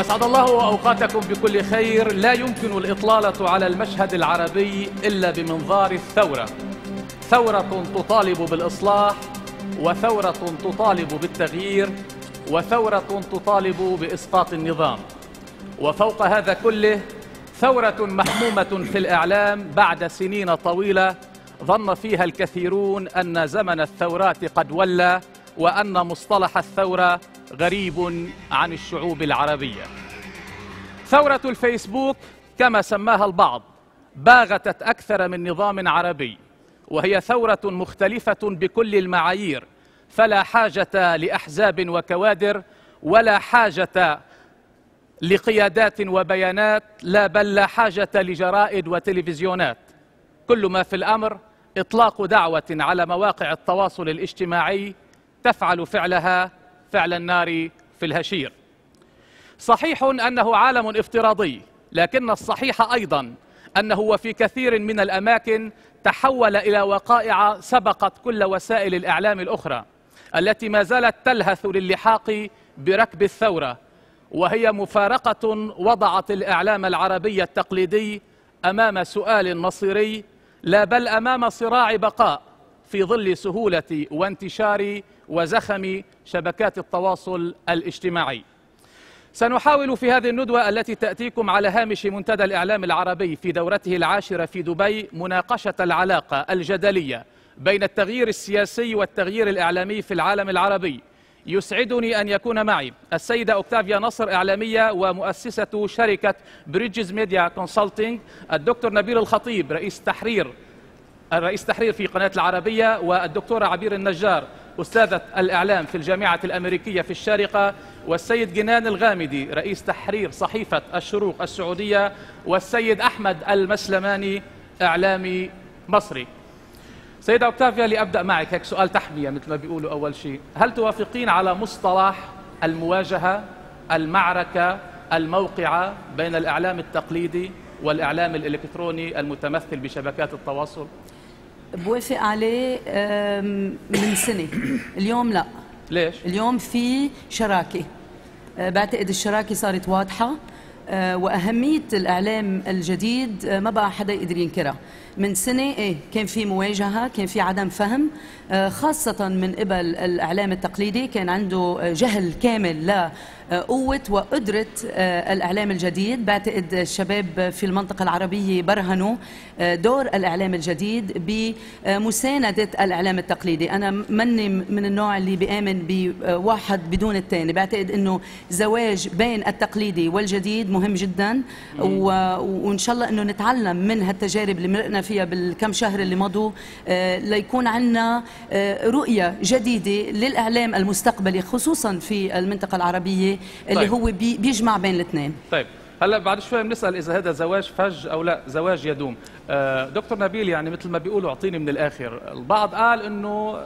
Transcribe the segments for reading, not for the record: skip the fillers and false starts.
أسعد الله أوقاتكم بكل خير. لا يمكن الإطلالة على المشهد العربي إلا بمنظار الثورة، ثورة تطالب بالإصلاح، وثورة تطالب بالتغيير، وثورة تطالب بإسقاط النظام. وفوق هذا كله ثورة محمومة في الإعلام بعد سنين طويلة ظن فيها الكثيرون أن زمن الثورات قد ولى، وأن مصطلح الثورة غريب عن الشعوب العربية. ثورة الفيسبوك كما سماها البعض باغتت أكثر من نظام عربي، وهي ثورة مختلفة بكل المعايير، فلا حاجة لأحزاب وكوادر، ولا حاجة لقيادات وبيانات، لا بل لا حاجة لجرائد وتلفزيونات. كل ما في الأمر إطلاق دعوة على مواقع التواصل الاجتماعي تفعل فعلها فعل النار في الهشير. صحيح أنه عالم افتراضي، لكن الصحيح أيضا أنه وفي كثير من الأماكن تحول إلى وقائع سبقت كل وسائل الإعلام الأخرى التي ما زالت تلهث للحاق بركب الثورة، وهي مفارقة وضعت الإعلام العربي التقليدي أمام سؤال مصيري، لا بل أمام صراع بقاء في ظل سهولة وانتشار وزخم شبكات التواصل الاجتماعي. سنحاول في هذه الندوة التي تأتيكم على هامش منتدى الإعلام العربي في دورته العاشرة في دبي مناقشة العلاقة الجدلية بين التغيير السياسي والتغيير الإعلامي في العالم العربي. يسعدني أن يكون معي السيدة أوكتافيا نصر، إعلامية ومؤسسة شركة بريدجز ميديا كونسلتينج، الدكتور نبيل الخطيب رئيس تحرير في قناة العربية، والدكتورة عبير النجار أستاذة الإعلام في الجامعة الأمريكية في الشارقة، والسيد جنان الغامدي رئيس تحرير صحيفة الشروق السعودية، والسيد أحمد المسلماني إعلامي مصري. سيدة أوكتافيا، لأبدأ معك هيك سؤال تحمية مثل ما بيقولوا. أول شيء، هل توافقين على مصطلح المواجهة، المعركة، الموقعة بين الإعلام التقليدي والإعلام الإلكتروني المتمثل بشبكات التواصل؟ بوافق عليه من سنة. اليوم لا. ليش؟ اليوم في شراكة، بعتقد الشراكة صارت واضحة، وأهمية الإعلام الجديد ما بقى حدا يقدر ينكرها. من سنة كان في مواجهة، كان في عدم فهم، خاصة من قبل الإعلام التقليدي، كان عنده جهل كامل لقوة وقدرة الإعلام الجديد. بعتقد الشباب في المنطقة العربية برهنوا دور الإعلام الجديد بمساندة الإعلام التقليدي. أنا مني من النوع اللي بيآمن بواحد بدون الثاني، بعتقد أنه زواج بين التقليدي والجديد مهم جدا، وإن شاء الله أنه نتعلم من هالتجارب اللي مرقنا فيها بالكم شهر اللي مضوا، ليكون عندنا رؤية جديدة للإعلام المستقبلي خصوصا في المنطقة العربية اللي طيب. هو بيجمع بين الاثنين. طيب، هلا بعد شوي بنسأل إذا هذا زواج فج أو لا، زواج يدوم. دكتور نبيل، يعني مثل ما بيقولوا أعطيني من الآخر، البعض قال إنه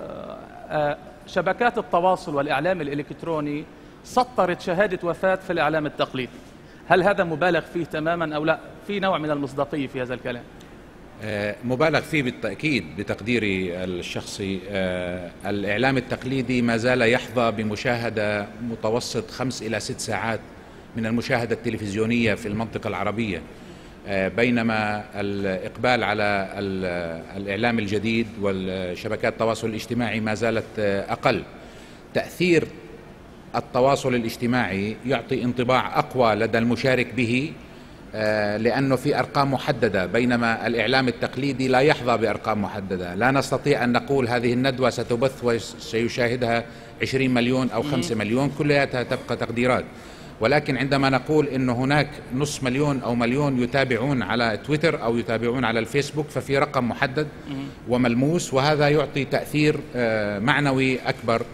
شبكات التواصل والإعلام الإلكتروني سطرت شهادة وفاة في الإعلام التقليدي. هل هذا مبالغ فيه تماما أو لا؟ في نوع من المصداقية في هذا الكلام؟ مبالغ فيه بالتأكيد بتقديري الشخصي. الإعلام التقليدي ما زال يحظى بمشاهدة متوسط 5 إلى 6 ساعات من المشاهدة التلفزيونية في المنطقة العربية، بينما الإقبال على الإعلام الجديد والشبكات التواصل الاجتماعي ما زالت أقل. تأثير التواصل الاجتماعي يعطي انطباع أقوى لدى المشارك به، لأنه في أرقام محددة، بينما الإعلام التقليدي لا يحظى بأرقام محددة. لا نستطيع أن نقول هذه الندوة ستبث وسيشاهدها 20 مليون أو 5 مليون، كلها تبقى تقديرات. ولكن عندما نقول أن هناك نصف مليون أو مليون يتابعون على تويتر أو يتابعون على الفيسبوك، ففي رقم محدد وملموس، وهذا يعطي تأثير معنوي أكبر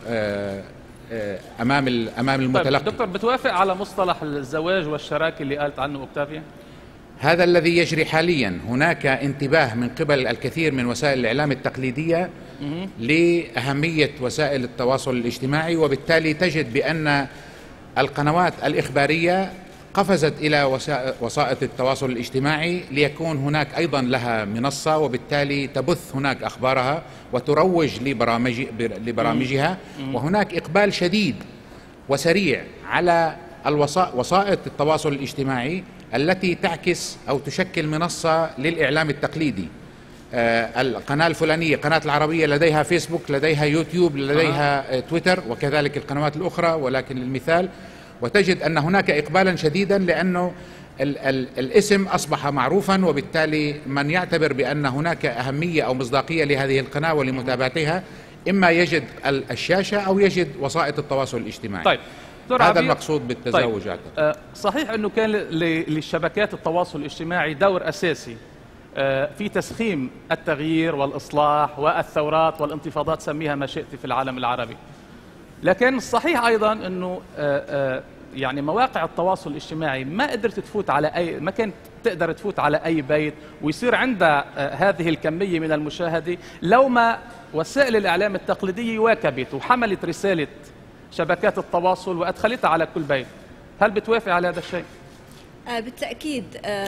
أمام المتلقي. طيب دكتور، بتوافق على مصطلح الزواج والشراكة اللي قالت عنه أوكتافيا؟ هذا الذي يجري حاليا. هناك انتباه من قبل الكثير من وسائل الإعلام التقليدية لأهمية وسائل التواصل الاجتماعي، وبالتالي تجد بأن القنوات الإخبارية قفزت إلى وسائط التواصل الاجتماعي ليكون هناك أيضا لها منصة، وبالتالي تبث هناك أخبارها وتروج لبرامجها. وهناك إقبال شديد وسريع على وسائط التواصل الاجتماعي التي تعكس أو تشكل منصة للإعلام التقليدي. القناة الفلانية، قناة العربية لديها فيسبوك، لديها يوتيوب، لديها تويتر، وكذلك القنوات الأخرى، ولكن للمثال. وتجد أن هناك إقبالا شديدا لأنه الاسم أصبح معروفا، وبالتالي من يعتبر بأن هناك أهمية أو مصداقية لهذه القناة ولمتابعتها إما يجد الشاشة أو يجد وسائط التواصل الاجتماعي. طيب هذا المقصود بالتزاوج. طيب. صحيح أنه كان للشبكات التواصل الاجتماعي دور أساسي في تسخيم التغيير والإصلاح والثورات والانتفاضات، سميها ما شئت، في العالم العربي. لكن صحيح أيضا أنه يعني مواقع التواصل الاجتماعي ما قدرت تفوت على ما كانت تقدر تفوت على أي بيت ويصير عندها هذه الكمية من المشاهدة لو ما وسائل الإعلام التقليدية واكبت وحملت رسالة شبكات التواصل وأدخلتها على كل بيت. هل بتوافق على هذا الشيء؟ بالتأكيد.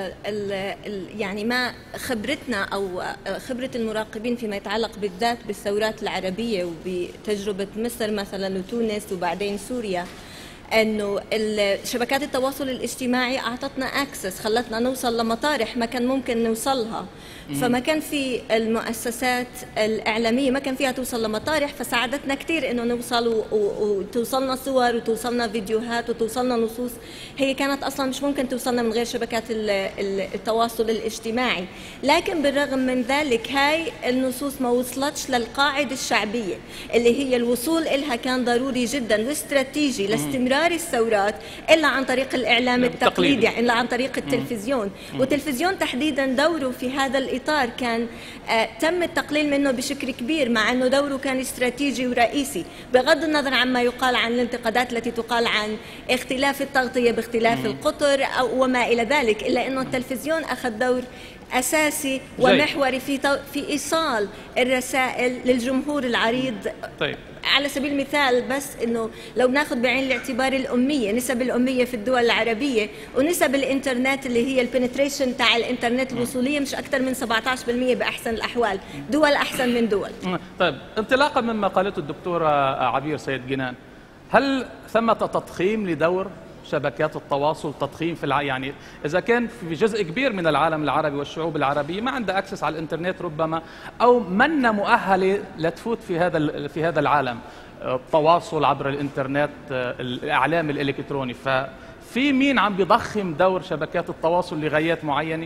يعني ما خبرتنا أو خبرة المراقبين فيما يتعلق بالذات بالثورات العربية وبتجربة مصر مثلا وتونس وبعدين سوريا، انه شبكات التواصل الاجتماعي اعطتنا اكسس، خلتنا نوصل لمطارح ما كان ممكن نوصلها. فما كان في المؤسسات الإعلامية ما كان فيها توصل لمطارح، فساعدتنا كثير إنه نوصل وتوصلنا صور وتوصلنا فيديوهات وتوصلنا نصوص هي كانت أصلا مش ممكن توصلنا من غير شبكات التواصل الاجتماعي. لكن بالرغم من ذلك هاي النصوص ما وصلتش للقاعدة الشعبية اللي هي الوصول إلها كان ضروري جدا واستراتيجي لاستمرار الثورات إلا عن طريق الإعلام التقليدي، يعني إلا عن طريق التلفزيون. والتلفزيون تحديدا دوره في هذا الإطار كان تم التقليل منه بشكل كبير، مع أنه دوره كان استراتيجي ورئيسي، بغض النظر عما يقال عن الانتقادات التي تقال عن اختلاف التغطية باختلاف القطر أو وما إلى ذلك، إلا أنه التلفزيون أخذ دور أساسي ومحوري في إيصال الرسائل للجمهور العريض. طيب. على سبيل المثال بس انه لو بناخذ بعين الاعتبار الاميه، نسب الاميه في الدول العربيه ونسب الانترنت اللي هي البنتريشن تاع الانترنت الوصوليه مش اكثر من 17% باحسن الاحوال، دول احسن من دول. طيب، انطلاقا مما قالته الدكتوره عبير سيد جنان، هل ثمة تضخيم لدور شبكات التواصل، تضخيم في يعني إذا كان في جزء كبير من العالم العربي والشعوب العربية ما عندها أكسس على الإنترنت ربما أو منا مؤهلة لتفوت في هذا العالم، التواصل عبر الإنترنت، الإعلام الإلكتروني، ففي مين عم بيضخم دور شبكات التواصل لغايات معينة؟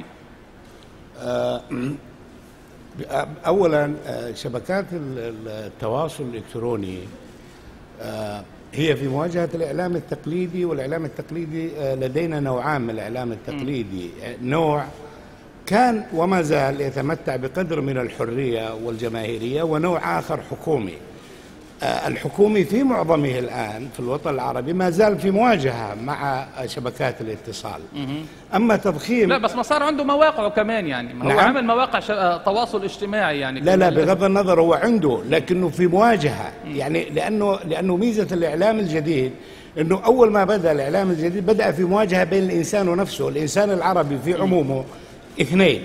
أولا شبكات التواصل الإلكتروني هي في مواجهة الإعلام التقليدي، والإعلام التقليدي لدينا نوعان من الإعلام التقليدي، نوع كان وما زال يتمتع بقدر من الحرية والجماهيرية، ونوع آخر حكومي. الحكومي في معظمه الآن في الوطن العربي ما زال في مواجهة مع شبكات الاتصال. أما تضخيم، لا بس ما صار عنده مواقعه كمان، يعني هو عمل مواقع تواصل اجتماعي يعني. لا بغض النظر هو عنده، لكنه في مواجهة يعني لأنه ميزة الإعلام الجديد أنه أول ما بدأ الإعلام الجديد بدأ في مواجهة بين الإنسان ونفسه. الإنسان العربي في عمومه اثنين،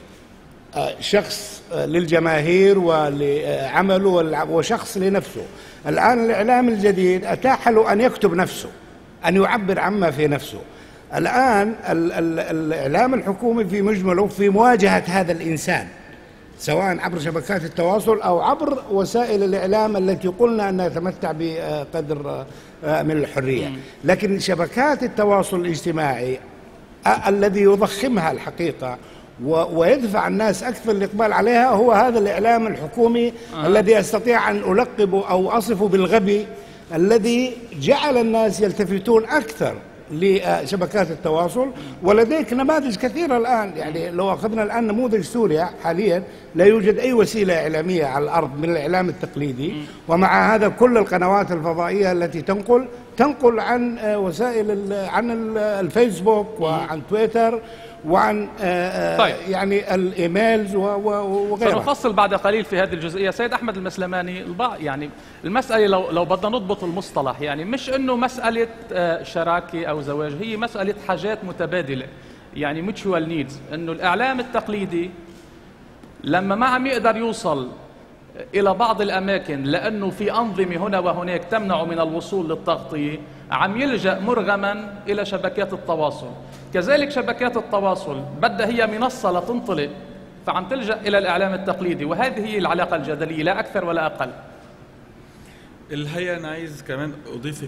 شخص للجماهير ولعمله وشخص لنفسه. الآن الإعلام الجديد أتاح له أن يكتب نفسه، أن يعبر عما في نفسه. الآن الإعلام الحكومي في مجمله في مواجهة هذا الإنسان، سواء عبر شبكات التواصل أو عبر وسائل الإعلام التي قلنا أنها تتمتع بقدر من الحرية. لكن شبكات التواصل الاجتماعي الذي يضخمها الحقيقة ويدفع الناس أكثر الإقبال عليها هو هذا الإعلام الحكومي الذي أستطيع أن ألقبه أو أصفه بالغبي، الذي جعل الناس يلتفتون أكثر لشبكات التواصل. ولديك نماذج كثيرة الآن، يعني لو أخذنا الآن نموذج سوريا حاليا لا يوجد أي وسيلة إعلامية على الأرض من الإعلام التقليدي، ومع هذا كل القنوات الفضائية التي تنقل عن وسائل عن الفيسبوك وعن تويتر وعن طيب. يعني الايميلز وغيرها. سنفصل بعد قليل في هذه الجزئيه. سيد احمد المسلماني، البعض يعني المساله لو بدنا نضبط المصطلح، يعني مش انه مساله شراكه او زواج، هي مساله حاجات متبادله، يعني mutual needs. انه الاعلام التقليدي لما ما عم يقدر يوصل الى بعض الاماكن لانه في انظمه هنا وهناك تمنع من الوصول للتغطيه، عم يلجأ مرغما إلى شبكات التواصل. كذلك شبكات التواصل بدها هي منصة لتنطلق، فعم تلجأ إلى الإعلام التقليدي، وهذه هي العلاقة الجدلية لا أكثر ولا أقل. الحقيقة أنا عايز كمان أضيف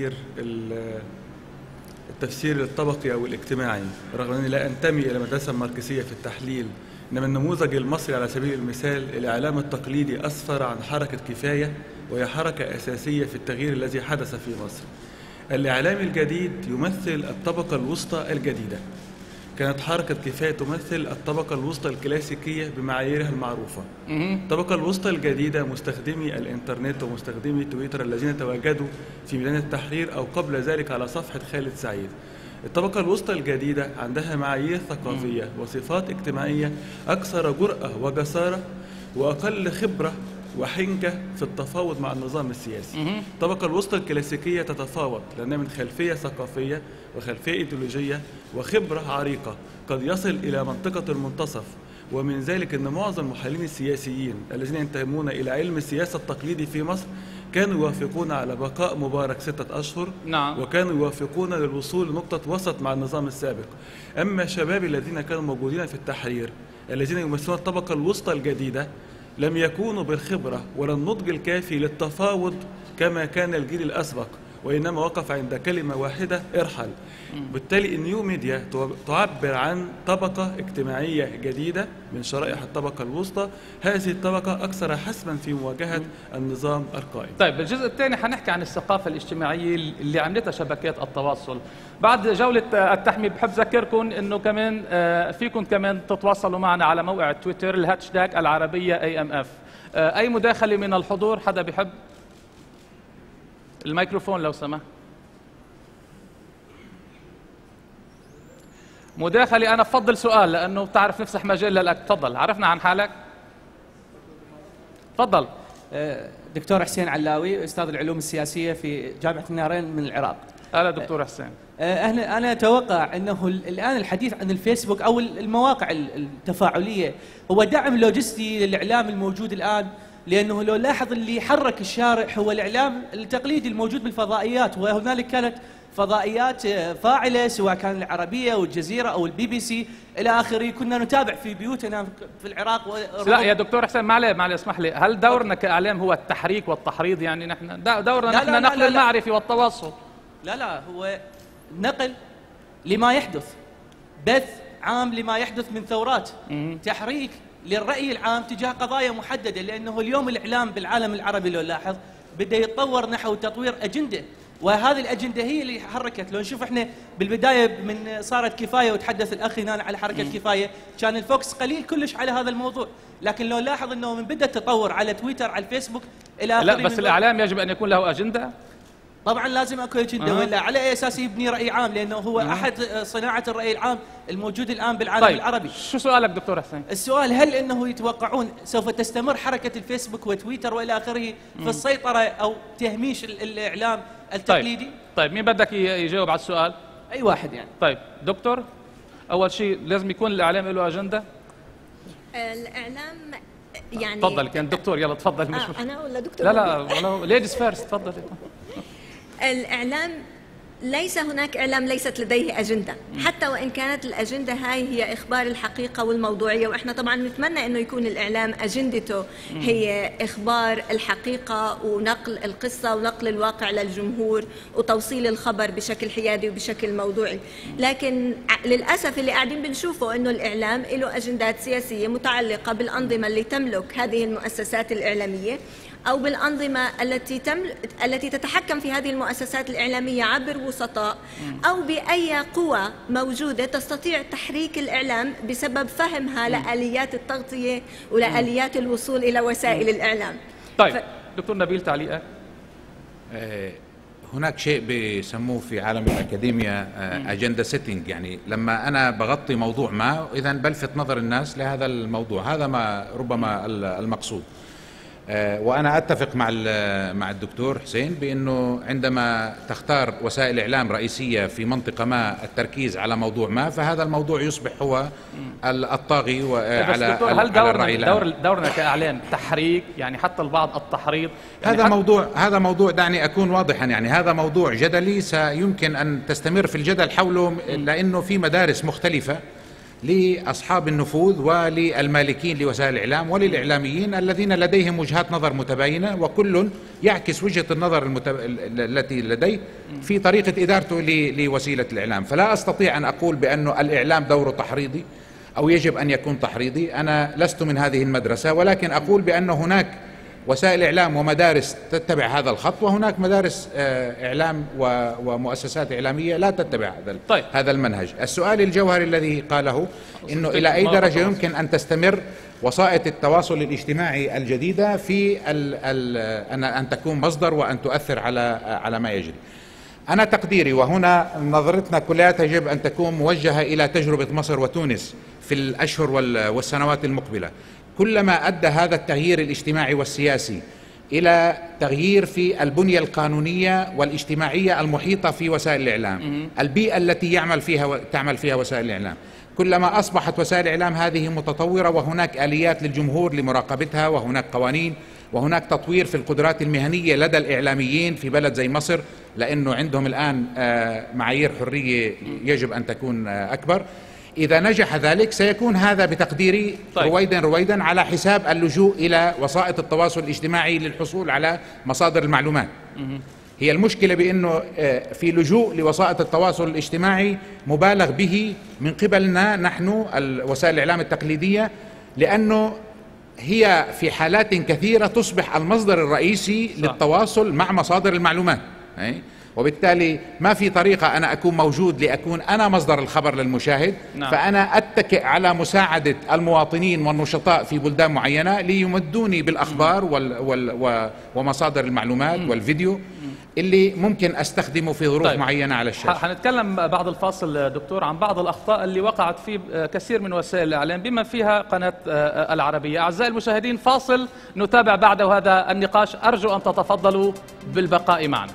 التفسير الطبقي أو الاجتماعي، رغم أني لا أنتمي إلى المدرسة الماركسية في التحليل، إنما النموذج المصري على سبيل المثال الإعلام التقليدي أسفر عن حركة كفاية، وهي حركة أساسية في التغيير الذي حدث في مصر. الإعلام الجديد يمثل الطبقة الوسطى الجديدة. كانت حركة كفاية تمثل الطبقة الوسطى الكلاسيكية بمعاييرها المعروفة. الطبقة الوسطى الجديدة مستخدمي الإنترنت ومستخدمي تويتر الذين تواجدوا في ميدان التحرير أو قبل ذلك على صفحة خالد سعيد. الطبقة الوسطى الجديدة عندها معايير ثقافية وصفات اجتماعية أكثر جرأة وجسارة وأقل خبرة وحنكة في التفاوض مع النظام السياسي. الطبقة الوسطى الكلاسيكية تتفاوض لأنها من خلفية ثقافية وخلفية إيديولوجية وخبرة عريقة قد يصل إلى منطقة المنتصف. ومن ذلك أن معظم المحللين السياسيين الذين ينتمون إلى علم السياسة التقليدي في مصر كانوا يوافقون على بقاء مبارك 6 أشهر. نعم. وكانوا يوافقون للوصول لنقطة وسط مع النظام السابق. أما الشباب الذين كانوا موجودين في التحرير الذين يمثلون الطبقة الوسطى الجديدة لم يكونوا بالخبرة ولا النضج الكافي للتفاوض كما كان الجيل الأسبق، وإنما وقف عند كلمة واحدة: ارحل. بالتالي النيو ميديا تعبر عن طبقة اجتماعية جديدة من شرائح الطبقة الوسطى. هذه الطبقة أكثر حسما في مواجهة النظام القائم. طيب بالجزء الثاني حنحكي عن الثقافة الاجتماعية اللي عملتها شبكات التواصل. بعد جولة التحميل بحب أذكركم إنه كمان فيكم كمان تتواصلوا معنا على موقع تويتر الهاشتاج العربية AMF. أي مداخلة من الحضور؟ حدا بيحب الميكروفون لو سمح؟ مداخلة. أنا بفضل سؤال لأنه بتعرف نفسح مجال لك. تفضل، عرفنا عن حالك. تفضل. دكتور حسين علاوي، أستاذ العلوم السياسية في جامعة النهرين من العراق. أهلا دكتور حسين. أنا أتوقع أنه الآن الحديث عن الفيسبوك أو المواقع التفاعلية هو دعم لوجستي للإعلام الموجود الآن، لأنه لو لاحظ اللي حرك الشارع هو الإعلام التقليدي الموجود بالفضائيات، وهنالك كانت فضائيات فاعلة سواء كان العربية والجزيرة أو BBC إلى آخره، كنا نتابع في بيوتنا في العراق. لا يا دكتور حسين، معلش اسمح لي، هل دورنا كإعلام هو التحريك والتحريض؟ يعني نحن دورنا نحن نقل المعرفة والتواصل. لا هو نقل لما يحدث، بث عام لما يحدث من ثورات، تحريك للرأي العام تجاه قضايا محددة، لأنه اليوم الإعلام بالعالم العربي لو لاحظ بدأ يتطور نحو تطوير أجندة، وهذه الأجندة هي اللي حركت. لو نشوف احنا بالبداية من صارت كفاية وتحدث الأخ هنا على حركة كفاية، كان الفوكس قليل كلش على هذا الموضوع، لكن لو لاحظ أنه من بدأ التطور على تويتر على الفيسبوك إلى آخره. لا بس الإعلام يجب أن يكون له أجندة. طبعا لازم اكو اجنده، ولا على اي اساس يبني راي عام؟ لانه هو احد صناعه الراي العام الموجود الان بالعالم العربي. شو سؤالك دكتور حسين؟ السؤال: هل انه يتوقعون سوف تستمر حركه الفيسبوك وتويتر والى اخره في السيطره او تهميش الاعلام التقليدي؟ طيب مين بدك يجاوب على السؤال؟ اي واحد يعني. طيب دكتور، اول شيء لازم يكون الاعلام له اجنده. الاعلام يعني تفضل. كان دكتور، يلا تفضل. مش انا ولا دكتور؟ لا ليديز فيرست. تفضل. الإعلام ليس هناك إعلام ليست لديه أجندة، حتى وإن كانت الأجندة هاي هي إخبار الحقيقة والموضوعية، وإحنا طبعا نتمنى أنه يكون الإعلام أجندته هي إخبار الحقيقة ونقل القصة ونقل الواقع للجمهور وتوصيل الخبر بشكل حيادي وبشكل موضوعي. لكن للأسف اللي قاعدين بنشوفه أنه الإعلام له أجندات سياسية متعلقة بالأنظمة اللي تملك هذه المؤسسات الإعلامية، أو بالأنظمة التي تتحكم في هذه المؤسسات الإعلامية عبر وسطاء، أو بأي قوى موجودة تستطيع تحريك الإعلام بسبب فهمها لآليات التغطية ولآليات الوصول إلى وسائل الإعلام. طيب دكتور نبيل، تعليقك؟ هناك شيء بيسموه في عالم الأكاديمية أجندة سيتنج، يعني لما أنا بغطي موضوع ما إذا بلفت نظر الناس لهذا الموضوع، هذا ما ربما المقصود. وأنا أتفق مع الدكتور حسين بأنه عندما تختار وسائل إعلام رئيسية في منطقة ما التركيز على موضوع ما، فهذا الموضوع يصبح هو الطاغي على الرأي العام. دورنا كإعلام تحريك، يعني حتى البعض التحريض، يعني هذا موضوع دعني أكون واضحا، يعني هذا موضوع جدلي سيمكن أن تستمر في الجدل حوله، لأنه في مدارس مختلفة لأصحاب النفوذ وللمالكين لوسائل الإعلام وللإعلاميين الذين لديهم وجهات نظر متباينة، وكل يعكس وجهة النظر التي لديه في طريقة إدارته لوسيلة الإعلام. فلا أستطيع أن أقول بأن الإعلام دوره تحريضي أو يجب أن يكون تحريضي، أنا لست من هذه المدرسة، ولكن أقول بأن هناك وسائل إعلام ومدارس تتبع هذا الخط، وهناك مدارس إعلام ومؤسسات إعلامية لا تتبع هذا المنهج. السؤال الجوهري الذي قاله إنه إلى أي درجة يمكن أن تستمر وسائط التواصل الاجتماعي الجديدة في أن تكون مصدر وأن تؤثر على ما يجري. أنا تقديري، وهنا نظرتنا كلها يجب أن تكون موجهة إلى تجربة مصر وتونس في الأشهر والسنوات المقبلة، كلما أدى هذا التغيير الاجتماعي والسياسي إلى تغيير في البنية القانونية والاجتماعية المحيطة في وسائل الإعلام، البيئة التي تعمل فيها وسائل الإعلام، كلما أصبحت وسائل الإعلام هذه متطورة وهناك آليات للجمهور لمراقبتها، وهناك قوانين، وهناك تطوير في القدرات المهنية لدى الإعلاميين في بلد زي مصر، لأنه عندهم الآن معايير حرية يجب أن تكون أكبر. إذا نجح ذلك سيكون هذا بتقديري رويدا على حساب اللجوء إلى وسائط التواصل الاجتماعي للحصول على مصادر المعلومات. هي المشكلة بأنه في لجوء لوسائط التواصل الاجتماعي مبالغ به من قبلنا نحن وسائل الإعلام التقليدية، لأنه هي في حالات كثيرة تصبح المصدر الرئيسي للتواصل مع مصادر المعلومات، وبالتالي ما في طريقة أنا أكون موجود لأكون أنا مصدر الخبر للمشاهد. فأنا أتكئ على مساعدة المواطنين والنشطاء في بلدان معينة ليمدوني بالأخبار ومصادر المعلومات والفيديو اللي ممكن أستخدمه في ظروف معينة على الشاشة. حنتكلم بعد الفاصل دكتور عن بعض الأخطاء اللي وقعت في كثير من وسائل الإعلام بما فيها قناة العربية. أعزائي المشاهدين، فاصل نتابع بعده هذا النقاش، أرجو أن تتفضلوا بالبقاء معنا.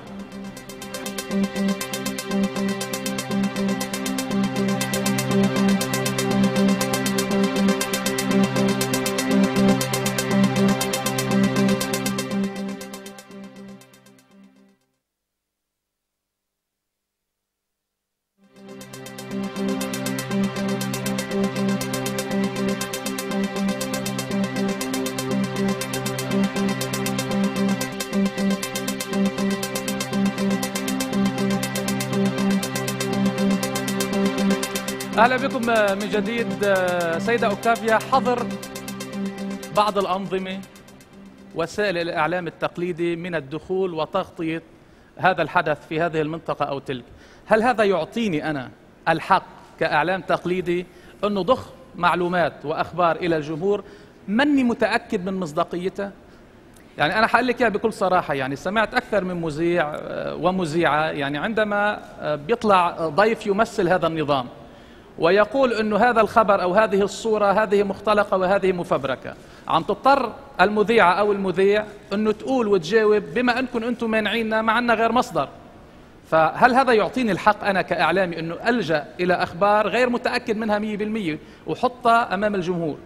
أهلا بكم من جديد. سيدة أوكتافيا، حظر بعض الأنظمة وسائل الإعلام التقليدي من الدخول وتغطية هذا الحدث في هذه المنطقة أو تلك، هل هذا يعطيني أنا الحق كإعلام تقليدي أنه ضخ معلومات وأخبار إلى الجمهور مني متأكد من مصداقيتها؟ يعني أنا حقول لك إياها بكل صراحة، يعني سمعت أكثر من مذيع ومذيعة، يعني عندما بيطلع ضيف يمثل هذا النظام ويقول أنه هذا الخبر أو هذه الصورة هذه مختلقة وهذه مفبركة، عم تضطر المذيعة أو المذيع أنه تقول وتجاوب بما أنكم أنتم مانعيننا معنا غير مصدر. فهل هذا يعطيني الحق أنا كإعلامي أنه ألجأ إلى أخبار غير متأكد منها 100% وحطها أمام الجمهور؟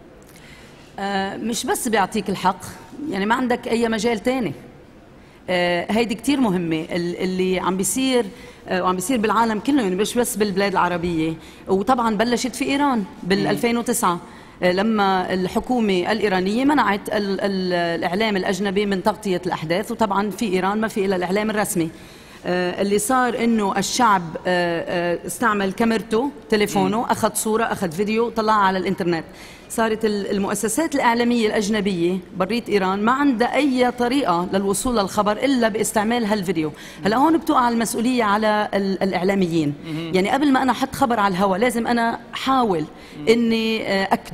مش بس بيعطيك الحق، يعني ما عندك أي مجال تاني. هيدي كتير مهمة اللي عم بيصير وعم بيصير بالعالم كله، يعني مش بس بالبلاد العربية، وطبعا بلشت في إيران بال2009 لما الحكومة الإيرانية منعت الإعلام الأجنبي من تغطية الأحداث، وطبعا في إيران ما في إلا الإعلام الرسمي. اللي صار إنه الشعب استعمل كاميرته، تليفونه، أخذ صورة، أخذ فيديو، طلعها على الإنترنت. صارت المؤسسات الإعلامية الأجنبية بريت إيران ما عندها أي طريقة للوصول للخبر إلا باستعمال هالفيديو. هلا هون بتقع المسؤولية على الإعلاميين، يعني قبل ما أنا أحط خبر على الهواء لازم أنا حاول إني أكده،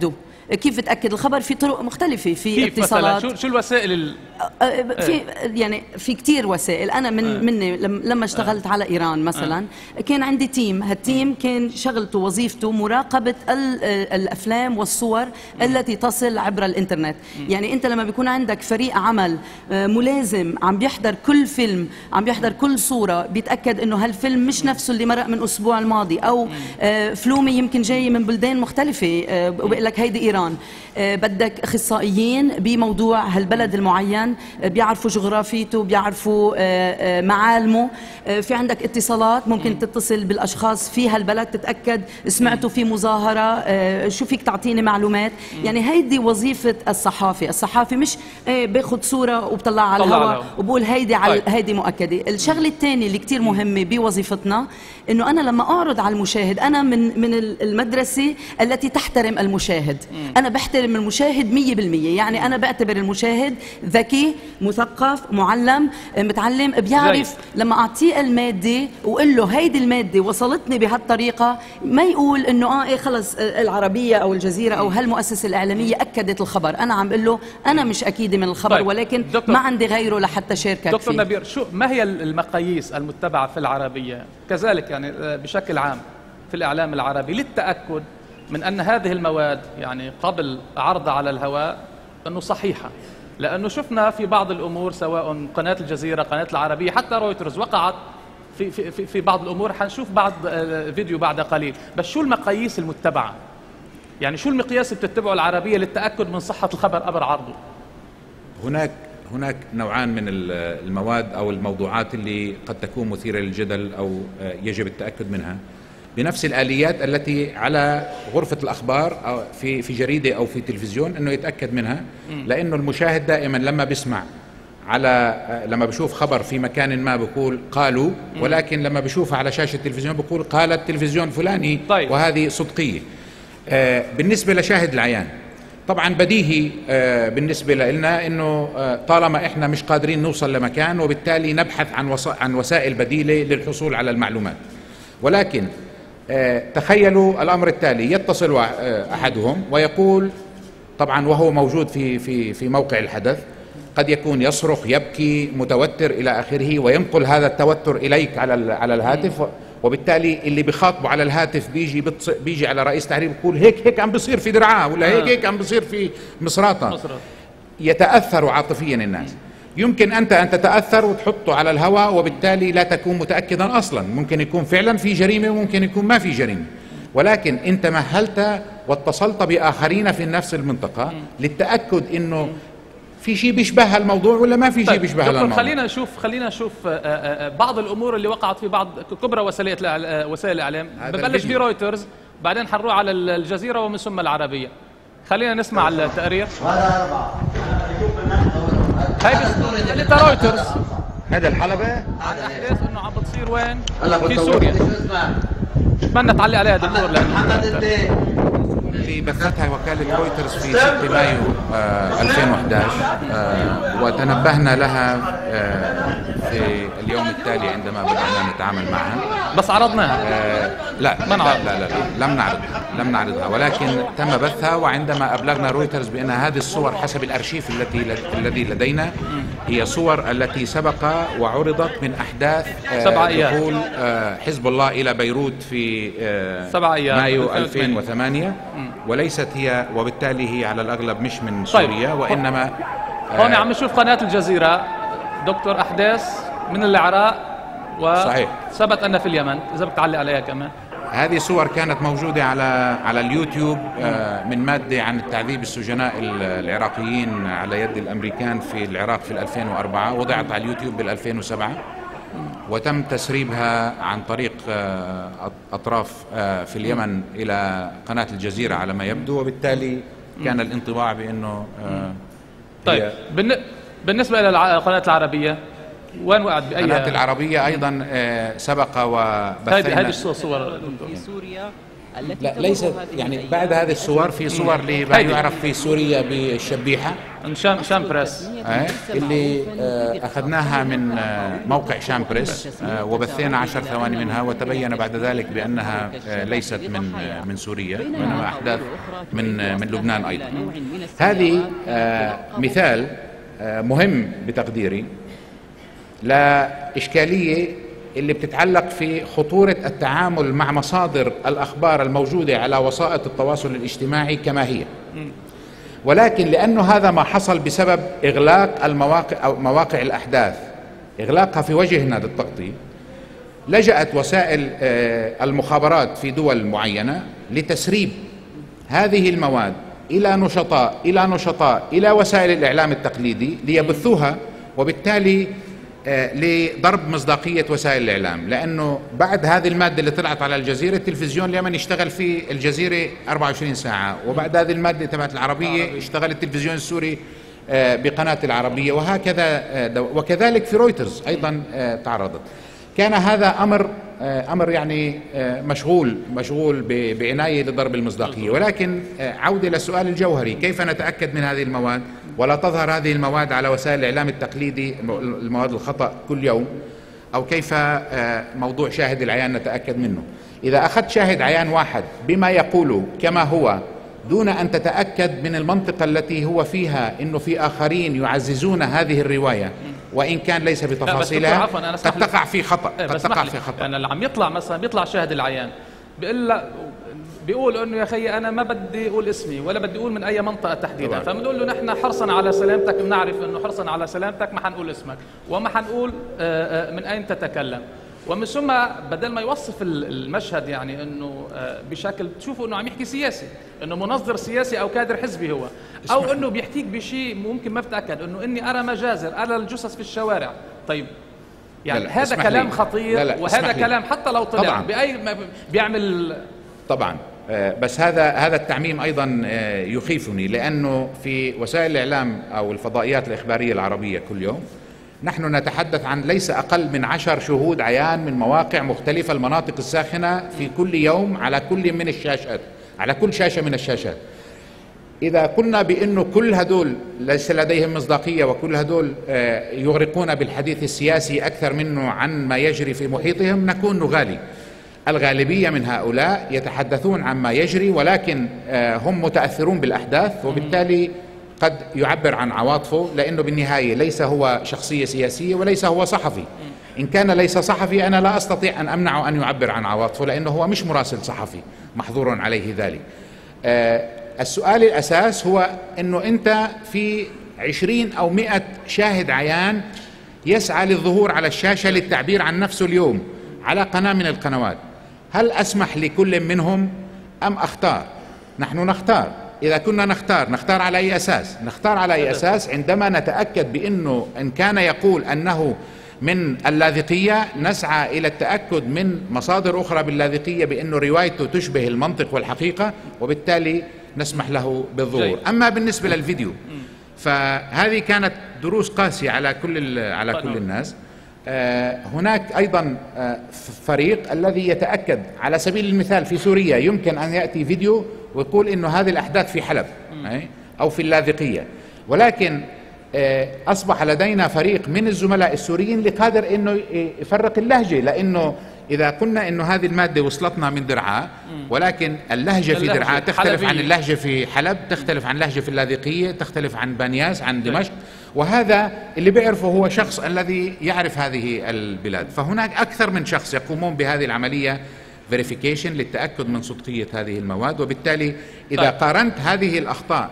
كيف بتاكد الخبر؟ في طرق مختلفه، في كيف اتصالات. مثلا شو الوسائل في يعني في كثير وسائل. انا مني لما اشتغلت على ايران مثلا كان عندي تيم، هالتيم كان شغلته وظيفته مراقبه الافلام والصور التي تصل عبر الانترنت. يعني انت لما بيكون عندك فريق عمل ملازم عم بيحضر كل فيلم، عم بيحضر كل صوره، بيتاكد انه هالفيلم مش نفسه اللي مرق من الاسبوع الماضي، او فلومه يمكن جاي من بلدان مختلفه وبقول لك هيدي ايران. بدك اخصائيين بموضوع هالبلد المعين، بيعرفوا جغرافيته، بيعرفوا معالمه. في عندك اتصالات، ممكن تتصل بالاشخاص في هالبلد تتاكد سمعتوا في مظاهره، شو فيك تعطيني معلومات. يعني هيدي وظيفه الصحافي. الصحافي مش باخذ صوره وبطلعها على الهواء وبقول هيدي على هيدي مؤكده. الشغله الثانيه اللي كثير مهمه بوظيفتنا انه انا لما اعرض على المشاهد، انا من المدرسه التي تحترم المشاهد. انا بحترم المشاهد 100%. يعني انا بعتبر المشاهد ذكي، مثقف، معلم، متعلم، بيعرف لما اعطيه الماده وقول له هيدي الماده وصلتني بهالطريقه، ما يقول انه ايه خلص العربيه او الجزيره او هالمؤسسه الاعلاميه اكدت الخبر. انا عم بقول له انا مش اكيده من الخبر، ولكن ما عندي غيره لحتى شاركك دكتور فيه. نبير، ما هي المقاييس المتبعه في العربيه كذلك يعني بشكل عام في الاعلام العربي للتاكد من أن هذه المواد يعني قبل عرضها على الهواء أنه صحيحة؟ لأنه شفنا في بعض الأمور سواء قناة الجزيرة، قناة العربية، حتى رويترز وقعت في بعض الأمور. حنشوف بعض فيديو بعد قليل. بس شو المقاييس المتبعة؟ يعني شو المقياس اللي بتتبعه العربية للتأكد من صحة الخبر قبل عرضه؟ هناك نوعان من المواد أو الموضوعات اللي قد تكون مثيرة للجدل أو يجب التأكد منها بنفس الآليات التي على غرفة الأخبار أو في جريدة أو في تلفزيون أنه يتأكد منها. لأنه المشاهد دائما لما بيسمع لما بشوف خبر في مكان ما بقول قالوا، ولكن لما بشوفها على شاشة التلفزيون بقول قال التلفزيون فلاني. طيب. وهذه صدقية. بالنسبة لشاهد العيان طبعا بديهي بالنسبة لنا أنه طالما إحنا مش قادرين نوصل لمكان، وبالتالي نبحث عن وسائل بديلة للحصول على المعلومات. ولكن تخيلوا الأمر التالي: يتصل أحدهم ويقول، طبعا وهو موجود في موقع الحدث، قد يكون يصرخ، يبكي، متوتر إلى آخره، وينقل هذا التوتر إليك على الهاتف. وبالتالي اللي بيخاطبه على الهاتف بيجي على رئيس تحرير بيقول هيك عم بيصير في درعاه، ولا هيك عم بيصير في مصراته. يتأثر عاطفيا الناس. يمكن أنت أن تتأثر وتحطه على الهواء، وبالتالي لا تكون متأكدا أصلا. ممكن يكون فعلا في جريمة وممكن يكون ما في جريمة، ولكن أنت مهلت واتصلت بآخرين في نفس المنطقة للتأكد أنه في شيء بيشبه الموضوع ولا ما في شيء بيشبه الموضوع. خلينا نشوف بعض الأمور اللي وقعت في بعض كبرى وسائل الإعلام. ببلش برويترز، بعدين حنروح على الجزيرة ومن ثم العربية. خلينا نسمع التقرير. هاي اللي رويترز، هذا الحلبة عن احداث انه عم بتصير وين؟ في سوريا. اتمنى تعلق عليها دكتور اللي بثتها وكالة رويترز في 6 مايو 2011، وتنبهنا لها في اليوم التالي عندما بدأنا نتعامل معها. بس عرضناها؟ لا لم نعرضها، ولكن تم بثها. وعندما أبلغنا رويترز بأن هذه الصور حسب الأرشيف الذي لدينا هي صور التي سبق وعرضت من أحداث دخول حزب الله إلى بيروت في 7 أيام مايو 2008، وليست هي، وبالتالي هي على الأغلب مش من سوريا. طيب. وإنما هون عم نشوف قناة الجزيرة دكتور أحداث من العراق، صحيح. ثبت أن في اليمن. إذا بتعلق عليها كمان. هذه صور كانت موجودة على اليوتيوب من مادة عن التعذيب السجناء العراقيين على يد الأمريكان في العراق في 2004، وضعت على اليوتيوب بال2007، وتم تسريبها عن طريق أطراف في اليمن إلى قناة الجزيرة على ما يبدو. وبالتالي كان الانطباع بأنه طيب. بالنسبة إلى القناة العربية وين وقعت بأي؟ القناة العربية أيضا سبق وبثينا هذه الصور في سوريا لا ليست يعني بعد هذه الصور في صور لما يعرف في سوريا بالشبيحة شام بريس اللي أخذناها من موقع شام بريس وبثينا 10 ثواني منها، وتبين بعد ذلك بأنها ليست من سوريا وإنما أحداث من لبنان أيضا. هذه مثال مهم بتقديري لإشكالية اللي بتتعلق في خطورة التعامل مع مصادر الأخبار الموجودة على وسائط التواصل الاجتماعي كما هي، ولكن لأنه هذا ما حصل بسبب إغلاق المواقع أو مواقع الأحداث، إغلاقها في وجهنا للتغطية، لجأت وسائل المخابرات في دول معينة لتسريب هذه المواد إلى نشطاء إلى وسائل الإعلام التقليدي ليبثوها، وبالتالي لضرب مصداقية وسائل الإعلام. لأنه بعد هذه المادة اللي طلعت على الجزيرة، التلفزيون اليمني اشتغل في الجزيرة 24 ساعة، وبعد هذه المادة تبعت العربية اشتغل التلفزيون السوري بقناة العربية، وهكذا. وكذلك في رويترز أيضا تعرضت. كان هذا أمر يعني مشغول بعناية لضرب المصداقية. ولكن عودة للسؤال الجوهري، كيف نتأكد من هذه المواد ولا تظهر هذه المواد على وسائل الإعلام التقليدي، المواد الخطأ كل يوم، أو كيف موضوع شاهد العيان نتأكد منه؟ إذا أخذت شاهد عيان واحد بما يقول كما هو دون أن تتأكد من المنطقة التي هو فيها إنه في آخرين يعززون هذه الرواية وإن كان ليس بتفاصيلها، قد تقع في خطأ. يعني اللي عم يطلع مثلا بيطلع شاهد العيان بيقول انه يا اخي انا ما بدي اقول اسمي ولا بدي اقول من اي منطقه تحديدا، فبنقول له نحن حرصا على سلامتك، بنعرف انه حرصا على سلامتك ما حنقول اسمك وما حنقول من اين تتكلم. ومن ثم بدل ما يوصف المشهد يعني انه بشكل تشوفوا انه عم يحكي سياسي، انه منظر سياسي او كادر حزبي هو، او انه بيحكيك بشيء ممكن ما بتاكد، انه اني ارى مجازر، ارى الجثث في الشوارع. طيب يعني لا هذا كلام خطير، وهذا كلام حتى لو طلع باي بيعمل طبعا. بس هذا التعميم ايضا يخيفني، لانه في وسائل الاعلام او الفضائيات الاخباريه العربيه كل يوم نحن نتحدث عن ليس أقل من 10 شهود عيان من مواقع مختلفة، المناطق الساخنة في كل يوم على كل من الشاشات، على كل شاشة من الشاشات. إذا قلنا بأنه كل هدول ليس لديهم مصداقية وكل هدول يغرقون بالحديث السياسي أكثر منه عن ما يجري في محيطهم، نكون نغالي. الغالبية من هؤلاء يتحدثون عن ما يجري، ولكن هم متأثرون بالأحداث، وبالتالي قد يعبر عن عواطفه، لأنه بالنهاية ليس هو شخصية سياسية وليس هو صحفي. إن كان ليس صحفي أنا لا أستطيع أن أمنعه أن يعبر عن عواطفه، لأنه هو مش مراسل صحفي محظور عليه ذلك. السؤال الأساس هو أنه أنت في 20 أو 100 شاهد عيان يسعى للظهور على الشاشة للتعبير عن نفسه اليوم على قناة من القنوات، هل أسمح لكل منهم أم أختار؟ نحن نختار. إذا كنا نختار على أي أساس؟ نختار على أي أساس عندما نتأكد بأنه إن كان يقول أنه من اللاذقية، نسعى إلى التأكد من مصادر أخرى باللاذقية بأنه روايته تشبه المنطق والحقيقة، وبالتالي نسمح له بالظهور. أما بالنسبة للفيديو فهذه كانت دروس قاسية على كل الناس. هناك أيضا فريق الذي يتأكد، على سبيل المثال في سوريا يمكن أن يأتي فيديو ويقول إنه هذه الأحداث في حلب أو في اللاذقية، ولكن أصبح لدينا فريق من الزملاء السوريين لقادر إنه يفرق اللهجة، لأنه إذا قلنا إنه هذه المادة وصلتنا من درعا، ولكن اللهجة في درعا تختلف عن اللهجة في حلب، تختلف عن اللهجة في اللاذقية، تختلف عن بانياس، عن دمشق، وهذا اللي بيعرفه هو شخص الذي يعرف هذه البلاد. فهناك أكثر من شخص يقومون بهذه العملية verification للتأكد من صدقية هذه المواد. وبالتالي إذا قارنت هذه الأخطاء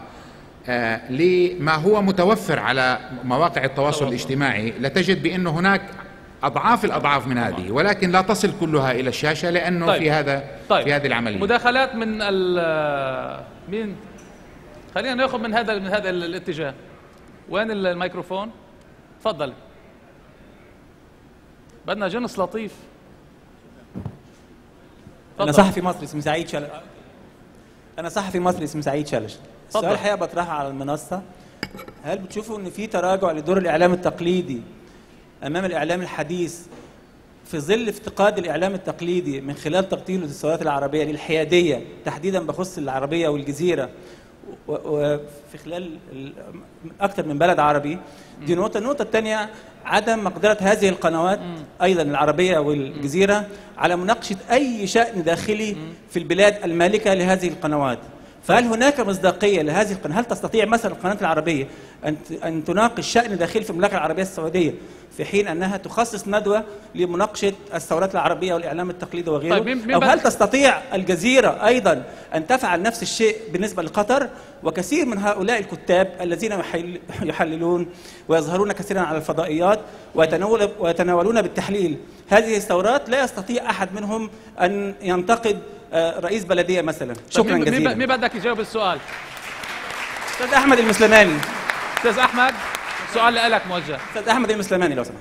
لما هو متوفر على مواقع التواصل الاجتماعي، لتجد بأنه هناك أضعاف الأضعاف من هذه، ولكن لا تصل كلها إلى الشاشة، لأنه في هذه العملية. مداخلات من مين؟ خلينا ناخذ من هذا الاتجاه. وين الميكروفون؟ تفضل. بدنا جنس لطيف. أنا صحفي مصري اسمه سعيد شلش. السؤال الحقيقة بطرحه على المنصة، هل بتشوفوا إن في تراجع لدور الإعلام التقليدي أمام الإعلام الحديث في ظل افتقاد الإعلام التقليدي من خلال تغطيله للثورات العربية للحيادية تحديدا بخصوص العربية والجزيرة وفي خلال أكثر من بلد عربي، دي نقطة. النقطة الثانية عدم مقدرة هذه القنوات أيضا العربية والجزيرة على مناقشة أي شأن داخلي في البلاد المالكة لهذه القنوات. فهل هناك مصداقية لهذه القناة؟ هل تستطيع مثلا القناة العربية أن تناقش شأن داخلي في المملكة العربية السعودية في حين أنها تخصص ندوة لمناقشة الثورات العربية والإعلام التقليدي وغيره؟ طيب أو هل تستطيع الجزيرة أيضا أن تفعل نفس الشيء بالنسبة لقطر؟ وكثير من هؤلاء الكتاب الذين يحللون ويظهرون كثيرا على الفضائيات ويتناولون بالتحليل هذه الثورات، لا يستطيع أحد منهم أن ينتقد رئيس بلدية مثلا. شكرا جزيلا. مين بدك يجاوب السؤال؟ أستاذ أحمد المسلماني. أستاذ أحمد، سؤال لك موجه. أستاذ أحمد المسلماني لو سمحت.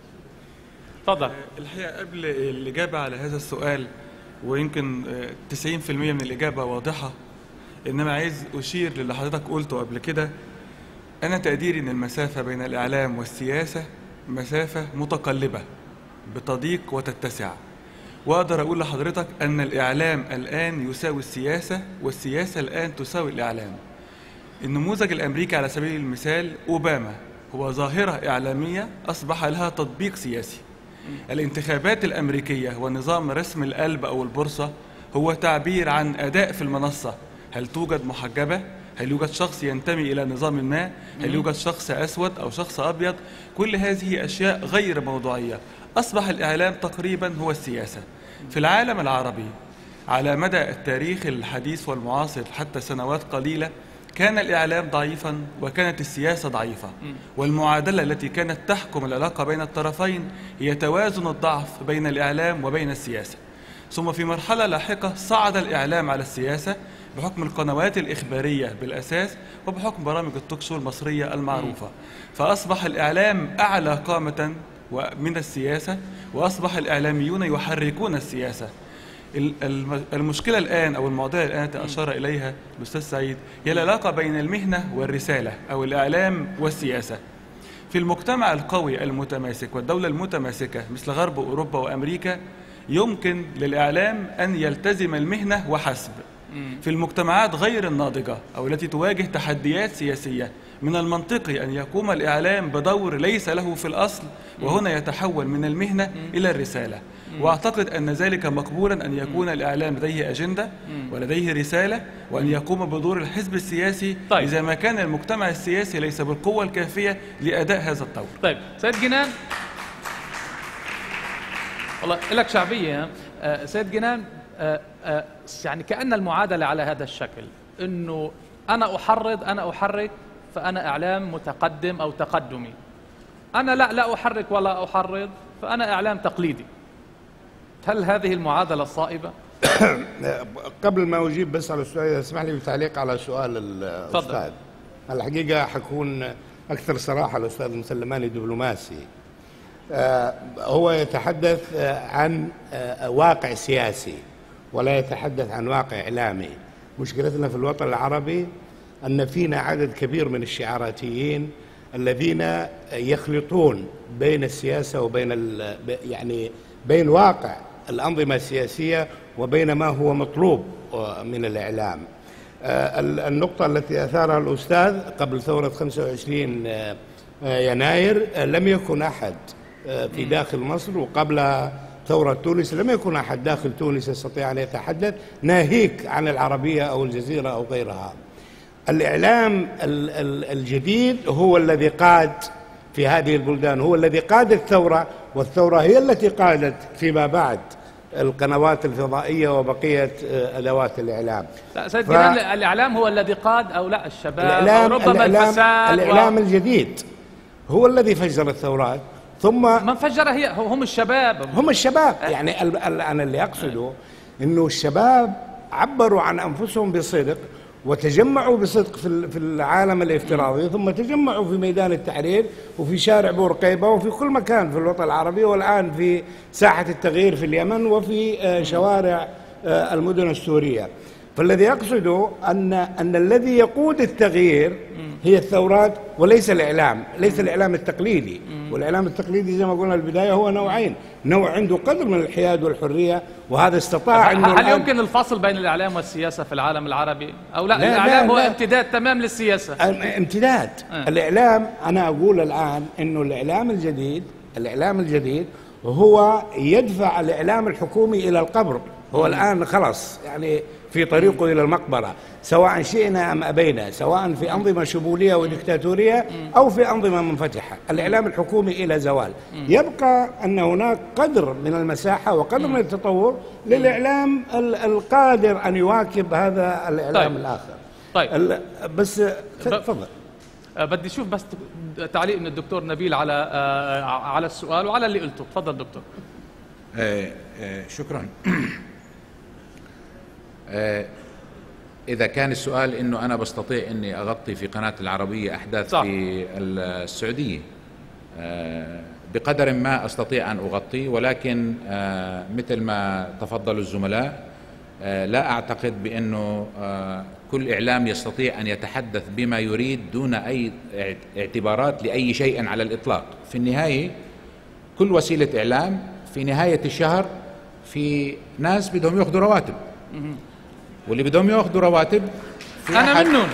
تفضل. الحقيقة قبل الإجابة على هذا السؤال، ويمكن 90% من الإجابة واضحة، إنما عايز أشير للي حضرتك قلته قبل كده. أنا تقديري إن المسافة بين الإعلام والسياسة مسافة متقلبة بتضيق وتتسع، وأقدر أقول لحضرتك أن الإعلام الآن يساوي السياسة، والسياسة الآن تساوي الإعلام. النموذج الأمريكي على سبيل المثال أوباما هو ظاهرة إعلامية أصبح لها تطبيق سياسي. الانتخابات الأمريكية ونظام رسم القلب أو البورصة هو تعبير عن أداء في المنصة. هل توجد محجبة؟ هل يوجد شخص ينتمي إلى نظام ما؟ هل يوجد شخص أسود أو شخص أبيض؟ كل هذه أشياء غير موضوعية. أصبح الإعلام تقريبا هو السياسة. في العالم العربي على مدى التاريخ الحديث والمعاصر حتى سنوات قليلة كان الإعلام ضعيفا وكانت السياسة ضعيفة، والمعادلة التي كانت تحكم العلاقة بين الطرفين هي توازن الضعف بين الإعلام وبين السياسة. ثم في مرحلة لاحقة صعد الإعلام على السياسة بحكم القنوات الإخبارية بالأساس وبحكم برامج التوك شو المصرية المعروفة، فأصبح الإعلام أعلى قامة من السياسة، وأصبح الإعلاميون يحركون السياسة. المشكلة الآن أو المعضلة الآن التي أشار إليها الأستاذ سعيد هي العلاقة بين المهنة والرسالة أو الإعلام والسياسة. في المجتمع القوي المتماسك والدولة المتماسكة مثل غرب أوروبا وأمريكا يمكن للإعلام أن يلتزم المهنة وحسب. في المجتمعات غير الناضجة أو التي تواجه تحديات سياسية من المنطقي أن يقوم الإعلام بدور ليس له في الأصل، وهنا يتحول من المهنة إلى الرسالة. وأعتقد أن ذلك مقبولا أن يكون الإعلام لديه أجندة ولديه رسالة وأن يقوم بدور الحزب السياسي. طيب. إذا ما كان المجتمع السياسي ليس بالقوة الكافية لأداء هذا الدور. طيب سيد جنان، والله لك شعبية. سيد جنان، يعني كأن المعادلة على هذا الشكل، أنه أنا أحرك فأنا إعلام متقدم أو تقدمي، أنا لا أحرك ولا أحرض فأنا إعلام تقليدي. هل هذه المعادلة الصائبة؟ قبل ما أجيب بس على السؤال، اسمح لي بالتعليق على سؤال الأستاذ. الحقيقة حكون أكثر صراحة. الأستاذ المسلماني دبلوماسي، هو يتحدث عن واقع سياسي ولا يتحدث عن واقع إعلامي. مشكلتنا في الوطن العربي أن فينا عدد كبير من الشعاراتيين الذين يخلطون بين السياسة وبين يعني بين واقع الأنظمة السياسية وبين ما هو مطلوب من الإعلام. النقطة التي أثارها الأستاذ قبل ثورة 25 يناير، لم يكن أحد في داخل مصر وقبل ثورة تونس لم يكن أحد داخل تونس يستطيع أن يتحدث ناهيك عن العربية أو الجزيرة أو غيرها. الإعلام الجديد هو الذي قاد في هذه البلدان، هو الذي قاد الثورة، والثورة هي التي قادت فيما بعد القنوات الفضائية وبقية أدوات الإعلام. لا سيد جنان، الإعلام هو الذي قاد أو لا الشباب أو ربما الفساد؟ الإعلام الجديد هو الذي فجر الثورات، ثم من فجرها هم الشباب. يعني أنا اللي أقصده أنه الشباب عبروا عن أنفسهم بصدق وتجمعوا بصدق في العالم الافتراضي، ثم تجمعوا في ميدان التحرير وفي شارع بورقيبة وفي كل مكان في الوطن العربي، والآن في ساحة التغيير في اليمن وفي شوارع المدن السورية. فالذي أقصده أن الذي يقود التغيير هي الثورات وليس الإعلام، ليس الإعلام التقليدي. والإعلام التقليدي زي ما قلنا البداية هو نوعين، نوع عنده قدر من الحياد والحرية، وهذا استطاع أنه هل يمكن الفصل بين الإعلام والسياسة في العالم العربي؟ أو لا الإعلام هو امتداد تمام للسياسة؟ امتداد. الإعلام أنا أقول الآن أنه الإعلام الجديد هو يدفع الإعلام الحكومي إلى القبر. هو الآن خلاص يعني في طريقه إلى المقبرة، سواء شئنا أم أبينا، سواء في أنظمة شمولية وديكتاتورية أو في أنظمة منفتحة. الإعلام الحكومي إلى زوال. يبقى أن هناك قدر من المساحة وقدر من التطور للإعلام القادر أن يواكب هذا الإعلام الآخر. طيب بس تفضل. بدي اشوف بس تعليق من الدكتور نبيل على السؤال وعلى اللي قلته. تفضل دكتور. شكرا. إذا كان السؤال إنه أنا بستطيع إني أغطي في قناة العربية أحداث صح. في السعودية بقدر ما أستطيع أن أغطي، ولكن مثل ما تفضلوا الزملاء لا أعتقد بأنه كل إعلام يستطيع أن يتحدث بما يريد دون أي اعتبارات لأي شيء على الإطلاق. في النهاية كل وسيلة إعلام في نهاية الشهر في ناس بدهم يأخذوا رواتب، واللي بدهم يأخذوا رواتب أنا منهم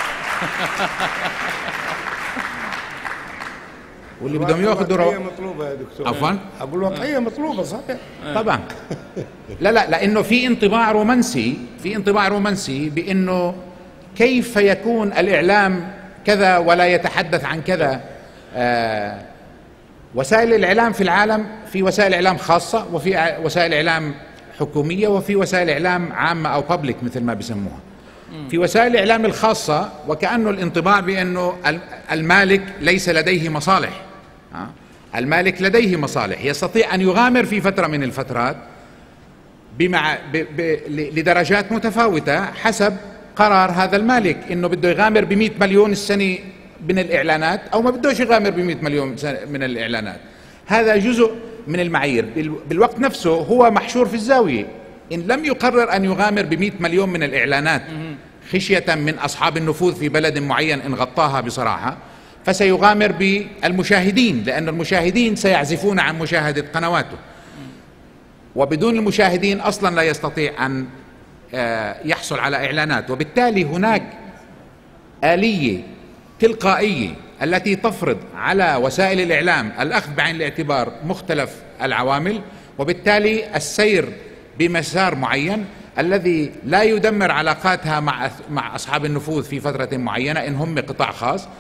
واللي بدهم ياخذوا واقعية مطلوبة يا دكتور. عفوا أقول واقعية مطلوبة صحيح طبعا. لا لأنه في انطباع رومانسي بأنه كيف يكون الإعلام كذا ولا يتحدث عن كذا. وسائل الإعلام في العالم في وسائل إعلام خاصة وفي وسائل إعلام حكومية وفي وسائل إعلام عامة أو بابليك مثل ما بيسموها. في وسائل الإعلام الخاصة وكأنه الانطباع بأنه المالك ليس لديه مصالح. المالك لديه مصالح، يستطيع أن يغامر في فترة من الفترات لدرجات متفاوتة حسب قرار هذا المالك، إنه بده يغامر ب100 مليون السنة من الإعلانات أو ما بدوش يغامر ب100 مليون من الإعلانات. هذا جزء من المعايير. بالوقت نفسه هو محشور في الزاوية. إن لم يقرر أن يغامر ب100 مليون من الإعلانات خشية من أصحاب النفوذ في بلد معين إن غطاها بصراحة، فسيغامر بالمشاهدين، لأن المشاهدين سيعزفون عن مشاهدة قنواته، وبدون المشاهدين أصلا لا يستطيع أن يحصل على إعلانات. وبالتالي هناك آلية تلقائية التي تفرض على وسائل الإعلام الأخذ بعين الاعتبار مختلف العوامل، وبالتالي السير بمسار معين الذي لا يدمر علاقاتها مع أصحاب النفوذ في فترة معينة إن هم قطاع خاص،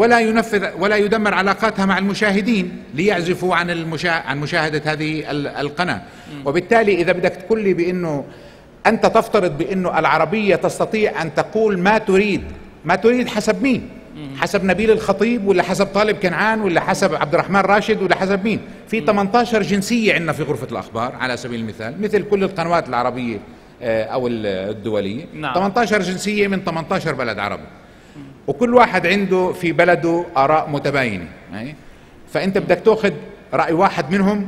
ولا يدمر علاقاتها مع المشاهدين ليعزفوا عن مشاهدة هذه القناة. وبالتالي إذا بدك تقول لي بأنه أنت تفترض بأنه العربية تستطيع أن تقول ما تريد حسب مين؟ حسب نبيل الخطيب ولا حسب طالب كنعان ولا حسب عبد الرحمن راشد ولا حسب مين؟ في 18 جنسية عندنا في غرفة الأخبار على سبيل المثال، مثل كل القنوات العربية أو الدولية. نعم. 18 جنسية من 18 بلد عربي، وكل واحد عنده في بلده آراء متباينة. فأنت بدك تأخذ رأي واحد منهم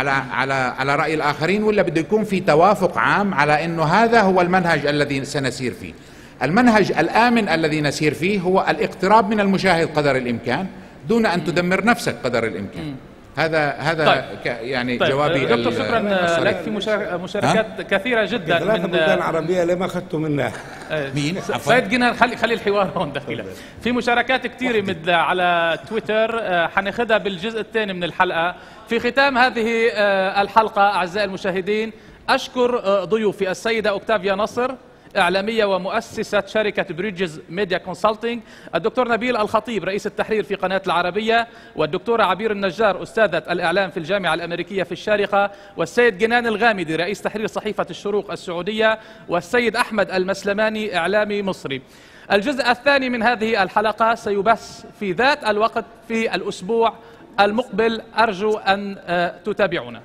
على رأي الآخرين، ولا بده يكون في توافق عام على أنه هذا هو المنهج الذي سنسير فيه؟ المنهج الآمن الذي نسير فيه هو الاقتراب من المشاهد قدر الإمكان دون أن تدمر نفسك قدر الإمكان. هذا طيب. يعني طيب. جوابي. دكتور شكرا لك. في مشاركات كثيرة جدا من 3 بلدان عربية لما أخذتوا منها مين؟ سيد جنان خلي الحوار هون دخيلة. في مشاركات كثيرة على تويتر حناخدها بالجزء الثاني من الحلقة. في ختام هذه الحلقة أعزائي المشاهدين أشكر ضيوفي السيدة أوكتافيا نصر إعلامية ومؤسسة شركة بريدجز ميديا كونسلتنج، الدكتور نبيل الخطيب رئيس التحرير في قناة العربية، والدكتورة عبير النجار أستاذة الإعلام في الجامعة الأمريكية في الشارقة، والسيد جنان الغامدي رئيس تحرير صحيفة الشروق السعودية، والسيد أحمد المسلماني إعلامي مصري. الجزء الثاني من هذه الحلقة سيبث في ذات الوقت في الأسبوع المقبل، أرجو أن تتابعونا.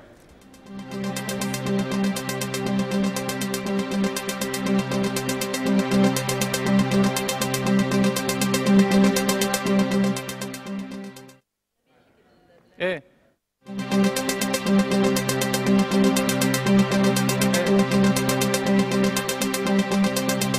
ايه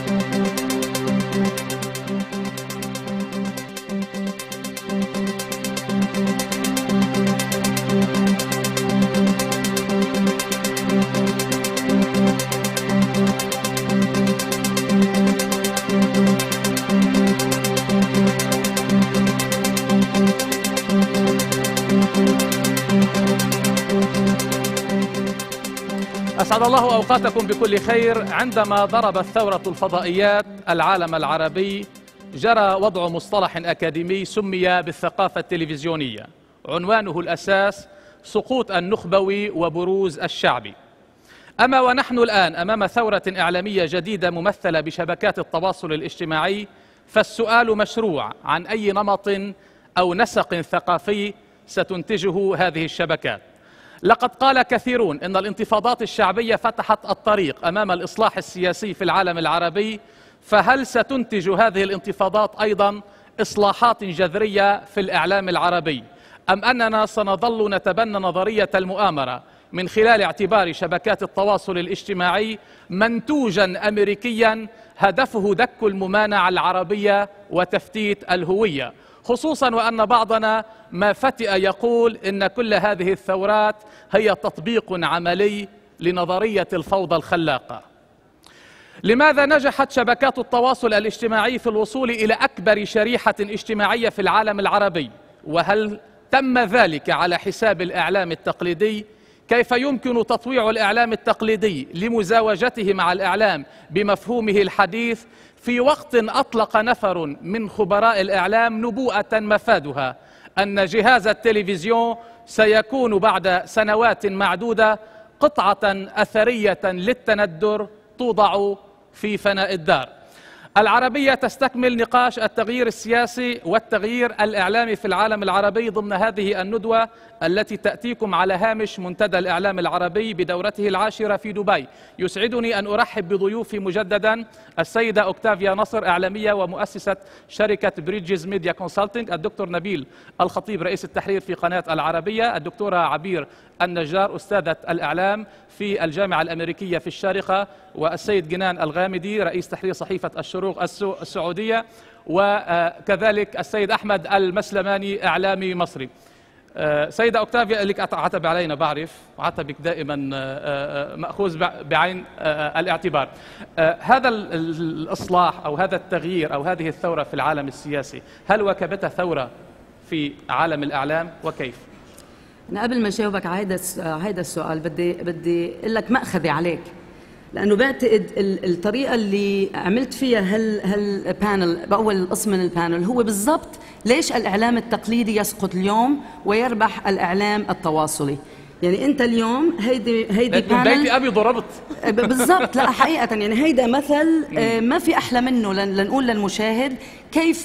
أسعد الله أوقاتكم بكل خير. عندما ضربت ثورة الفضائيات العالم العربي جرى وضع مصطلح أكاديمي سمي بالثقافة التلفزيونية، عنوانه الأساس سقوط النخبوي وبروز الشعبي. أما ونحن الآن أمام ثورة إعلامية جديدة ممثلة بشبكات التواصل الاجتماعي، فالسؤال مشروع عن أي نمط أو نسق ثقافي ستنتجه هذه الشبكات. لقد قال كثيرون إن الانتفاضات الشعبية فتحت الطريق أمام الإصلاح السياسي في العالم العربي، فهل ستنتج هذه الانتفاضات أيضا إصلاحات جذرية في الإعلام العربي، أم أننا سنظل نتبنى نظرية المؤامرة من خلال اعتبار شبكات التواصل الاجتماعي منتوجا أمريكيا هدفه دك الممانعة العربية وتفتيت الهوية، خصوصا وأن بعضنا ما فتئ يقول إن كل هذه الثورات هي تطبيق عملي لنظرية الفوضى الخلاقة؟ لماذا نجحت شبكات التواصل الاجتماعي في الوصول إلى أكبر شريحة اجتماعية في العالم العربي؟ وهل تم ذلك على حساب الإعلام التقليدي؟ كيف يمكن تطويع الإعلام التقليدي لمزاوجته مع الإعلام بمفهومه الحديث في وقت أطلق نفر من خبراء الإعلام نبوءة مفادها أن جهاز التلفزيون سيكون بعد سنوات معدودة قطعة أثرية للتندر توضع في فناء الدار؟ العربية تستكمل نقاش التغيير السياسي والتغيير الإعلامي في العالم العربي ضمن هذه الندوة التي تأتيكم على هامش منتدى الإعلام العربي بدورته العاشرة في دبي. يسعدني أن أرحب بضيوفي مجددا السيدة أوكتافيا نصر، إعلامية ومؤسسة شركة بريدجز ميديا كونسلتنج، الدكتور نبيل الخطيب رئيس التحرير في قناة العربية، الدكتورة عبير النجار أستاذة الإعلام في الجامعة الأمريكية في الشارقة، والسيد جنان الغامدي رئيس تحرير صحيفة الشروق السعودية، وكذلك السيد أحمد المسلماني إعلامي مصري. سيدة أوكتافيا، لك عتب علينا بعرف، وعتبك دائما مأخوذ بعين الاعتبار. هذا الإصلاح أو هذا التغيير أو هذه الثورة في العالم السياسي، هل واكبتها ثورة في عالم الإعلام وكيف؟ أنا قبل ما أجاوبك على هذا السؤال بدي أقول لك مأخذي عليك، لأنه بعتقد الطريقة اللي عملت فيها هالبانل بأول قسم من البانل هو بالضبط ليش الإعلام التقليدي يسقط اليوم ويربح الإعلام التواصلي. يعني أنت اليوم هيدي بانل بيتي أبي ضربت بالضبط. لا حقيقة يعني هيدا مثل ما في أحلى منه لنقول للمشاهد كيف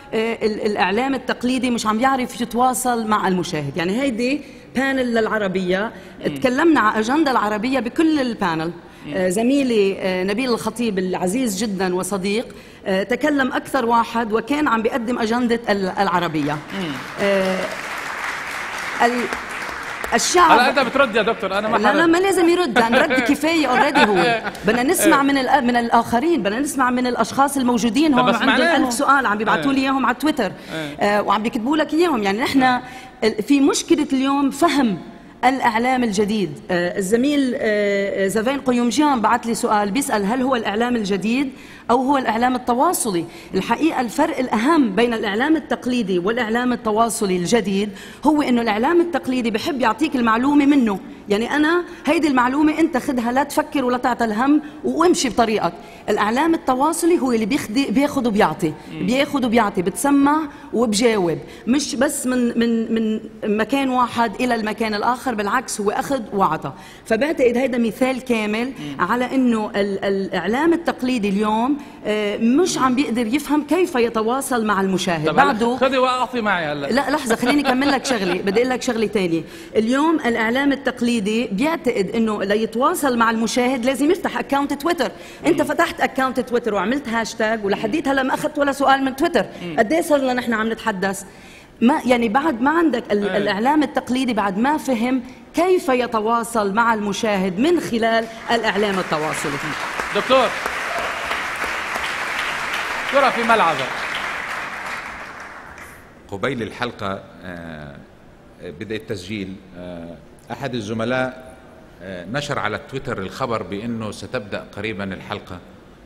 الإعلام التقليدي مش عم يعرف يتواصل مع المشاهد. يعني هيدي بانل للعربية، تكلمنا على أجندة العربية بكل البانل. زميلي نبيل الخطيب العزيز جدا وصديق تكلم أكثر واحد وكان عم بيقدم أجندة العربية. الشعب هلا انت بترد يا دكتور، انا لا ما لازم يرد، لان رد كفايه اوريدي. هو بدنا نسمع من الاخرين، بدنا نسمع من الاشخاص الموجودين هون، عندهم 1000 سؤال عم بيبعثوا لي اياهم على تويتر وعم بيكتبوا لك اياهم. يعني نحن في مشكله اليوم فهم الإعلام الجديد. الزميل زفين قيومجيان بعت لي سؤال بيسأل هل هو الإعلام الجديد أو هو الإعلام التواصلي؟ الحقيقة الفرق الأهم بين الإعلام التقليدي والإعلام التواصلي الجديد هو إنه الإعلام التقليدي بحب يعطيك المعلومة منه. يعني أنا هيدي المعلومة أنت خدها، لا تفكر ولا تعطي الهم وامشي بطريقك. الإعلام التواصلي هو اللي بياخد وبيعطي، بياخد وبيعطي، بتسمع وبجاوب، مش بس من مكان واحد إلى المكان الآخر، بالعكس هو أخذ وعطى. فبعتقد هيدا مثال كامل على إنه الإعلام التقليدي اليوم مش عم بيقدر يفهم كيف يتواصل مع المشاهد. بعده خذي وأعطي معي هلا. لا لحظة، خليني أكمل لك شغلي، بدي أقول لك شغلة تانية. اليوم الإعلام التقليدي بيعتقد إنه ليتواصل مع المشاهد لازم يفتح أكاونت تويتر. أنت فتحت أكاونت تويتر وعملت هاشتاج ولحديت هلا ما أخذت ولا سؤال من تويتر. قد إيه صار لنا نحن عم نتحدث؟ ما يعني بعد ما عندك الإعلام التقليدي بعد ما فهم كيف يتواصل مع المشاهد من خلال الإعلام التواصلي. دكتور كرة في ملعبه، قبيل الحلقة بدء التسجيل أحد الزملاء نشر على تويتر الخبر بأنه ستبدأ قريبا الحلقة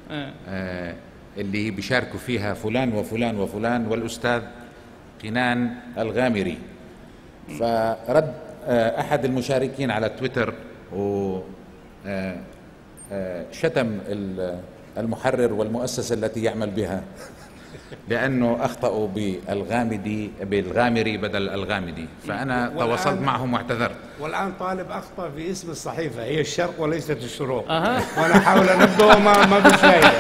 اللي بيشاركوا فيها فلان وفلان وفلان والأستاذ قنان الغامري. فرد أحد المشاركين على تويتر وشتم المحرر والمؤسسة التي يعمل بها لأنه أخطأوا بالغامري بدل الغامدي، فأنا تواصلت معهم واعتذرت. والآن طالب أخطأ في اسم الصحيفة، هي الشرق وليست الشروق. وأنا أحاول أنبهه ما بالفائدة.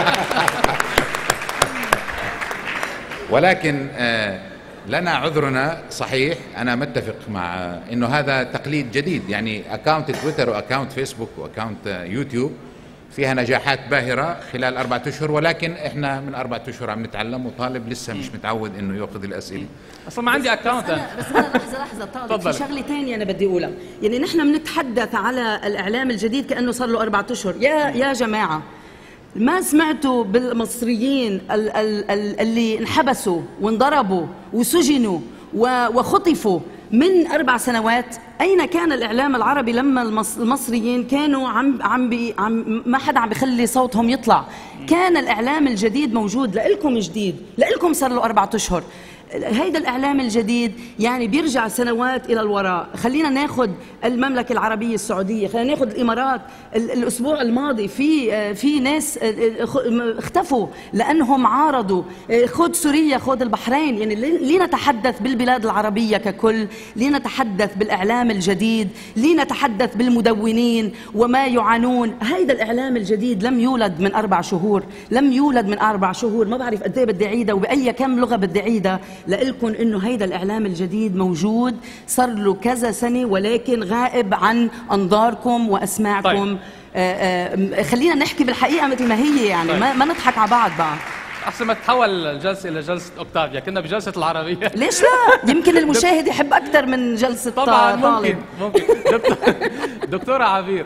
ولكن لنا عذرنا صحيح. أنا متفق مع إنه هذا تقليد جديد، يعني أكاونت تويتر وأكاونت فيسبوك وأكاونت يوتيوب فيها نجاحات باهرة خلال 4 أشهر، ولكن إحنا من 4 أشهر عم نتعلم، وطالب لسه مش متعود إنه يأخذ الأسئلة. أصلا ما عندي أكاونت. بس أنا لحظة طالب، في شغلة ثانية أنا بدي أقولها. يعني نحن بنتحدث على الإعلام الجديد كأنه صار له 4 أشهر. يا جماعة، ما سمعتوا بالمصريين اللي انحبسوا وانضربوا وسجنوا وخطفوا من 4 سنوات؟ أين كان الإعلام العربي لما المصريين كانوا عم ما حدا عم بيخلي صوتهم يطلع؟ كان الإعلام الجديد موجود. لإلكم جديد، لإلكم صار له 4 أشهر. هيدا الإعلام الجديد يعني بيرجع سنوات إلى الوراء. خلينا ناخذ المملكة العربية السعودية، خلينا ناخذ الإمارات. الأسبوع الماضي في ناس اختفوا لأنهم عارضوا. خذ سوريا، خذ البحرين. يعني لنتحدث بالبلاد العربية ككل، لنتحدث بالإعلام الجديد، لنتحدث بالمدونين وما يعانون. هيدا الإعلام الجديد لم يولد من 4 شهور، لم يولد من 4 شهور. ما بعرف قد ايه بدي أعيدها وبأي كم لغة بدي أعيدها لإلكم إنه هيدا الإعلام الجديد موجود، صار له كذا سنة، ولكن غائب عن أنظاركم وأسماعكم. خلينا نحكي بالحقيقة مثل ما هي، يعني طيب. ما نضحك على بعض بقى. أحسن ما تحول الجلسة إلى جلسة أوكتافيا، كنا بجلسة العربية. ليش لا؟ يمكن المشاهد يحب أكثر من جلسة طبعا. طالب. ممكن. دكتورة عبير،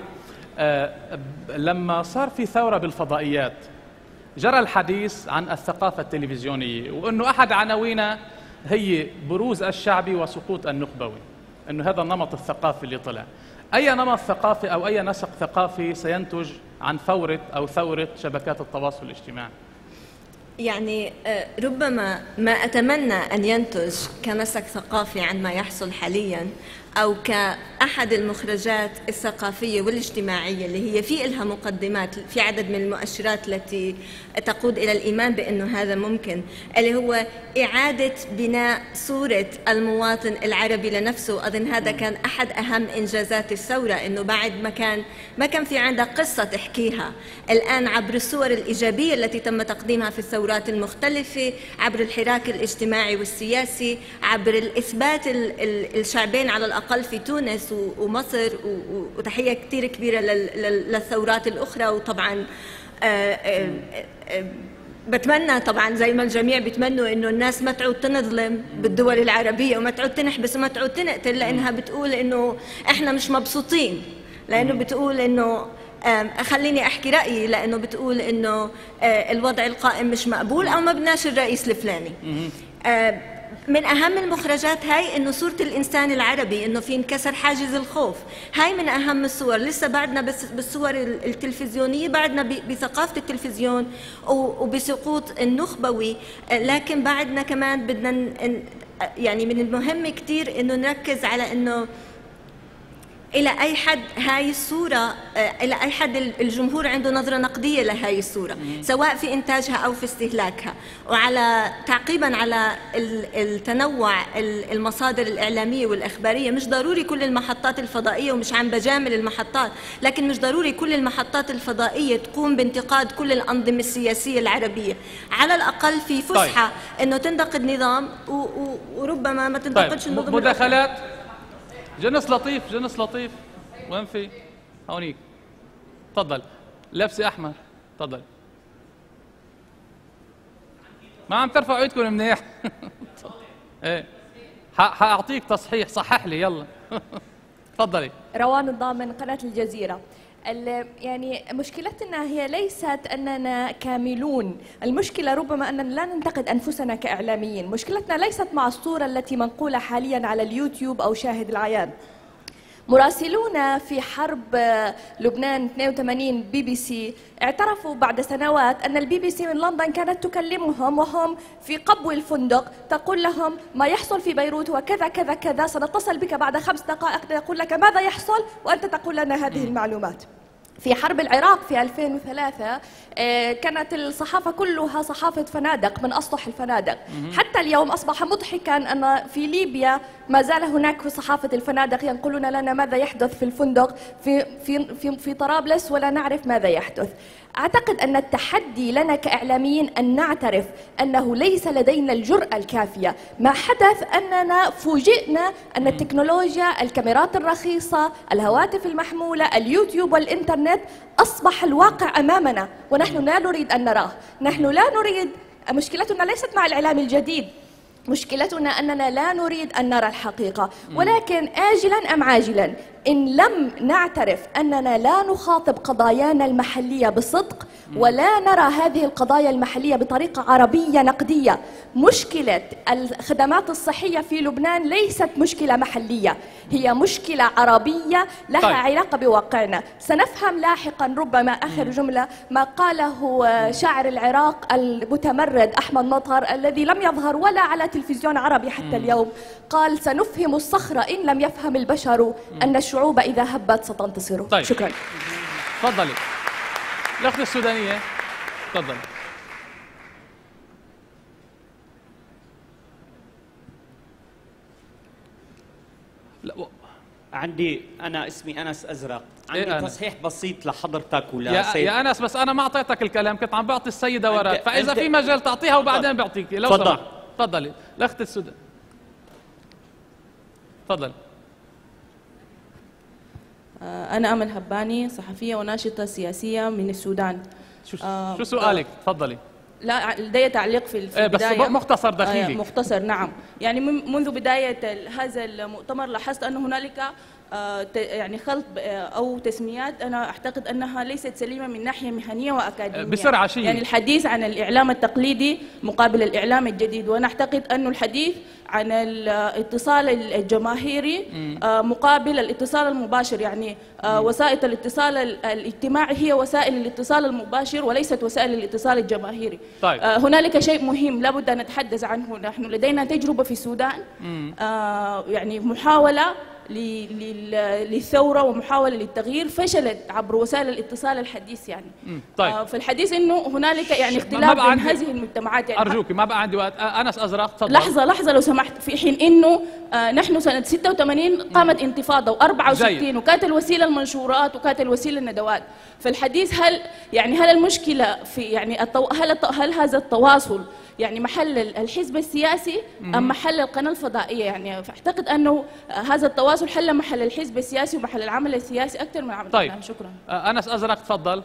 لما صار في ثورة بالفضائيات جرى الحديث عن الثقافة التلفزيونية، وأنه أحد عناوينها هي بروز الشعبي وسقوط النخبوي، أنه هذا النمط الثقافي اللي طلع. أي نمط ثقافي أو أي نسق ثقافي سينتج عن فورة أو ثورة شبكات التواصل الاجتماعي؟ يعني ربما ما أتمنى أن ينتج كنسق ثقافي عن ما يحصل حالياً، أو كأحد المخرجات الثقافية والاجتماعية اللي هي في إلها مقدمات، في عدد من المؤشرات التي تقود إلى الإيمان بأنه هذا ممكن، اللي هو إعادة بناء صورة المواطن العربي لنفسه. أظن هذا كان أحد أهم إنجازات الثورة، أنه بعد ما كان في عندها قصة تحكيها، الآن عبر الصور الإيجابية التي تم تقديمها في الثورات المختلفة، عبر الحراك الاجتماعي والسياسي، عبر الإثبات الشعبين على الأقل في تونس ومصر، وتحية كتير كبيرة للثورات الأخرى. وطبعا بتمنى طبعا زي ما الجميع بيتمنوا انه الناس ما تعود تنظلم بالدول العربية وما تعود تنحبس وما تعود تنقتل، لانها بتقول انه احنا مش مبسوطين، لانه بتقول انه خليني احكي رايي، لانه بتقول انه الوضع القائم مش مقبول او ما بدناش الرئيس الفلاني. من أهم المخرجات هاي إنه صورة الإنسان العربي، إنه في انكسر حاجز الخوف. هاي من أهم الصور. لسه بعدنا بس بالصور التلفزيونية، بعدنا بثقافة التلفزيون وبسقوط النخبوي، لكن بعدنا كمان بدنا يعني من المهم كتير إنه نركز على إنه إلى أي حد هاي الصورة، إلى أي حد الجمهور عنده نظرة نقدية لهاي الصورة، سواء في إنتاجها أو في استهلاكها. وعلى تعقيبا على التنوع المصادر الإعلامية والإخبارية، مش ضروري كل المحطات الفضائية، ومش عم بجامل المحطات، لكن مش ضروري كل المحطات الفضائية تقوم بانتقاد كل الأنظمة السياسية العربية. على الأقل في فسحة إنه تنتقد نظام وربما ما تنتقدش النظام. مداخلات. جنس لطيف وين في؟ هونيك. تفضل. لابسي احمر. تفضل. ما عم ترفعوا ايدكم منيح. ايه حاعطيك تصحيح، صحح لي يلا. تفضلي. روان الضامن، قناة الجزيرة. يعني مشكلتنا هي ليست أننا كاملون، المشكلة ربما أننا لا ننتقد أنفسنا كإعلاميين، مشكلتنا ليست مع الصورة التي منقولة حاليا على اليوتيوب أو شاهد العيان. مراسلونا في حرب لبنان 82 BBC اعترفوا بعد سنوات أن BBC من لندن كانت تكلمهم وهم في قبو الفندق، تقول لهم ما يحصل في بيروت وكذا كذا كذا، سنتصل بك بعد 5 دقائق نقول لك ماذا يحصل وأنت تقول لنا هذه المعلومات. في حرب العراق في 2003 كانت الصحافة كلها صحافة فنادق من أسطح الفنادق. حتى اليوم أصبح مضحكا أن في ليبيا ما زال هناك صحافة الفنادق ينقلون لنا ماذا يحدث في الفندق في طرابلس ولا نعرف ماذا يحدث. أعتقد أن التحدي لنا كإعلاميين أن نعترف أنه ليس لدينا الجرأة الكافية. ما حدث أننا فوجئنا أن التكنولوجيا، الكاميرات الرخيصة، الهواتف المحمولة، اليوتيوب والإنترنت أصبح الواقع أمامنا ونحن لا نريد أن نراه. نحن لا نريد، مشكلتنا ليست مع الإعلام الجديد، مشكلتنا أننا لا نريد أن نرى الحقيقة، ولكن آجلا أم عاجلا إن لم نعترف أننا لا نخاطب قضايانا المحلية بصدق ولا نرى هذه القضايا المحلية بطريقة عربية نقدية. مشكلة الخدمات الصحية في لبنان ليست مشكلة محلية، هي مشكلة عربية لها علاقة بواقعنا. سنفهم لاحقا ربما آخر جملة ما قاله شاعر العراق المتمرد أحمد مطهر الذي لم يظهر ولا على تلفزيون عربي حتى اليوم، قال سنفهم الصخرة إن لم يفهم البشر أن الشعوب إذا هبت ستنتصر. طيب. شكرا. تفضلي الأخت السودانية، تفضلي. عندي أنا اسمي أنس أزرق، عندي تصحيح بسيط لحضرتك ولا يا أنس، بس أنا ما أعطيتك الكلام، كنت عم بعطي السيدة وراك، فإذا في مجال تعطيها وبعدين بعطيك لو سمحت. تفضلي الأخت السودان، تفضلي. أنا أمل هباني، صحفية وناشطة سياسية من السودان. شو سؤالك؟ تفضلي. لا لدي تعليق في البداية، بس مختصر دخيلي. مختصر نعم. يعني منذ بداية هذا المؤتمر لاحظت أن هنالك يعني خلط أو تسميات أنا أعتقد أنها ليست سليمة من ناحية مهنية وأكاديمية. بسرعة شيء. يعني الحديث عن الإعلام التقليدي مقابل الإعلام الجديد، وأنا أعتقد أن الحديث عن الاتصال الجماهيري مقابل الاتصال المباشر. يعني وسائل الاتصال الاجتماعي هي وسائل الاتصال المباشر وليست وسائل الاتصال الجماهيري. طيب. هنالك شيء مهم لابد أن نتحدث عنه. نحن لدينا تجربة في السودان، يعني محاولة للثورة ومحاولة للتغيير فشلت عبر وسائل الاتصال الحديث. يعني طيب. في الحديث انه هنالك يعني اختلاف بين هذه المجتمعات. يعني ارجوك ما بقى عندي وقت. انس ازرق تفضل. لحظة لو سمحت. في حين انه نحن سنة 86 قامت انتفاضة و64 وكانت الوسيلة المنشورات وكانت الوسيلة الندوات. فالحديث هل المشكلة في يعني هل هذا التواصل يعني محل الحزب السياسي أم محل القناة الفضائية؟ يعني فأعتقد أنه هذا التواصل حل محل الحزب السياسي ومحل العمل السياسي أكثر من عمل الإعلام. شكرا. أنس أزرق تفضل.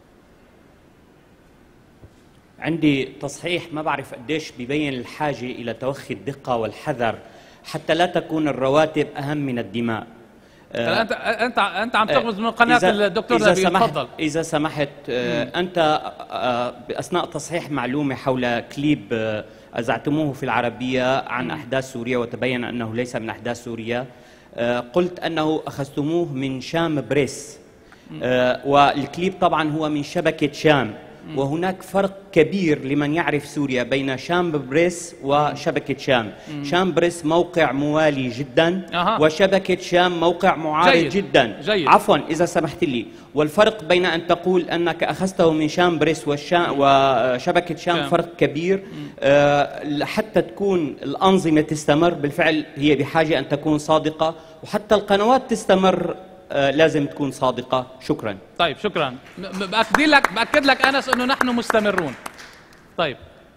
عندي تصحيح، ما بعرف قديش ببين الحاجة إلى توخي الدقة والحذر حتى لا تكون الرواتب أهم من الدماء. انت عم تغمز من قناه الدكتور نبيل. تفضل. اذا سمحت. انت باثناء تصحيح معلومه حول كليب اذعتموه في العربيه عن احداث سوريا وتبين انه ليس من احداث سوريا، قلت انه اخذتموه من شام بريس، والكليب طبعا هو من شبكه شام، وهناك فرق كبير لمن يعرف سوريا بين شام بريس وشبكة شام. شام بريس موقع موالي جدا، وشبكة شام موقع معارض جدا. عفوا إذا سمحت لي. والفرق بين أن تقول أنك أخذته من شام بريس وشبكة شام فرق كبير. حتى تكون الأنظمة تستمر بالفعل هي بحاجة أن تكون صادقة، وحتى القنوات تستمر لازم تكون صادقة. شكرا. طيب شكرا. بأكد لك أنس أنه نحن مستمرون. طيب.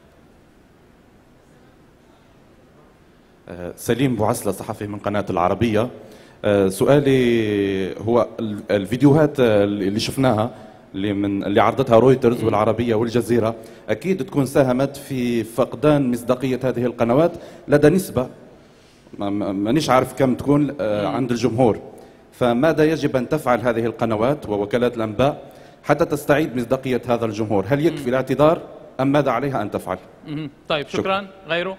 سليم بوعسلة، صحفي من قناة العربية. سؤالي هو الفيديوهات اللي شفناها اللي عرضتها رويترز والعربية والجزيرة أكيد تكون ساهمت في فقدان مصداقية هذه القنوات لدى نسبة مانيش عارف كم تكون عند الجمهور. فماذا يجب أن تفعل هذه القنوات ووكالات الأنباء حتى تستعيد مصداقية هذا الجمهور؟ هل يكفي الاعتذار أم ماذا عليها أن تفعل؟ طيب شكرا. غيره؟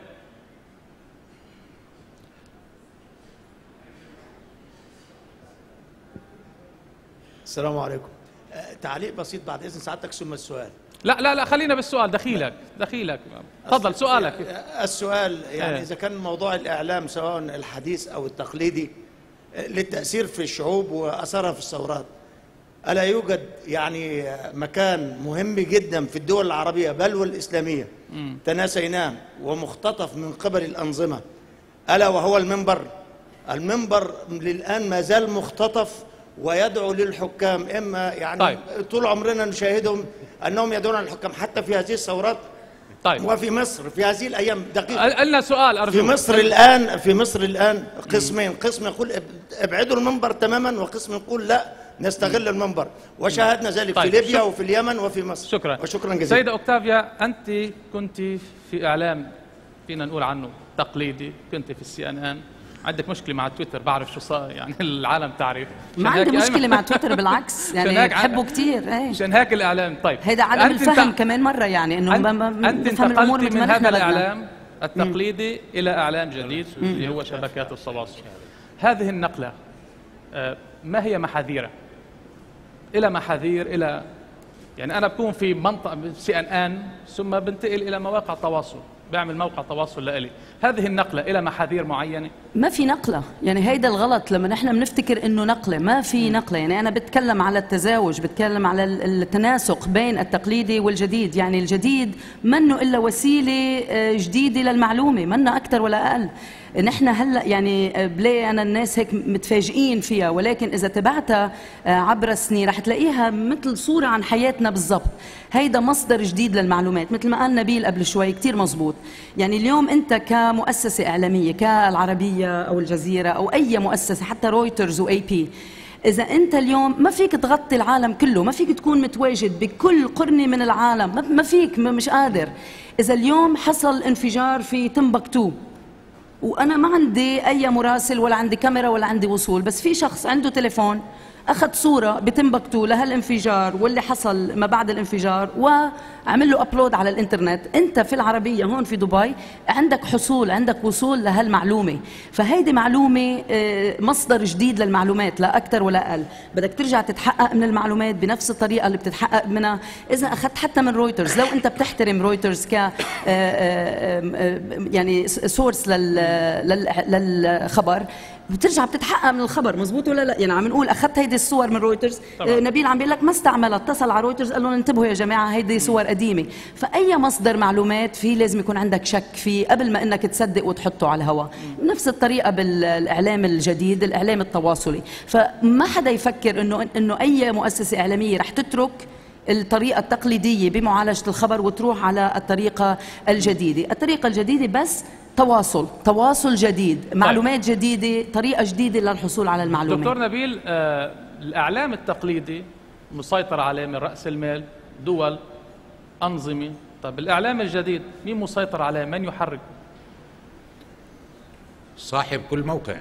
السلام عليكم. تعليق بسيط بعد إذن سعادتك ثم السؤال. لا خلينا بالسؤال. دخيلك تفضل سؤالك. السؤال يعني إذا كان موضوع الإعلام سواء الحديث أو التقليدي للتأثير في الشعوب وأثرها في الثورات، ألا يوجد يعني مكان مهم جدا في الدول العربية بل والإسلامية تناسيناه ومختطف من قبل الأنظمة، ألا وهو المنبر. المنبر للآن ما زال مختطف ويدعو للحكام، إما يعني طيب. طول عمرنا نشاهدهم أنهم يدعون للحكام حتى في هذه الثورات. طيب. وفي مصر في هذه الأيام دقيقة لنا سؤال أرجو. في مصر الآن قسمين، قسم يقول ابعدوا المنبر تماما وقسم يقول لا نستغل المنبر، وشاهدنا ذلك طيب. في ليبيا وفي اليمن وفي مصر. شكرا. وشكرا جزيلا. سيدة أوكتافيا، أنت كنت في إعلام فينا نقول عنه تقليدي، كنت في CNN، عندك مشكلة مع تويتر، بعرف شو صار يعني العالم تعرف. ما عندي مشكلة مع تويتر بالعكس، يعني بحبه كتير. عشان هيك الإعلام. طيب هيدا عدم الفهم كمان مرة، يعني إنه أنت انتقلتي من هذا الإعلام التقليدي إلى إعلام جديد اللي هو شبكات التواصل. هذه النقلة ما هي محاذيرها؟ إلى محاذير، إلى يعني أنا بكون في منطقة CNN ثم بنتقل إلى مواقع تواصل، بعمل موقع تواصل لإلي. هذه النقلة إلى محاذير معينة؟ ما في نقلة، يعني هيدا الغلط لما نحن بنفتكر إنه نقلة. ما في نقلة، يعني أنا بتكلم على التزاوج، بتكلم على التناسق بين التقليدي والجديد. يعني الجديد منه إلا وسيلة جديدة للمعلومة، منه أكثر ولا أقل. نحن هلا يعني بلاقي انا الناس هيك متفاجئين فيها، ولكن اذا تبعتها عبر السنين رح تلاقيها مثل صوره عن حياتنا بالضبط. هيدا مصدر جديد للمعلومات، مثل ما قال نبيل قبل شوي كتير مزبوط. يعني اليوم انت كمؤسسه اعلاميه كالعربيه او الجزيره او اي مؤسسه، حتى رويترز وAP، إذا أنت اليوم ما فيك تغطي العالم كله، ما فيك تكون متواجد بكل قرنة من العالم، ما فيك، مش قادر. إذا اليوم حصل انفجار في تمبكتو وأنا ما عندي أي مراسل ولا عندي كاميرا ولا عندي وصول، بس في شخص عنده تليفون أخذ صورة بتمبكتو لهالانفجار واللي حصل ما بعد الانفجار وعمل له أبلود على الإنترنت، أنت في العربية هون في دبي عندك حصول، عندك وصول لهالمعلومة. فهيدي معلومة مصدر جديد للمعلومات، لا أكثر ولا أقل. بدك ترجع تتحقق من المعلومات بنفس الطريقة اللي بتتحقق منها إذا أخذت حتى من رويترز. لو أنت بتحترم رويترز ك يعني سورس للخبر، بترجع بتتحقق من الخبر، مزبوط ولا لا؟ يعني عم نقول اخذت هيدي الصور من رويترز، نبيل عم بيقول لك ما استعملها، اتصل على رويترز قال لهم انتبهوا يا جماعه هيدي صور قديمه. فاي مصدر معلومات في لازم يكون عندك شك فيه قبل ما انك تصدق وتحطه على الهواء. نفس الطريقه بالاعلام الجديد، الاعلام التواصلي. فما حدا يفكر انه اي مؤسسه اعلاميه رح تترك الطريقة التقليدية بمعالجة الخبر وتروح على الطريقة الجديدة. الطريقة الجديدة بس تواصل جديد، معلومات جديدة، طريقة جديدة للحصول على المعلومات. دكتور نبيل، الإعلام التقليدي مسيطر عليه من رأس المال، دول، أنظمة. طب الإعلام الجديد مين مسيطر عليه؟ من يحرك؟ صاحب كل موقع،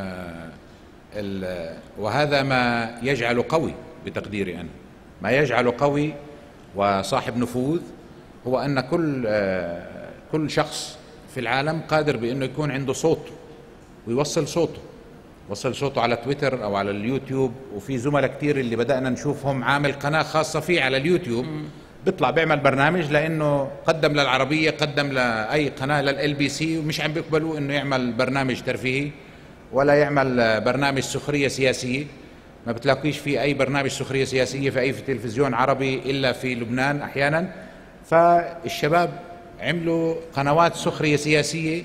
وهذا ما يجعله قوي بتقديري أنا. ما يجعله قوي وصاحب نفوذ هو أن كل شخص في العالم قادر بأنه يكون عنده صوت ويوصل صوته على تويتر أو على اليوتيوب. وفي زملاء كتير اللي بدأنا نشوفهم عامل قناة خاصة فيه على اليوتيوب، بيطلع بيعمل برنامج لأنه قدم للعربية، قدم لأي قناة للLBC، ومش عم بيقبلوا أنه يعمل برنامج ترفيهي ولا يعمل برنامج سخرية سياسية. ما بتلاقيش في أي برنامج سخرية سياسية في أي تلفزيون عربي إلا في لبنان أحيانا. فالشباب عملوا قنوات سخرية سياسية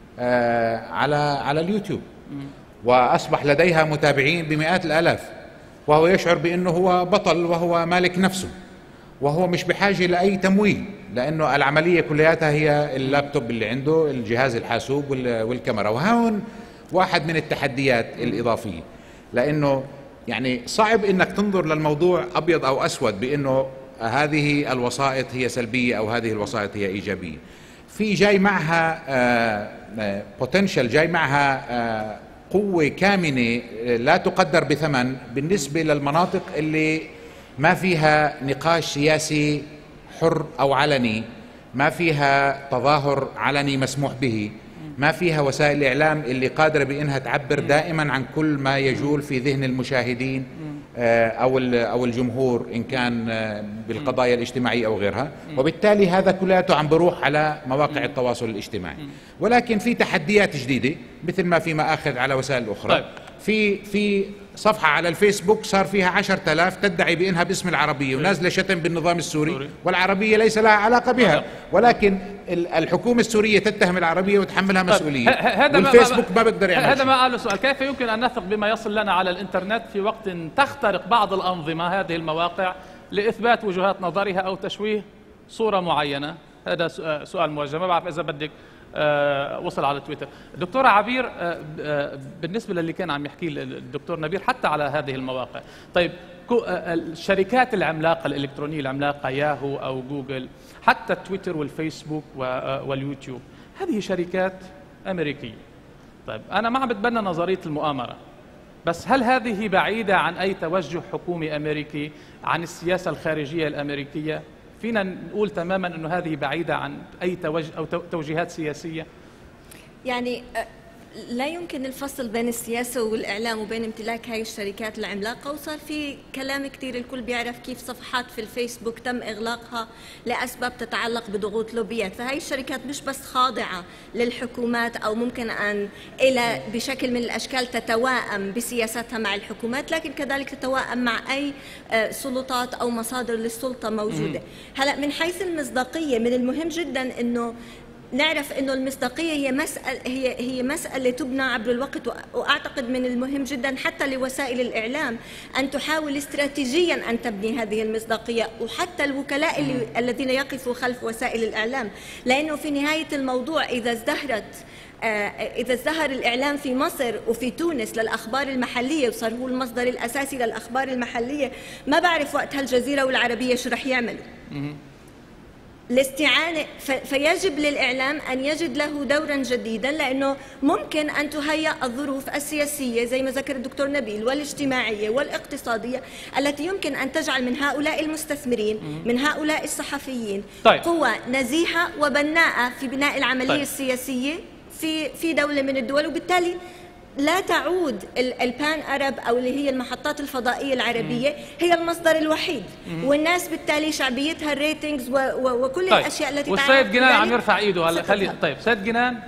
على اليوتيوب، وأصبح لديها متابعين بمئات الآلاف، وهو يشعر بأنه هو بطل وهو مالك نفسه، وهو مش بحاجة لأي تمويل، لأنه العملية كلياتها هي اللابتوب اللي عنده، الجهاز الحاسوب والكاميرا. وهون واحد من التحديات الإضافية، لأنه يعني صعب انك تنظر للموضوع ابيض او اسود بانه هذه الوسائط هي سلبيه او هذه الوسائط هي ايجابيه. في جاي معها بوتنشل، جاي معها قوة كامنة لا تقدر بثمن بالنسبة للمناطق اللي ما فيها نقاش سياسي حر أو علني، ما فيها تظاهر علني مسموح به، ما فيها وسائل الإعلام اللي قادرة بأنها تعبر دائما عن كل ما يجول في ذهن المشاهدين أو الجمهور إن كان بالقضايا الاجتماعية أو غيرها، وبالتالي هذا كلياته عم بروح على مواقع التواصل الاجتماعي. ولكن في تحديات جديدة مثل ما في مآخذ على وسائل أخرى. طيب. في صفحة على الفيسبوك صار فيها 10,000 تدعي بأنها باسم العربية ونازلة شتم بالنظام السوري، والعربية ليس لها علاقة بها، ولكن الحكومة السورية تتهم العربية وتحملها مسؤولية. والفيسبوك ما بيقدر يعمل هذا ما قاله سؤال، كيف يمكن أن نثق بما يصل لنا على الإنترنت في وقت تخترق بعض الأنظمة هذه المواقع لإثبات وجهات نظرها أو تشويه صورة معينة؟ هذا سؤال موجه، ما بعرف إذا بدك وصل على تويتر. دكتورة عبير، بالنسبة للي كان عم يحكي الدكتور نبيل حتى على هذه المواقع، طيب الشركات العملاقة الإلكترونية العملاقة ياهو أو جوجل حتى تويتر والفيسبوك واليوتيوب، هذه شركات أمريكية. طيب أنا ما عم بتبنى نظرية المؤامرة، بس هل هذه بعيدة عن أي توجه حكومي أمريكي، عن السياسة الخارجية الأمريكية؟ فينا نقول تماما أنه هذه بعيدة عن أي توجه أو توجيهات سياسية؟ يعني لا يمكن الفصل بين السياسة والإعلام وبين امتلاك هاي الشركات العملاقة، وصار في كلام كتير، الكل بيعرف كيف صفحات في الفيسبوك تم إغلاقها لأسباب تتعلق بضغوط لوبيات. فهاي الشركات مش بس خاضعة للحكومات أو ممكن أن إلى بشكل من الأشكال تتواءم بسياساتها مع الحكومات، لكن كذلك تتواءم مع أي سلطات أو مصادر للسلطة موجودة. هلأ من حيث المصداقية من المهم جدا أنه نعرف انه المصداقيه هي مساله تبنى عبر الوقت، واعتقد من المهم جدا حتى لوسائل الاعلام ان تحاول استراتيجيا ان تبني هذه المصداقيه، وحتى الوكلاء الذين يقفوا خلف وسائل الاعلام، لانه في نهايه الموضوع اذا ازدهر الإعلام في مصر وفي تونس للأخبار المحلية وصار هو المصدر الأساسي للأخبار المحلية، ما بعرف وقتها الجزيرة والعربية شو رح يعملوا. الاستعانة فيجب للإعلام أن يجد له دورا جديدا، لأنه ممكن أن تهيأ الظروف السياسية زي ما ذكر الدكتور نبيل والاجتماعية والاقتصادية التي يمكن أن تجعل من هؤلاء المستثمرين من هؤلاء الصحفيين قوة نزيهة وبناءة في بناء العملية السياسية في دولة من الدول، وبالتالي لا تعود البان أرب أو اللي هي المحطات الفضائية العربية هي المصدر الوحيد، والناس بالتالي شعبيتها الريتنجز وكل الأشياء التي والسيد جنان عم يرفع ايده هلا. خلي طيب سيد جنان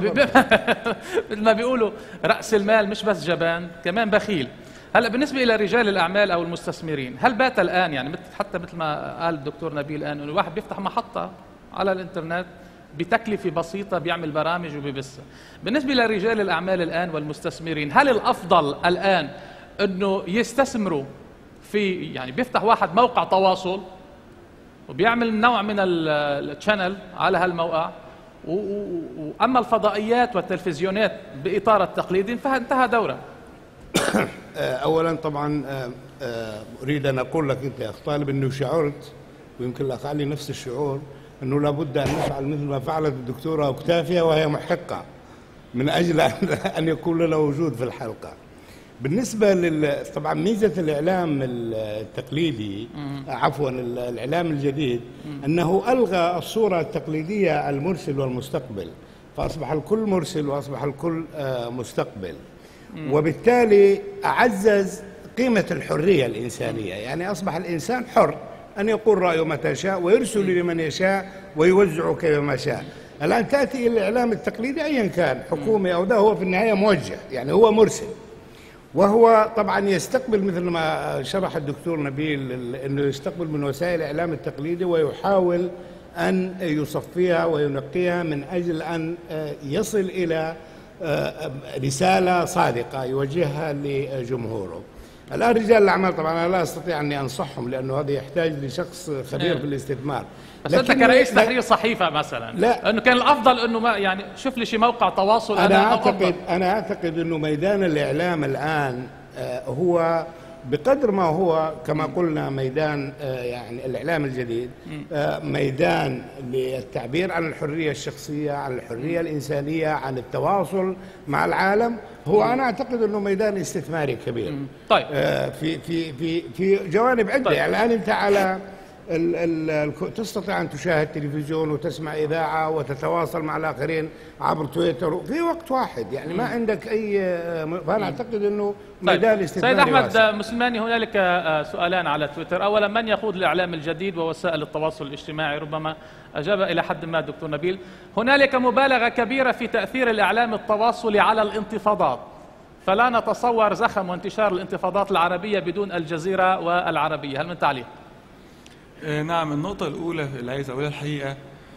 مثل ما بيقولوا رأس المال مش بس جبان كمان بخيل. هلا بالنسبة إلى رجال الأعمال أو المستثمرين، هل بات الآن يعني حتى مثل ما قال الدكتور نبيل الآن إنه الواحد بيفتح محطة على الإنترنت بتكلفة بسيطة بيعمل برامج وبيبثها؟ بالنسبة لرجال الأعمال الآن والمستثمرين، هل الأفضل الآن أنه يستثمروا في يعني بيفتح واحد موقع تواصل وبيعمل نوع من الشانل على هالموقع، وأما الفضائيات والتلفزيونات بإطار التقليدي فانتهى دوره؟ أولا طبعا أريد أن أقول لك أنت يا أخ طالب أنه شعرت، ويمكن الأخ علي نفس الشعور، أنه لابد أن نفعل مثل ما فعلت الدكتورة أوكتافيا وهي محقة من أجل أن يكون لنا وجود في الحلقة. بالنسبة طبعا ميزة الإعلام التقليدي عفوا الإعلام الجديد أنه ألغى الصورة التقليدية المرسل والمستقبل، فأصبح الكل مرسل وأصبح الكل مستقبل، وبالتالي أعزز قيمة الحرية الإنسانية. يعني أصبح الإنسان حر أن يقول رأيه متى شاء ويرسل لمن يشاء ويوزعه كيفما شاء. الآن تأتي الإعلام التقليدي أيا كان حكومي أو ده، هو في النهاية موجه، يعني هو مرسل، وهو طبعا يستقبل مثل ما شرح الدكتور نبيل أنه يستقبل من وسائل الإعلام التقليدي ويحاول أن يصفيها وينقيها من أجل أن يصل إلى رسالة صادقة يوجهها لجمهوره. الآن رجال الأعمال طبعا أنا لا أستطيع أني أنصحهم لأنه هذا يحتاج لشخص خبير في الاستثمار. بس أنت كرئيس تحرير صحيفة مثلا، لا أنه كان الأفضل أنه ما يعني شوف لي شي موقع تواصل. أنا أعتقد أنه ميدان الإعلام الآن هو بقدر ما هو كما قلنا ميدان يعني الإعلام الجديد ميدان للتعبير عن الحرية الشخصية، عن الحرية الإنسانية، عن التواصل مع العالم، هو أنا أعتقد أنه ميدان استثماري كبير. طيب في جوانب عدة. يعني الآن أنت على تستطيع أن تشاهد تلفزيون وتسمع إذاعة وتتواصل مع الآخرين عبر تويتر في وقت واحد، يعني ما عندك أي. فأنا أعتقد أنه ميدان استثماري. سيد أحمد مسلماني، هنالك سؤالان على تويتر. أولا، من يقود الإعلام الجديد ووسائل التواصل الاجتماعي؟ ربما أجاب إلى حد ما دكتور نبيل. هنالك مبالغة كبيرة في تأثير الإعلام التواصلي على الانتفاضات، فلا نتصور زخم وانتشار الانتفاضات العربية بدون الجزيرة والعربية. هل من تعليق؟ نعم، النقطة الأولى اللي عايز أقولها الحقيقة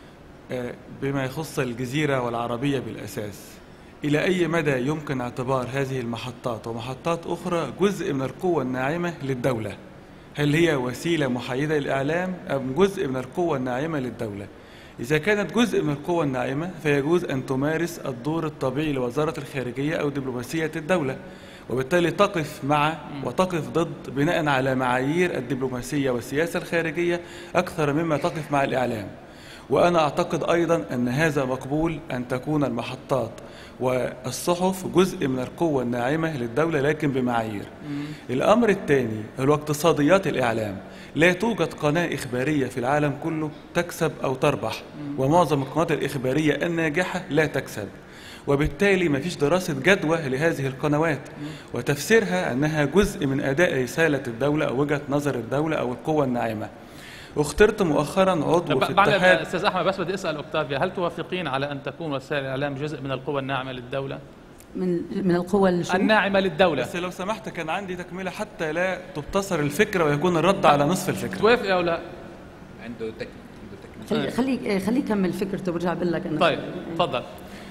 بما يخص الجزيرة والعربية بالأساس، إلى أي مدى يمكن اعتبار هذه المحطات ومحطات أخرى جزء من القوة الناعمة للدولة؟ هل هي وسيلة محايدة للإعلام أم جزء من القوة الناعمة للدولة؟ إذا كانت جزء من القوة الناعمة فيجوز أن تمارس الدور الطبيعي لوزارة الخارجية أو دبلوماسية الدولة، وبالتالي تقف مع وتقف ضد بناء على معايير الدبلوماسية والسياسة الخارجية أكثر مما تقف مع الإعلام. وأنا أعتقد أيضا أن هذا مقبول، أن تكون المحطات والصحف جزء من القوة الناعمة للدولة لكن بمعايير. الأمر الثاني هو اقتصاديات الإعلام. لا توجد قناة إخبارية في العالم كله تكسب أو تربح، ومعظم القنوات الإخبارية الناجحة لا تكسب، وبالتالي ما فيش دراسة جدوى لهذه القنوات وتفسيرها أنها جزء من أداء رسالة الدولة أو وجهة نظر الدولة أو القوة الناعمة. اخترت مؤخرا عضو في اتحاد. أستاذ أحمد، بس بدي أسأل أوكتافيا، هل توافقين على أن تكون وسائل الإعلام جزء من القوة الناعمة للدولة؟ من القوة الناعمة للدولة. بس لو سمحت كان عندي تكملة حتى لا تبتصر الفكرة ويكون الرد على نصف الفكرة. توافق أو لا؟ عنده تكملة. خليه يكمل فكرته وبرجع بقول لك أنا. طيب تفضل.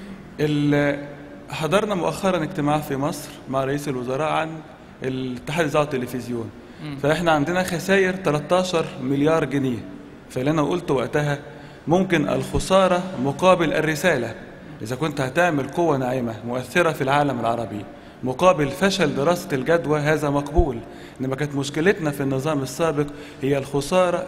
حضرنا مؤخرا اجتماع في مصر مع رئيس الوزراء عن الاتحاد الإذاعة والتلفزيون، فإحنا عندنا خسائر 13 مليار جنيه. فاللي أنا قلته وقتها ممكن الخسارة مقابل الرسالة. إذا كنت هتعمل قوة ناعمة مؤثرة في العالم العربي مقابل فشل دراسة الجدوى، هذا مقبول. إنما كانت مشكلتنا في النظام السابق هي الخسارة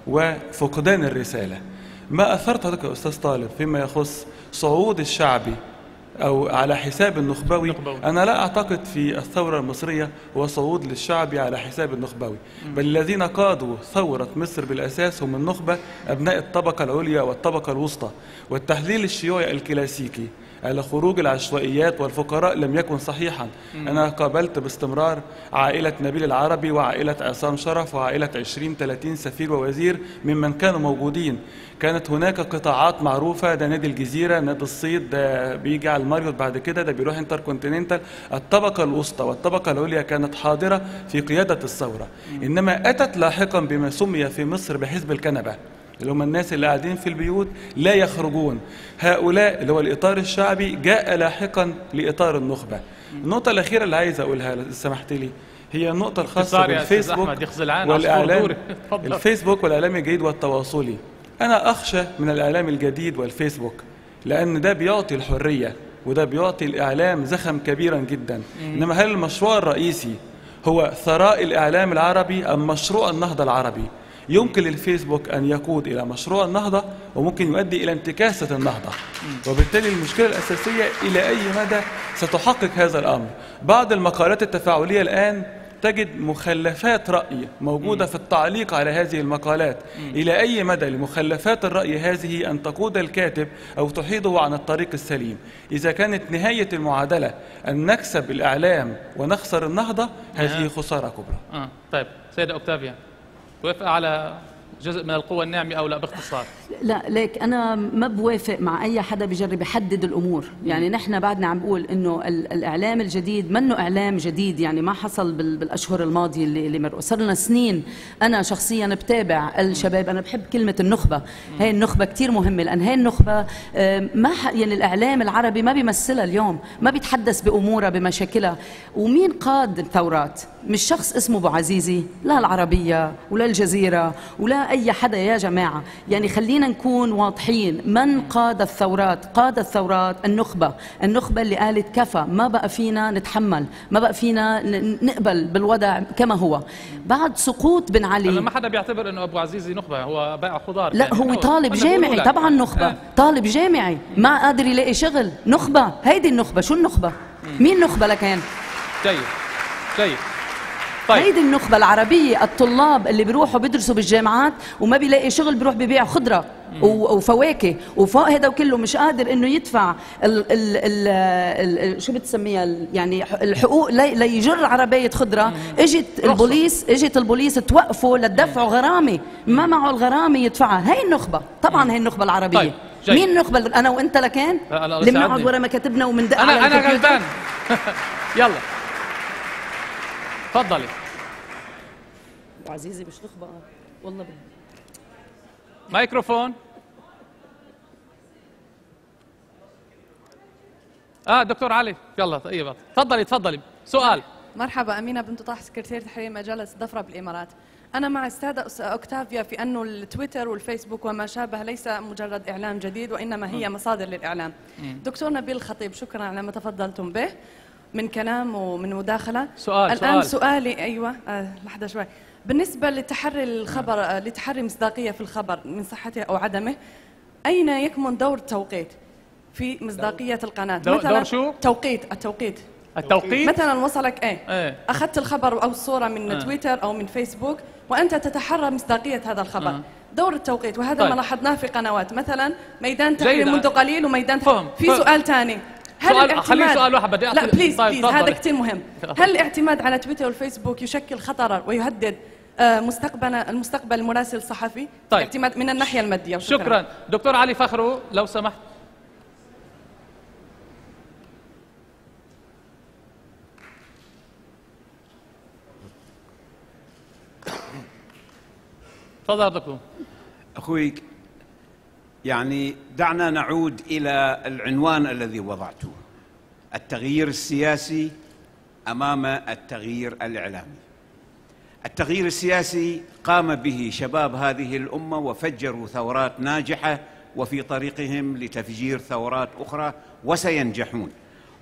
وفقدان الرسالة. ما أثرت حضرتك يا أستاذ طالب فيما يخص صعود الشعبي أو على حساب النخبوي؟ أنا لا أعتقد في الثورة المصرية هو صعود للشعبي على حساب النخبوي، بل الذين قادوا ثورة مصر بالأساس هم النخبة، أبناء الطبقة العليا والطبقة الوسطى. والتحليل الشيوعي الكلاسيكي على خروج العشوائيات والفقراء لم يكن صحيحا. أنا قابلت باستمرار عائلة نبيل العربي وعائلة عصام شرف وعائلة 20-30 سفير ووزير ممن كانوا موجودين. كانت هناك قطاعات معروفة، ده نادي الجزيرة، نادي الصيد، ده بيجي على الماريوت بعد كده، ده بيروح انتركونتيننتال. الطبقة الوسطى والطبقة العليا كانت حاضرة في قيادة الثورة، إنما أتت لاحقا بما سمي في مصر بحزب الكنبة، اللي هم الناس اللي قاعدين في البيوت لا يخرجون. هؤلاء اللي هو الإطار الشعبي جاء لاحقا لإطار النخبة. النقطة الأخيرة اللي عايز أقولها إذا سمحت لي هي النقطة الخاصة بالفيسبوك والإعلام. الفيسبوك والإعلام الجديد والتواصلي. أنا أخشى من الإعلام الجديد والفيسبوك، لأن ده بيعطي الحرية وده بيعطي الإعلام زخم كبيرا جدا. إنما هل المشروع الرئيسي هو ثراء الإعلام العربي أم مشروع النهضة العربي؟ يمكن للفيسبوك أن يقود إلى مشروع النهضة وممكن يؤدي إلى انتكاسة النهضة، وبالتالي المشكلة الأساسية إلى أي مدى ستحقق هذا الأمر. بعض المقالات التفاعلية الآن تجد مخلفات رأي موجودة في التعليق على هذه المقالات. إلى أي مدى لمخلفات الرأي هذه أن تقود الكاتب أو تحيده عن الطريق السليم؟ إذا كانت نهاية المعادلة أن نكسب الإعلام ونخسر النهضة، هذه خسارة كبرى. طيب سيدة أوكتافيا، توافق على جزء من القوة الناعمة أو لا باختصار؟ لا، ليك أنا ما بوافق مع أي حدا بيجرب يحدد الأمور. يعني نحن بعدنا عم بقول إنه الإعلام الجديد منه إعلام جديد، يعني ما حصل بالأشهر الماضية اللي مرقوا. صار لنا سنين أنا شخصيا بتابع الشباب. أنا بحب كلمة النخبة، هاي النخبة كتير مهمة، لأن هاي النخبة يعني الإعلام العربي ما بيمثلها اليوم، ما بيتحدث بأمورها بمشاكلها. ومين قاد الثورات؟ مش شخص اسمه ابو عزيزي، لا العربيه ولا الجزيره ولا اي حدا يا جماعه. يعني خلينا نكون واضحين، من قاد الثورات؟ قاد الثورات النخبه اللي قالت كفى، ما بقى فينا نتحمل، ما بقى فينا نقبل بالوضع كما هو. بعد سقوط بن علي ما حدا بيعتبر انه ابو عزيزي نخبه، هو بائع خضار. لا هو طالب جامعي طبعا نخبه، طالب جامعي ما قادر يلاقي شغل، نخبه. هيدي النخبه. شو النخبه؟ مين نخبه لكان؟ جيد. هيدي النخبة العربية، الطلاب اللي بيروحوا بيدرسوا بالجامعات وما بيلاقي شغل، بيروح ببيع خضرة وفواكه، وفوق هذا وكله مش قادر انه يدفع شو بتسميها يعني الحقوق ليجر عربية خضرة. اجت البوليس توقفوا لتدفعوا غرامة، ما معه الغرامة يدفعها. هي النخبة طبعا، هي النخبة العربية. طيب. مين النخبة؟ انا وانت لكان اللي بنقعد ورا مكاتبنا ومندق على انا غلبان. يلا تفضلي. ابو عزيزي مش نخبه والله. مايكروفون. دكتور علي يلا. طيب تفضلي. سؤال. مرحبا، أمينة بنت طه، سكرتير تحرير مجلس ضفرة بالإمارات. أنا مع السادة أوكتافيا في أنه التويتر والفيسبوك وما شابه ليس مجرد إعلام جديد، وإنما هي مصادر للإعلام. دكتور نبيل الخطيب، شكرا على ما تفضلتم به من كلام ومن مداخلة. الآن سؤالي أيوة لحظة شوي. بالنسبة لتحري الخبر، لتحري مصداقية في الخبر من صحته أو عدمه، أين يكمن دور التوقيت في مصداقية القناة؟ مثلا دور شو؟ التوقيت مثلا وصلك أخذت الخبر أو الصورة من تويتر أو من فيسبوك وأنت تتحرى مصداقية هذا الخبر. دور التوقيت، وهذا ما لاحظناه في قنوات مثلا ميدان تحرير منذ قليل وميدان في سؤال ثاني. خليني سؤال واحد بدي لا بليز هذا كثير مهم. هل الاعتماد على تويتر والفيسبوك يشكل خطرا ويهدد المستقبل المراسل الصحفي؟ الاعتماد من الناحية المادية. شكرا. دكتور علي فخرو لو سمحت. تفضل دكتور. أخوي، يعني دعنا نعود إلى العنوان الذي وضعته: التغيير السياسي أمام التغيير الإعلامي. التغيير السياسي قام به شباب هذه الأمة وفجروا ثورات ناجحة، وفي طريقهم لتفجير ثورات أخرى وسينجحون.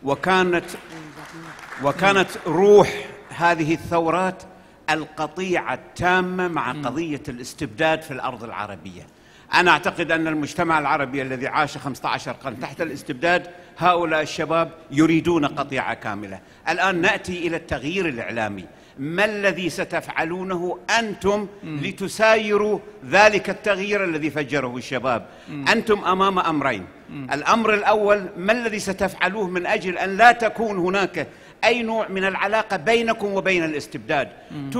وكانت روح هذه الثورات القطيعة التامة مع قضية الاستبداد في الأرض العربية. أنا أعتقد أن المجتمع العربي الذي عاش 15 قرن تحت الاستبداد، هؤلاء الشباب يريدون قطيعة كاملة. الآن نأتي إلى التغيير الإعلامي. ما الذي ستفعلونه أنتم لتسايروا ذلك التغيير الذي فجره الشباب؟ أنتم أمام أمرين. الأمر الأول، ما الذي ستفعلوه من أجل أن لا تكون هناك أي نوع من العلاقة بينكم وبين الاستبداد؟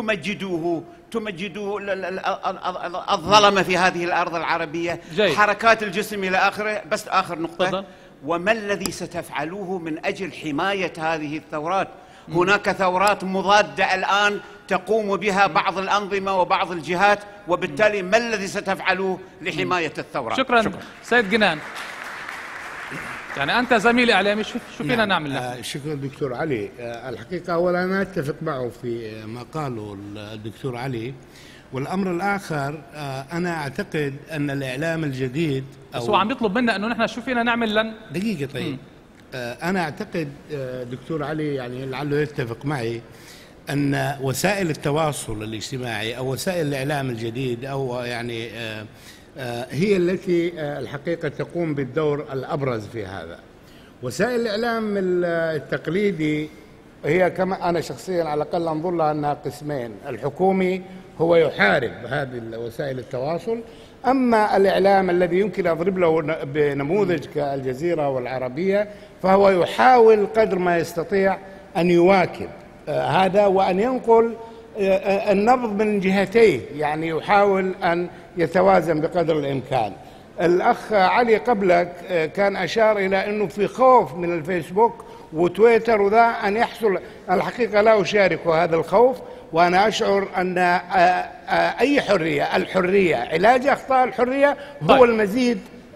تمجدوا الظلمة في هذه الأرض العربية، حركات الجسم إلى آخره. بس آخر نقطة، وما الذي ستفعلوه من أجل حماية هذه الثورات؟ هناك ثورات مضادة الآن تقوم بها بعض الأنظمة وبعض الجهات، وبالتالي ما الذي ستفعلوه لحماية الثورات؟ شكرا. سيد جنان، يعني أنت زميل إعلامي، شو فينا نعمل له؟ شكرا دكتور علي. الحقيقة أولا أنا أتفق معه في ما قاله الدكتور علي، والأمر الآخر أنا أعتقد أن الإعلام الجديد بس هو عم يطلب منا أنه نحن شو فينا نعمل دقيقة. طيب أنا أعتقد دكتور علي يعني لعله يتفق معي أن وسائل التواصل الاجتماعي أو وسائل الإعلام الجديد أو يعني هي التي الحقيقة تقوم بالدور الأبرز في هذا. وسائل الإعلام التقليدي هي كما أنا شخصيا على الأقل أنظر لها أنها قسمين: الحكومي هو يحارب هذه وسائل التواصل، أما الإعلام الذي يمكن أضرب له بنموذج كالجزيرة والعربية فهو يحاول قدر ما يستطيع أن يواكب هذا وأن ينقل النبض من جهتيه، يعني يحاول أن يتوازن بقدر الإمكان. الأخ علي قبلك كان أشار إلى أنه في خوف من الفيسبوك وتويتر وذا أن يحصل. الحقيقة لا أشارك هذا الخوف، وأنا أشعر أن أي الحرية علاج أخطاء الحرية هو المزيد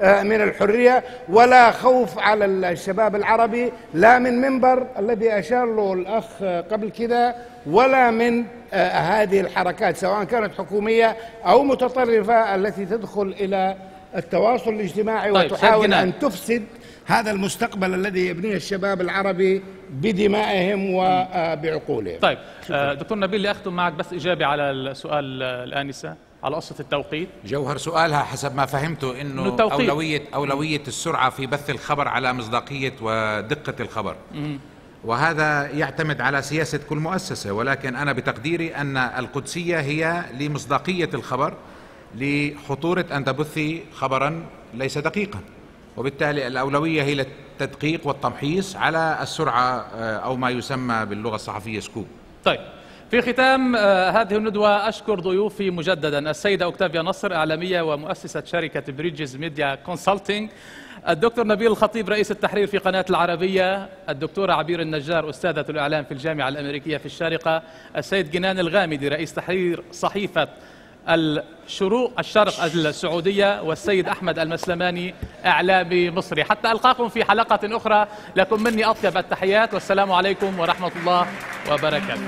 من الحرية، ولا خوف على الشباب العربي، لا من منبر الذي أشار له الأخ قبل كده، ولا من هذه الحركات سواء كانت حكومية أو متطرفة التي تدخل إلى التواصل الاجتماعي وتحاول أن تفسد هذا المستقبل الذي يبنيه الشباب العربي بدمائهم وبعقولهم. طيب دكتور نبيل، لأختم معك بس إجابة على السؤال الآنسة على قصة التوقيت. جوهر سؤالها حسب ما فهمته انه أولوية السرعة في بث الخبر على مصداقية ودقة الخبر. وهذا يعتمد على سياسة كل مؤسسة، ولكن أنا بتقديري أن القدسية هي لمصداقية الخبر، لخطورة أن تبثي خبرا ليس دقيقا، وبالتالي الأولوية هي للتدقيق والتمحيص على السرعة أو ما يسمى باللغة الصحفية سكوب. طيب، في ختام هذه الندوة أشكر ضيوفي مجددا السيدة أوكتافيا نصر، إعلامية ومؤسسة شركة بريدجز ميديا كونسلتينج، الدكتور نبيل الخطيب رئيس التحرير في قناة العربية، الدكتورة عبير النجار أستاذة الإعلام في الجامعة الأمريكية في الشارقة، السيد جنان الغامدي رئيس تحرير صحيفة الشرق السعودية، والسيد أحمد المسلماني إعلامي مصري. حتى ألقاكم في حلقة أخرى، لكم مني أطيب التحيات، والسلام عليكم ورحمة الله وبركاته.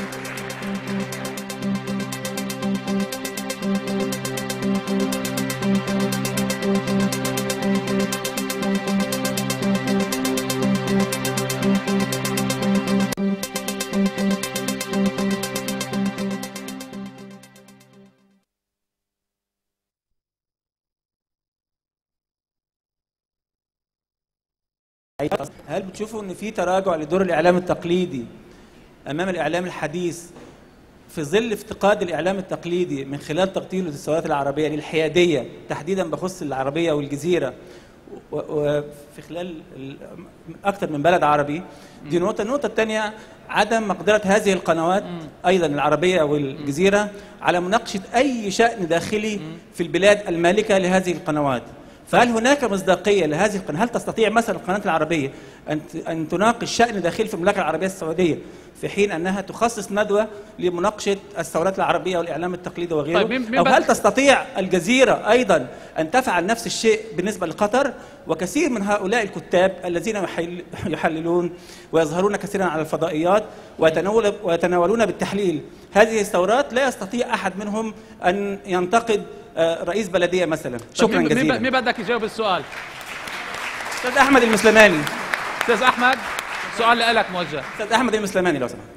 هل بتشوفوا ان في تراجع لدور الاعلام التقليدي امام الاعلام الحديث في ظل افتقاد الاعلام التقليدي من خلال تغطيته للثورات العربيه للحياديه، تحديدا بخص العربيه والجزيره وفي خلال اكثر من بلد عربي؟ دي نقطه. النقطه الثانيه عدم مقدره هذه القنوات ايضا العربيه والجزيره على مناقشه اي شان داخلي في البلاد المالكه لهذه القنوات. فهل هناك مصداقية لهذه القناة؟ هل تستطيع مثلا القناة العربية أن تناقش شأن داخلي في المملكة العربية السعودية في حين أنها تخصص ندوة لمناقشة الثورات العربية والإعلام التقليدي وغيره؟ طيب، أو هل تستطيع الجزيرة أيضا أن تفعل نفس الشيء بالنسبة لقطر؟ وكثير من هؤلاء الكتاب الذين يحللون ويظهرون كثيرا على الفضائيات ويتناولون بالتحليل هذه الثورات، لا يستطيع أحد منهم أن ينتقد رئيس بلدية مثلا. شكرا جزيلا. مين بدك يجاوب السؤال؟ أستاذ أحمد المسلماني. أستاذ أحمد، سؤال لك موجه. أستاذ أحمد المسلماني لو سمحت.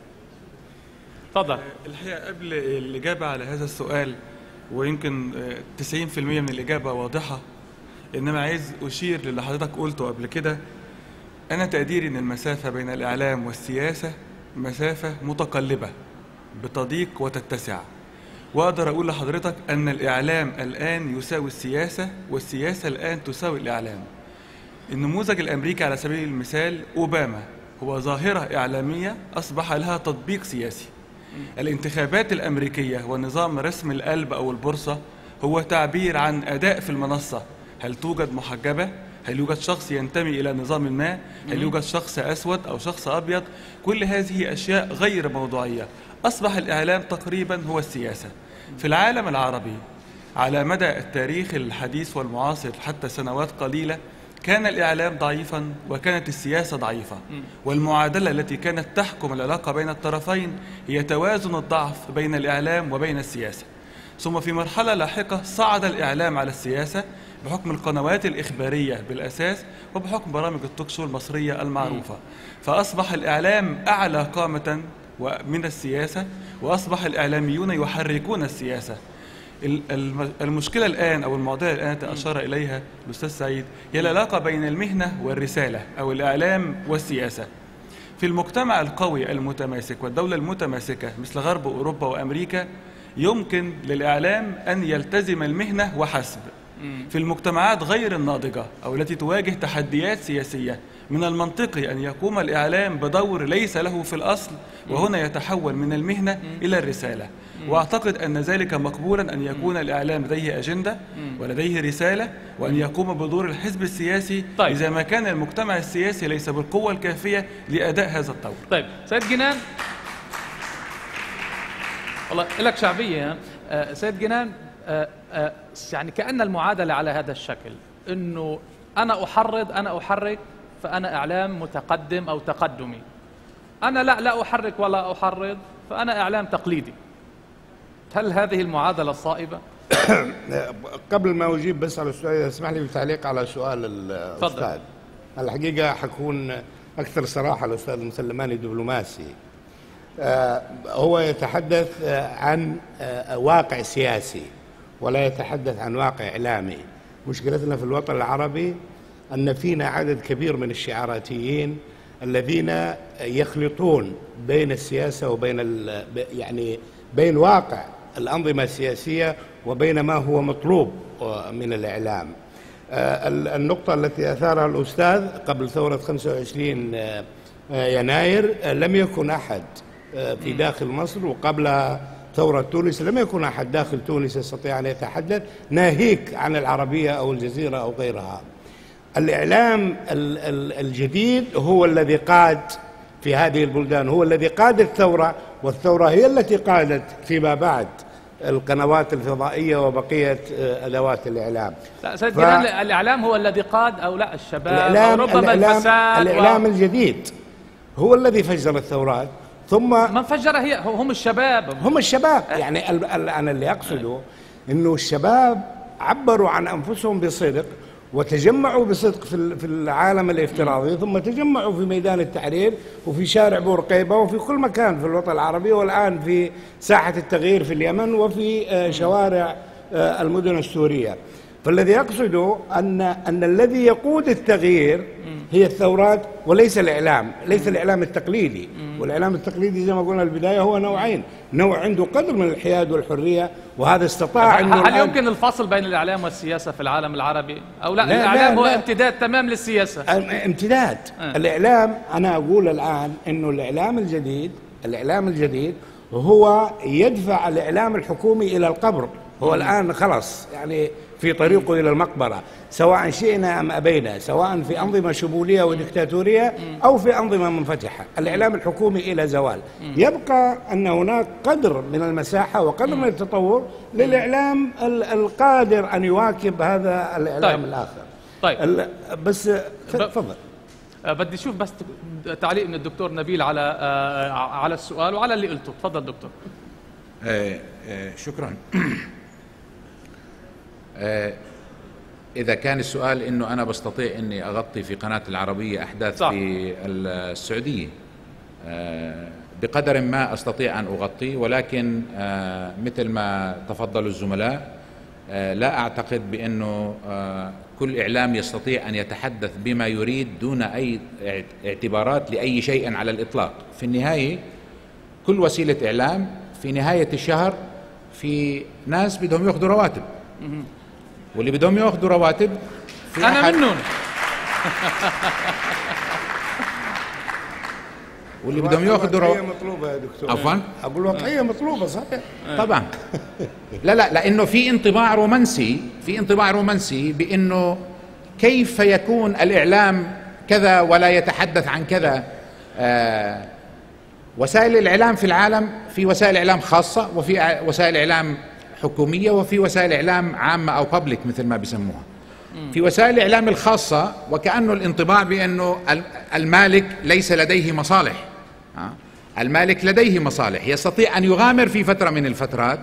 تفضل. الحقيقة قبل الإجابة على هذا السؤال، ويمكن 90% من الإجابة واضحة، إنما عايز أشير للي حضرتك قلته قبل كده. أنا تقديري إن المسافة بين الإعلام والسياسة مسافة متقلبة بتضيق وتتسع، وأقدر أقول لحضرتك أن الإعلام الآن يساوي السياسة، والسياسة الآن تساوي الإعلام. النموذج الأمريكي على سبيل المثال أوباما هو ظاهرة إعلامية أصبح لها تطبيق سياسي. الانتخابات الأمريكية ونظام رسم القلب أو البورصة هو تعبير عن أداء في المنصة. هل توجد محجبة؟ هل يوجد شخص ينتمي إلى نظام ما؟ هل يوجد شخص أسود أو شخص أبيض؟ كل هذه أشياء غير موضوعية. أصبح الإعلام تقريبا هو السياسة. في العالم العربي على مدى التاريخ الحديث والمعاصر حتى سنوات قليلة كان الإعلام ضعيفا وكانت السياسة ضعيفة، والمعادلة التي كانت تحكم العلاقة بين الطرفين هي توازن الضعف بين الإعلام وبين السياسة. ثم في مرحلة لاحقة صعد الإعلام على السياسة بحكم القنوات الإخبارية بالأساس وبحكم برامج التوك شو المصرية المعروفة، فأصبح الإعلام أعلى قامة من السياسة، وأصبح الإعلاميون يحركون السياسة. المشكلة الآن أو المعضلة الآن أشار إليها الأستاذ سعيد هي العلاقة بين المهنة والرسالة أو الإعلام والسياسة. في المجتمع القوي المتماسك والدولة المتماسكة مثل غرب أوروبا وأمريكا يمكن للإعلام أن يلتزم المهنة وحسب. في المجتمعات غير الناضجة أو التي تواجه تحديات سياسية من المنطقي أن يقوم الإعلام بدور ليس له في الأصل، وهنا يتحول من المهنة إلى الرسالة. وأعتقد أن ذلك مقبولا أن يكون الإعلام لديه أجندة ولديه رسالة، وأن يقوم بدور الحزب السياسي إذا ما كان المجتمع السياسي ليس بالقوة الكافية لأداء هذا الدور. طيب سيد جنان، والله لك شعبية. سيد جنان، يعني كأن المعادلة على هذا الشكل انه انا احرك فانا اعلام متقدم او تقدمي، انا لا احرك ولا احرض فانا اعلام تقليدي. هل هذه المعادلة صائبة؟ قبل ما اجيب بس على السؤال، اسمح لي بالتعليق على سؤال الاستاذ. الحقيقة حكون اكثر صراحة. الاستاذ المسلماني دبلوماسي، هو يتحدث عن واقع سياسي ولا يتحدث عن واقع إعلامي. مشكلتنا في الوطن العربي أن فينا عدد كبير من الشعاراتيين الذين يخلطون بين السياسة وبين يعني بين واقع الأنظمة السياسية وبين ما هو مطلوب من الإعلام. النقطة التي أثارها الأستاذ قبل ثورة 25 يناير، لم يكن أحد في داخل مصر وقبل ثورة تونس لم يكن أحد داخل تونس يستطيع أن يتحدث ناهيك عن العربية أو الجزيرة أو غيرها. الإعلام الجديد هو الذي قاد في هذه البلدان، هو الذي قاد الثورة، والثورة هي التي قادت فيما بعد القنوات الفضائية وبقية أدوات الإعلام. لا سيد جيران، الإعلام هو الذي قاد أو لا الشباب أو ربما الفساد؟ الإعلام الجديد هو الذي فجر الثورات، ثم من فجر هم الشباب. يعني أنا اللي أقصده أنه الشباب عبروا عن أنفسهم بصدق وتجمعوا بصدق في العالم الافتراضي، ثم تجمعوا في ميدان التحرير وفي شارع بورقيبة وفي كل مكان في الوطن العربي، والآن في ساحة التغيير في اليمن وفي شوارع المدن السورية. فالذي أقصده أن الذي يقود التغيير هي الثورات وليس الإعلام، ليس الإعلام التقليدي. والإعلام التقليدي زي ما قلنا البداية هو نوعين، نوع عنده قدر من الحياد والحرية، وهذا استطاع أنه هل يمكن الفصل بين الإعلام والسياسة في العالم العربي أو لا الإعلام هو امتداد تمام للسياسة؟ امتداد. الإعلام، أنا أقول الآن أنه الإعلام الجديد هو يدفع الإعلام الحكومي إلى القبر. هو الآن خلص يعني في طريقه إلى المقبرة، سواء شئنا أم أبينا، سواء في أنظمة شمولية وديكتاتورية أو في أنظمة منفتحة. الإعلام الحكومي إلى زوال. يبقى أن هناك قدر من المساحة وقدر من التطور للإعلام القادر أن يواكب هذا الإعلام الآخر. طيب بس تفضل. بدي أشوف بس تعليق من الدكتور نبيل على السؤال وعلى اللي قلته. تفضل دكتور. شكرا. إذا كان السؤال إنه أنا بستطيع إني أغطي في قناة العربية أحداث في السعودية، بقدر ما أستطيع أن أغطي، ولكن مثل ما تفضلوا الزملاء، لا أعتقد بأنه كل إعلام يستطيع أن يتحدث بما يريد دون أي اعتبارات لأي شيء على الإطلاق. في النهاية كل وسيلة إعلام في نهاية الشهر في ناس بدهم يأخذوا رواتب، واللي بدهم يأخذوا رواتب أنا منهم واللي بدهم يأخذوا رواتب مطلوبة يا دكتور. عفوا أقول واقعية مطلوبة صحيح طبعا. لا لأنه في انطباع رومانسي بأنه كيف يكون الإعلام كذا ولا يتحدث عن كذا. وسائل الإعلام في العالم، في وسائل إعلام خاصة وفي وسائل إعلام حكومية وفي وسائل إعلام عامة أو بابليك مثل ما بيسموها. في وسائل الإعلام الخاصة وكأنه الانطباع بأنه المالك ليس لديه مصالح. المالك لديه مصالح، يستطيع أن يغامر في فترة من الفترات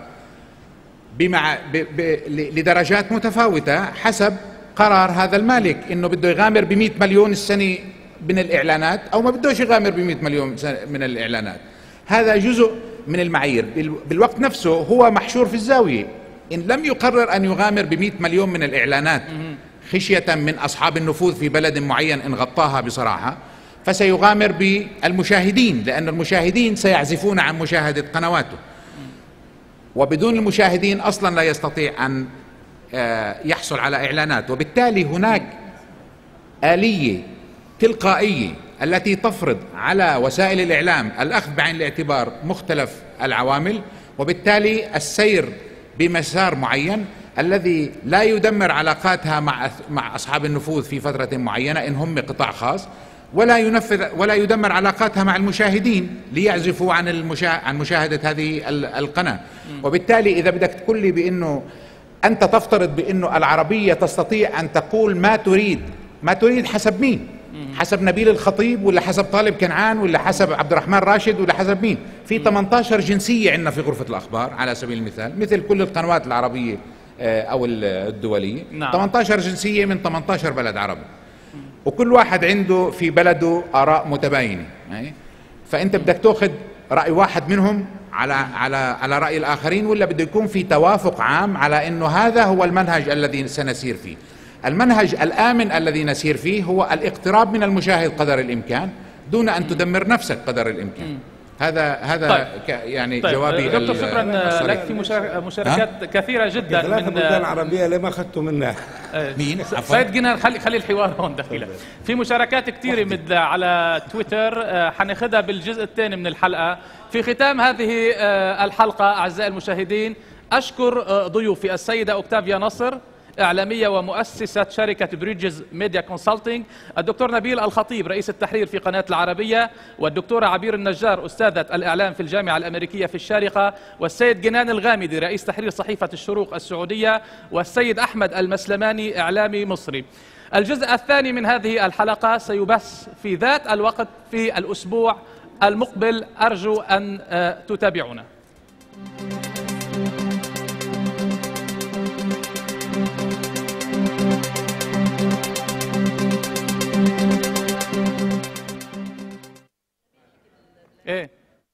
لدرجات متفاوتة حسب قرار هذا المالك، إنه بده يغامر ب100 مليون السنة من الإعلانات أو ما بدوش يغامر ب100 مليون من الإعلانات. هذا جزء من المعايير. بالوقت نفسه هو محشور في الزاوية، إن لم يقرر أن يغامر ب100 مليون من الإعلانات خشية من أصحاب النفوذ في بلد معين إن غطاها بصراحة، فسيغامر بالمشاهدين، لأن المشاهدين سيعزفون عن مشاهدة قنواته، وبدون المشاهدين أصلا لا يستطيع أن يحصل على إعلانات. وبالتالي هناك آلية تلقائية التي تفرض على وسائل الإعلام الأخذ بعين الاعتبار مختلف العوامل، وبالتالي السير بمسار معين الذي لا يدمر علاقاتها مع أصحاب النفوذ في فترة معينة إن هم قطاع خاص، ولا يدمر علاقاتها مع المشاهدين ليعزفوا عن مشاهدة هذه القناة. وبالتالي إذا بدك تقول لي بأنه أنت تفترض بأنه العربية تستطيع أن تقول ما تريد. ما تريد حسب مين؟ حسب نبيل الخطيب، ولا حسب طالب كنعان، ولا حسب عبد الرحمن راشد، ولا حسب مين؟ في 18 جنسية عندنا في غرفة الأخبار على سبيل المثال، مثل كل القنوات العربية أو الدولية. نعم. 18 جنسية من 18 بلد عربي، وكل واحد عنده في بلده آراء متباينة. فأنت بدك تأخذ رأي واحد منهم على رأي الآخرين، ولا بده يكون في توافق عام على أنه هذا هو المنهج الذي سنسير فيه؟ المنهج الآمن الذي نسير فيه هو الاقتراب من المشاهد قدر الإمكان دون أن تدمر نفسك قدر الإمكان. هذا طيب. يعني طيب. جوابي. دكتور شكرا لك. في مشاركات كثيرة جدا ثلاث من بلدان عربية ليه ما أخذتوا منها؟ مين؟ سيد جنان خلي الحوار هون دخيلة. في مشاركات كثيرة مثل على تويتر حناخذها بالجزء الثاني من الحلقة. في ختام هذه الحلقة أعزائي المشاهدين أشكر ضيوفي السيدة أوكتافيا نصر، إعلامية ومؤسسة شركة بريدجز ميديا كونسلتنج، الدكتور نبيل الخطيب رئيس التحرير في قناة العربية، والدكتورة عبير النجار أستاذة الإعلام في الجامعة الأمريكية في الشارقة، والسيد جنان الغامدي رئيس تحرير صحيفة الشروق السعودية، والسيد أحمد المسلماني إعلامي مصري. الجزء الثاني من هذه الحلقة سيبث في ذات الوقت في الأسبوع المقبل، أرجو أن تتابعونا. ايه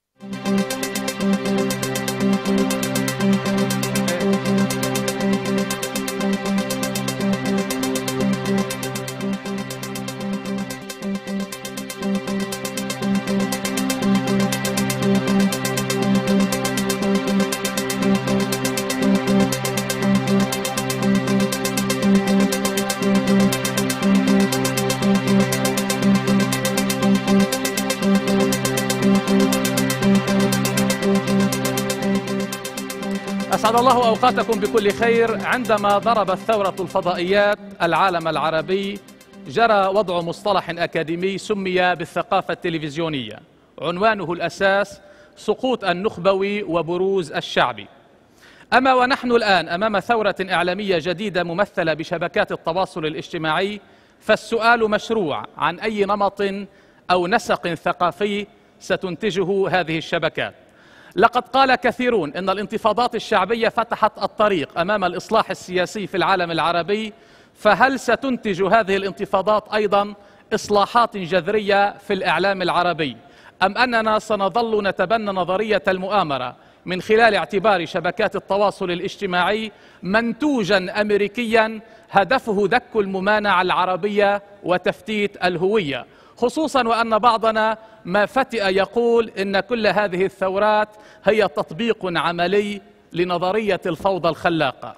أسعد الله أوقاتكم بكل خير. عندما ضربت ثورة الفضائيات العالم العربي جرى وضع مصطلح أكاديمي سمي بالثقافة التلفزيونية، عنوانه الأساس سقوط النخبوي وبروز الشعبي. أما ونحن الآن أمام ثورة إعلامية جديدة ممثلة بشبكات التواصل الاجتماعي، فالسؤال مشروع عن أي نمط أو نسق ثقافي ستنتجه هذه الشبكات. لقد قال كثيرون إن الانتفاضات الشعبية فتحت الطريق أمام الإصلاح السياسي في العالم العربي، فهل ستنتج هذه الانتفاضات أيضا إصلاحات جذرية في الإعلام العربي، أم أننا سنظل نتبنى نظرية المؤامرة من خلال اعتبار شبكات التواصل الاجتماعي منتوجا أمريكيا هدفه دك الممانعة العربية وتفتيت الهوية، خصوصا وأن بعضنا ما فتئ يقول إن كل هذه الثورات هي تطبيق عملي لنظرية الفوضى الخلاقة؟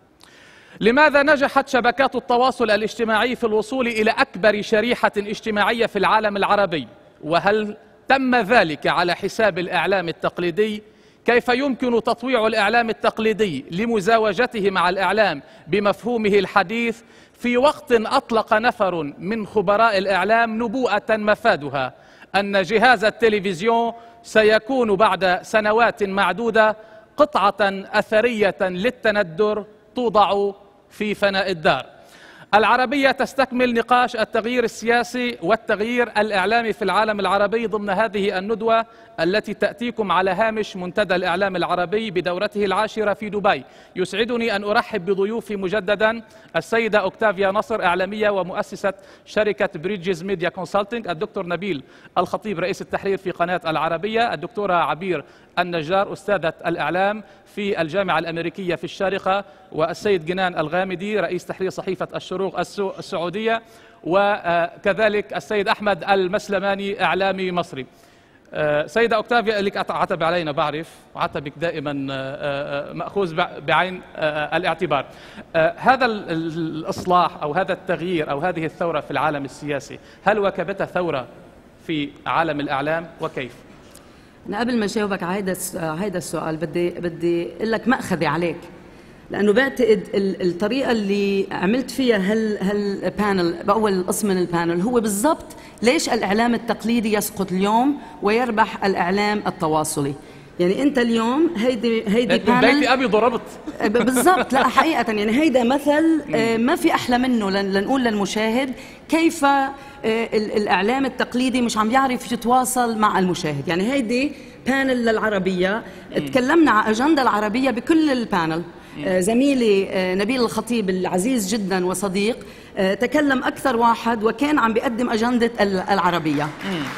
لماذا نجحت شبكات التواصل الاجتماعي في الوصول إلى أكبر شريحة اجتماعية في العالم العربي؟ وهل تم ذلك على حساب الإعلام التقليدي؟ كيف يمكن تطويع الإعلام التقليدي لمزاوجته مع الإعلام بمفهومه الحديث في وقت أطلق نفر من خبراء الإعلام نبوءة مفادها أن جهاز التلفزيون سيكون بعد سنوات معدودة قطعة أثرية للتندر توضع في فناء الدار؟ العربية تستكمل نقاش التغيير السياسي والتغيير الإعلامي في العالم العربي ضمن هذه الندوة التي تأتيكم على هامش منتدى الإعلام العربي بدورته العاشرة في دبي. يسعدني أن أرحب بضيوفي مجددا السيدة أوكتافيا نصر، إعلامية ومؤسسة شركة بريدجز ميديا كونسلتنج، الدكتور نبيل الخطيب رئيس التحرير في قناة العربية، الدكتورة عبير النجار أستاذة الإعلام في الجامعة الأمريكية في الشارقة، والسيد جنان الغامدي رئيس تحرير صحيفة الشروق السعودية، وكذلك السيد أحمد المسلماني إعلامي مصري. سيدة أوكتافيا، لك عتب علينا بعرف، وعتبك دائما مأخوذ بعين الاعتبار. هذا الإصلاح أو هذا التغيير أو هذه الثورة في العالم السياسي، هل واكبتها ثورة في عالم الإعلام وكيف؟ أنا قبل ما أجاوبك هيدا السؤال بدي أقول لك مأخذي عليك، لأنه بعتقد الطريقة اللي عملت فيها هالبانل بأول قسم من البانل هو بالضبط ليش الإعلام التقليدي يسقط اليوم ويربح الإعلام التواصلي. يعني انت اليوم هيدي من بيتي ابي ضربت بالضبط. لا حقيقه يعني هيدا مثل ما في احلى منه لنقول للمشاهد كيف الاعلام التقليدي مش عم يعرف يتواصل مع المشاهد. يعني هيدي بانل للعربيه، تكلمنا عن اجنده العربيه بكل البانل. زميلي نبيل الخطيب العزيز جدا وصديق تكلم اكثر واحد وكان عم بيقدم اجنده العربيه.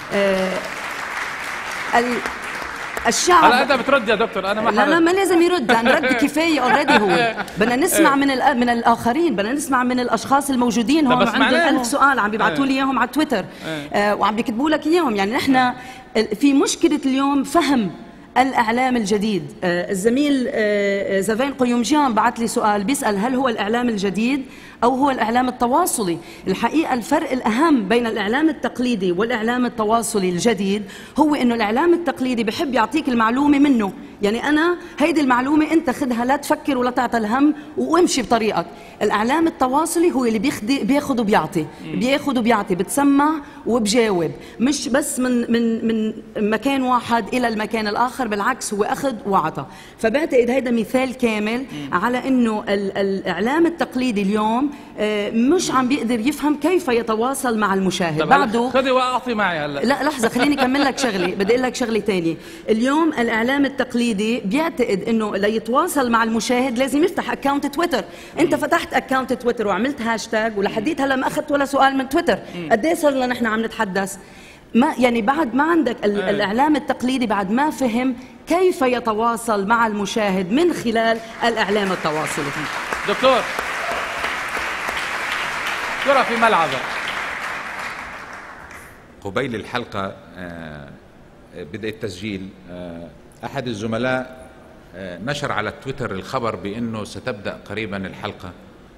الشعب هلا انت بترد يا دكتور، انا ما لازم يرد، لان رد كفايه اوريدي. هو بدنا نسمع من الاخرين، بدنا نسمع من الاشخاص الموجودين هون عندهم 1000 سؤال عم بيبعثوا لي اياهم على تويتر وعم بيكتبوا لك اياهم. يعني نحن في مشكله اليوم فهم الإعلام الجديد. الزميل زفين قيومجيان بعث لي سؤال بيسأل هل هو الإعلام الجديد أو هو الإعلام التواصلي؟ الحقيقة الفرق الأهم بين الإعلام التقليدي والإعلام التواصلي الجديد هو إنه الإعلام التقليدي بحب يعطيك المعلومة منه. يعني أنا هيدي المعلومة أنت خدها، لا تفكر ولا تعطي الهم وامشي بطريقك. الإعلام التواصلي هو اللي بياخذ وبيعطي، بياخذ وبيعطي، بتسمع وبجاوب، مش بس من مكان واحد إلى المكان الآخر، بالعكس هو أخذ وعطى. فبعتقد هيدا مثال كامل على إنه الإعلام التقليدي اليوم مش عم بيقدر يفهم كيف يتواصل مع المشاهد. بعده خذي واعطي معي هلا. لا لحظة، خليني أكمل لك شغلة. بدي أقول لك شغلة ثانية. اليوم الإعلام التقليدي بيعتقد إنه ليتواصل مع المشاهد لازم يفتح أكاونت تويتر. أنت فتحت أكاونت تويتر وعملت هاشتاج ولحديت هلا ما أخذت ولا سؤال من تويتر. قد إيه صار لنا نحن عم نتحدث؟ ما يعني بعد ما عندك الإعلام التقليدي بعد ما فهم كيف يتواصل مع المشاهد من خلال الإعلام التواصلي. دكتور كرة في ملعبك. قبيل الحلقة بدء التسجيل أحد الزملاء نشر على تويتر الخبر بأنه ستبدأ قريبا الحلقة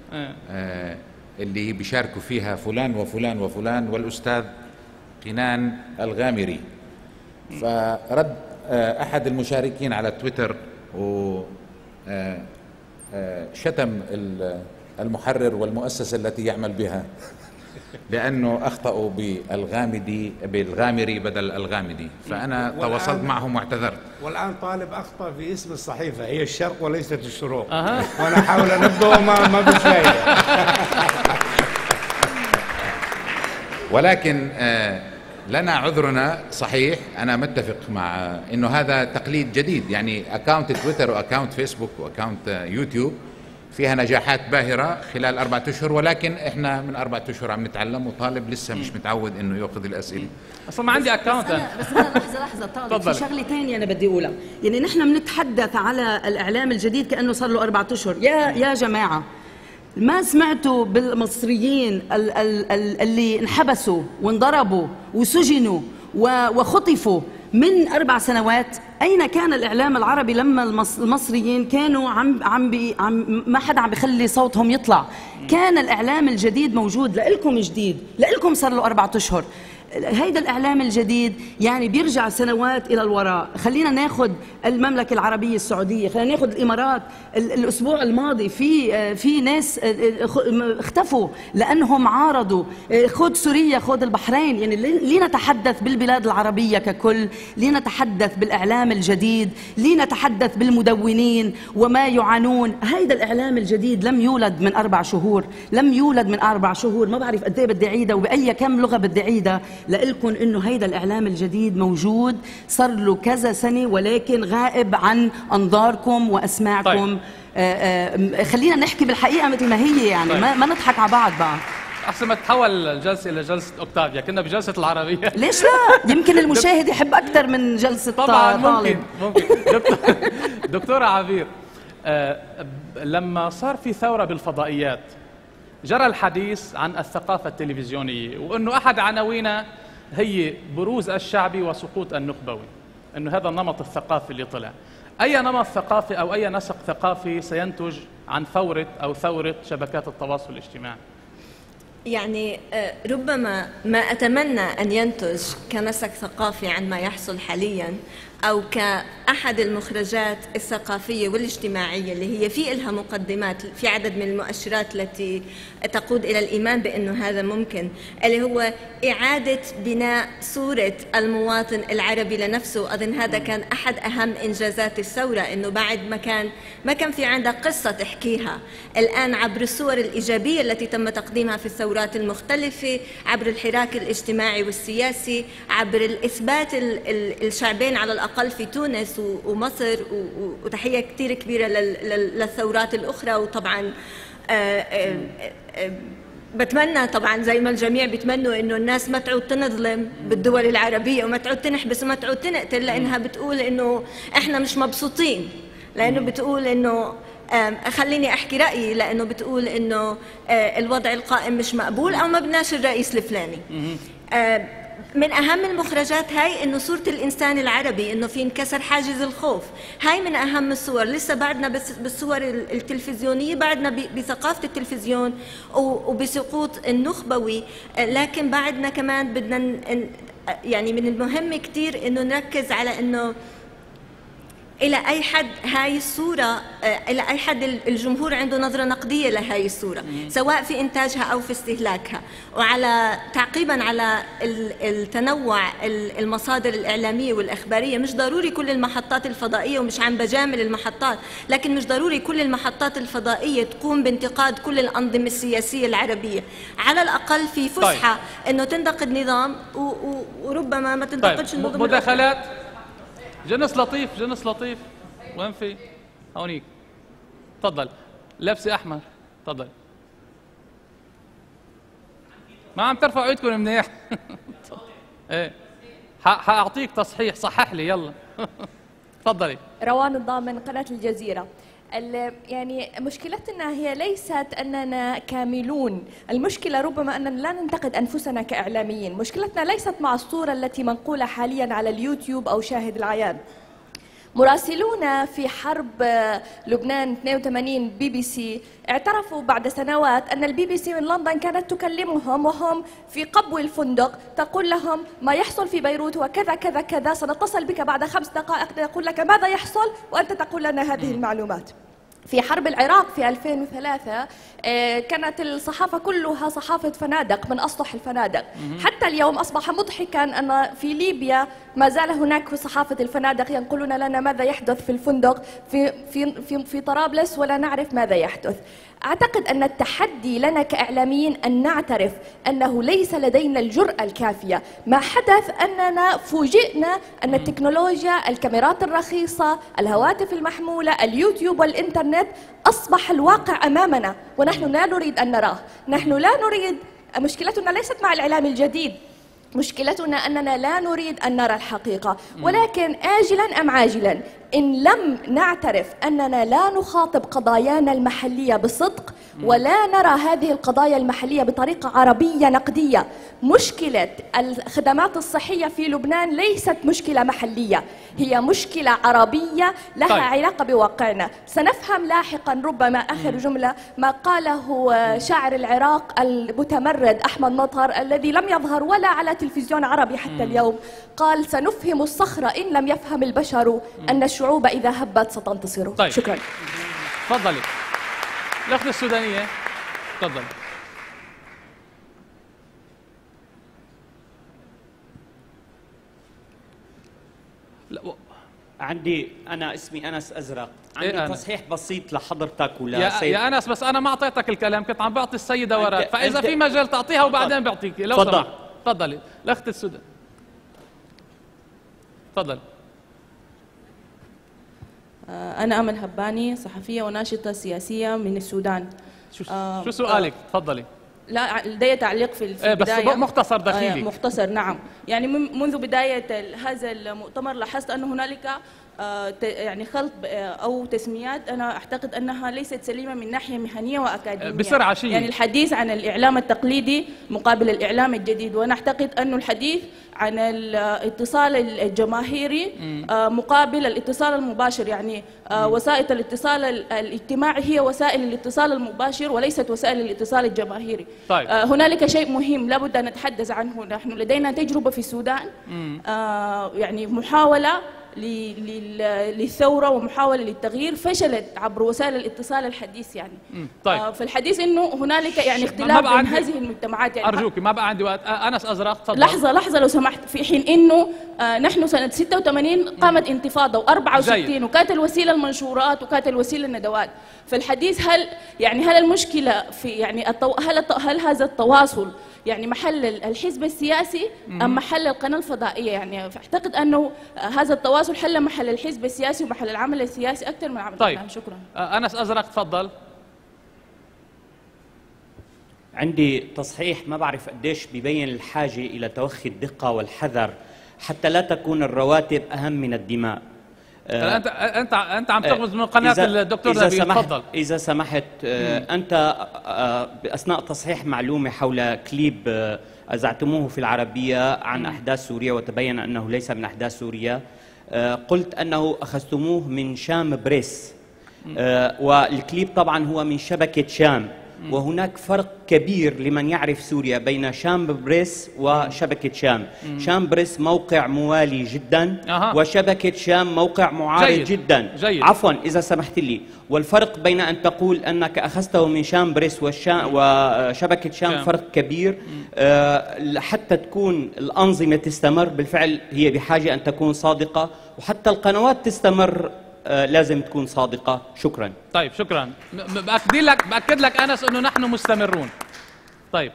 اللي بيشاركوا فيها فلان وفلان وفلان والأستاذ قنان الغامري. فرد أحد المشاركين على تويتر وشتم المحرر والمؤسسة التي يعمل بها لأنه أخطأوا بالغامري بدل الغامدي. فأنا تواصلت معهم واعتذرت. والآن طالب أخطأ في اسم الصحيفة، هي الشرق وليست الشروق. وأنا أحاول أنبهه ما بفايدة. ولكن لنا عذرنا صحيح. أنا متفق مع إنه هذا تقليد جديد. يعني أكاونت تويتر وأكاونت فيسبوك وأكاونت يوتيوب فيها نجاحات باهرة خلال 4 أشهر، ولكن إحنا من 4 أشهر عم نتعلم وطالب لسه مش متعود إنه يأخذ الأسئلة. أصلا ما عندي أكاونت. بس أنا لحظة طالب في شغلة ثانية أنا بدي أقولها. يعني نحن بنتحدث على الإعلام الجديد كأنه صار له 4 أشهر. يا جماعة، ما سمعتوا بالمصريين اللي انحبسوا وانضربوا وسجنوا وخطفوا من 4 سنوات؟ أين كان الإعلام العربي لما المصريين كانوا ما حدا عم بيخلي صوتهم يطلع؟ كان الإعلام الجديد موجود. لإلكم جديد، لإلكم صار له 4 أشهر. هيدا الإعلام الجديد يعني بيرجع سنوات إلى الوراء. خلينا ناخذ المملكة العربية السعودية، خلينا ناخذ الإمارات. الأسبوع الماضي في ناس اختفوا لأنهم عارضوا. خذ سوريا، خذ البحرين. يعني لنتحدث بالبلاد العربية ككل، لنتحدث بالإعلام الجديد، لنتحدث بالمدونين وما يعانون. هيدا الإعلام الجديد لم يولد من 4 شهور، لم يولد من 4 شهور. ما بعرف قد ايه بدي أعيدها وبأي كم لغة بدي أعيدها لإلكم إنه هيدا الإعلام الجديد موجود صار له كذا سنة، ولكن غائب عن أنظاركم وأسماعكم. خلينا نحكي بالحقيقة مثل ما هي. يعني ما نضحك على بعض بقى. أحسن ما تحول الجلسة إلى جلسة أوكتافيا، كنا بجلسة العربية. ليش لا؟ يمكن المشاهد يحب أكثر من جلسة طبعا. طالب. ممكن. دكتورة عبير، لما صار في ثورة بالفضائيات جرى الحديث عن الثقافة التلفزيونية، وأنه أحد عناوينها هي بروز الشعبي وسقوط النخبوي، أنه هذا النمط الثقافي اللي طلع. أي نمط ثقافي أو أي نسق ثقافي سينتج عن ثورة شبكات التواصل الاجتماعي؟ يعني ربما ما أتمنى أن ينتج كنسق ثقافي عن ما يحصل حاليا أو كأحد المخرجات الثقافية والاجتماعية اللي هي في إلها مقدمات، في عدد من المؤشرات التي تقود إلى الإيمان بأنه هذا ممكن، اللي هو إعادة بناء صورة المواطن العربي لنفسه. أظن هذا كان أحد أهم إنجازات الثورة، أنه بعد ما كان في عندك قصة تحكيها، الآن عبر الصور الإيجابية التي تم تقديمها في الثورات المختلفة، عبر الحراك الاجتماعي والسياسي، عبر الإثبات الشعبين على الأقل في تونس ومصر، وتحية كتير كبيرة للثورات الأخرى. وطبعا بتمنى طبعا زي ما الجميع بيتمنوا انه الناس ما تعود تنظلم بالدول العربية وما تعود تنحبس وما تعود تنقتل، لانها بتقول انه احنا مش مبسوطين، لانه بتقول انه خليني احكي رايي، لانه بتقول انه الوضع القائم مش مقبول او ما بدناش الرئيس الفلاني. من أهم المخرجات هاي إنه صورة الإنسان العربي، إنه في انكسر حاجز الخوف، هاي من أهم الصور. لسه بعدنا بالصور التلفزيونية، بعدنا بثقافة التلفزيون وبسقوط النخبوي، لكن بعدنا كمان بدنا يعني من المهم كتير إنه نركز على إنه إلى أي حد هاي الصورة، إلى أي حد الجمهور عنده نظرة نقدية لهاي الصورة، سواء في إنتاجها أو في استهلاكها. وعلى تعقيبا على التنوع المصادر الإعلامية والإخبارية، مش ضروري كل المحطات الفضائية، ومش عم بجامل المحطات، لكن مش ضروري كل المحطات الفضائية تقوم بانتقاد كل الأنظمة السياسية العربية. على الأقل في فسحة إنه تنتقد نظام وربما ما تنتقدش النظام. مداخلات. جنس لطيف وين في؟ هونيك. تفضل. لابسه احمر. تفضل. ما عم ترفعوا ايدكم منيح. ايه حاعطيك تصحيح، صحح لي يلا. تفضلي. روان الضامن، قناة الجزيرة. يعني مشكلتنا هي ليست أننا كاملون، المشكلة ربما أننا لا ننتقد أنفسنا كإعلاميين. مشكلتنا ليست مع الصورة التي منقولة حاليا على اليوتيوب أو شاهد العيان. مراسلون في حرب لبنان 82 BBC اعترفوا بعد سنوات أن BBC من لندن كانت تكلمهم وهم في قبو الفندق، تقول لهم ما يحصل في بيروت وكذا كذا كذا، سنتصل بك بعد 5 دقائق نقول لك ماذا يحصل وأنت تقول لنا هذه المعلومات. في حرب العراق في 2003 كانت الصحافة كلها صحافة فنادق، من أسطح الفنادق. حتى اليوم أصبح مضحكا أن في ليبيا ما زال هناك صحافة الفنادق ينقلون لنا ماذا يحدث في الفندق في طرابلس ولا نعرف ماذا يحدث. أعتقد أن التحدي لنا كإعلاميين أن نعترف أنه ليس لدينا الجرأة الكافية. ما حدث أننا فوجئنا أن التكنولوجيا، الكاميرات الرخيصة، الهواتف المحمولة، اليوتيوب والإنترنت أصبح الواقع أمامنا ونحن لا نريد أن نراه. نحن لا نريد، مشكلتنا ليست مع الإعلام الجديد، مشكلتنا أننا لا نريد أن نرى الحقيقة، ولكن آجلا أم عاجلا إن لم نعترف أننا لا نخاطب قضايانا المحلية بصدق ولا نرى هذه القضايا المحلية بطريقة عربية نقدية. مشكلة الخدمات الصحية في لبنان ليست مشكلة محلية، هي مشكلة عربية لها علاقة بواقعنا. سنفهم لاحقا ربما آخر جملة ما قاله شاعر العراق المتمرد أحمد مطهر الذي لم يظهر ولا على تلفزيون عربي حتى اليوم، قال سنفهم الصخرة إن لم يفهم البشر أن الشعوب إذا هبت ستنتصر. طيب. شكرا. تفضلي. الأخت السودانية. تفضلي. أنا اسمي أنس أزرق. عندي تصحيح بسيط لحضرتك يا أنس، بس أنا ما أعطيتك الكلام، كنت عم بعطي السيدة وراء، فإذا في مجال تعطيها وبعدين بعطيك لو سمحت. تفضلي. الأخت السودانية. تفضل. أنا أمل هباني، صحفية وناشطة سياسية من السودان. شو سؤالك؟ تفضلي. لا، لدي تعليق في البداية. بس مختصر دخيلي. مختصر، نعم. يعني منذ بداية هذا المؤتمر لاحظت أن هنالك يعني خلط أو تسميات أنا أعتقد أنها ليست سليمة من ناحية مهنية وأكاديمية. بسرعة شيء. يعني الحديث عن الإعلام التقليدي مقابل الإعلام الجديد، وأنا أعتقد أن الحديث عن الاتصال الجماهيري مقابل الاتصال المباشر. يعني وسائل الاتصال الاجتماعي هي وسائل الاتصال المباشر وليست وسائل الاتصال الجماهيري. طيب. هنالك شيء مهم لابد أن نتحدث عنه. نحن لدينا تجربة في السودان، يعني محاولة للثورة ومحاولة للتغيير فشلت عبر وسائل الاتصال الحديث يعني. طيب. في الحديث انه هنالك يعني اختلاف بين هذه المجتمعات يعني. ارجوك ما بقى عندي وقت. انس ازرق تفضل. لحظة لو سمحت، في حين انه نحن سنة 86 قامت انتفاضة و64 وكانت الوسيلة المنشورات وكانت الوسيلة الندوات. فالحديث هل المشكلة في يعني هل هذا التواصل يعني محل الحزب السياسي أم محل القناة الفضائية؟ يعني أعتقد أنه هذا التواصل حل محل الحزب السياسي ومحل العمل السياسي أكثر من عمل الإعلام. شكرا. أنس أزرق تفضل. عندي تصحيح، ما بعرف قديش ببين الحاجة إلى توخي الدقة والحذر حتى لا تكون الرواتب أهم من الدماء. انت عم تغمز من قناه الدكتور نبيل. تفضل. اذا سمحت. انت باثناء تصحيح معلومه حول كليب اذعتموه في العربيه عن احداث سوريا وتبين انه ليس من احداث سوريا، قلت انه اخذتموه من شام بريس، والكليب طبعا هو من شبكه شام، وهناك فرق كبير لمن يعرف سوريا بين شام بريس وشبكة شام. شام بريس موقع موالي جدا، وشبكة شام موقع معارض جدا. عفوا إذا سمحت لي. والفرق بين أن تقول أنك أخذته من شام بريس وشبكة شام فرق كبير. حتى تكون الأنظمة تستمر بالفعل هي بحاجة أن تكون صادقة، وحتى القنوات تستمر لازم تكون صادقة. شكرا. طيب شكرا. بأكد لك أنس أنه نحن مستمرون. طيب.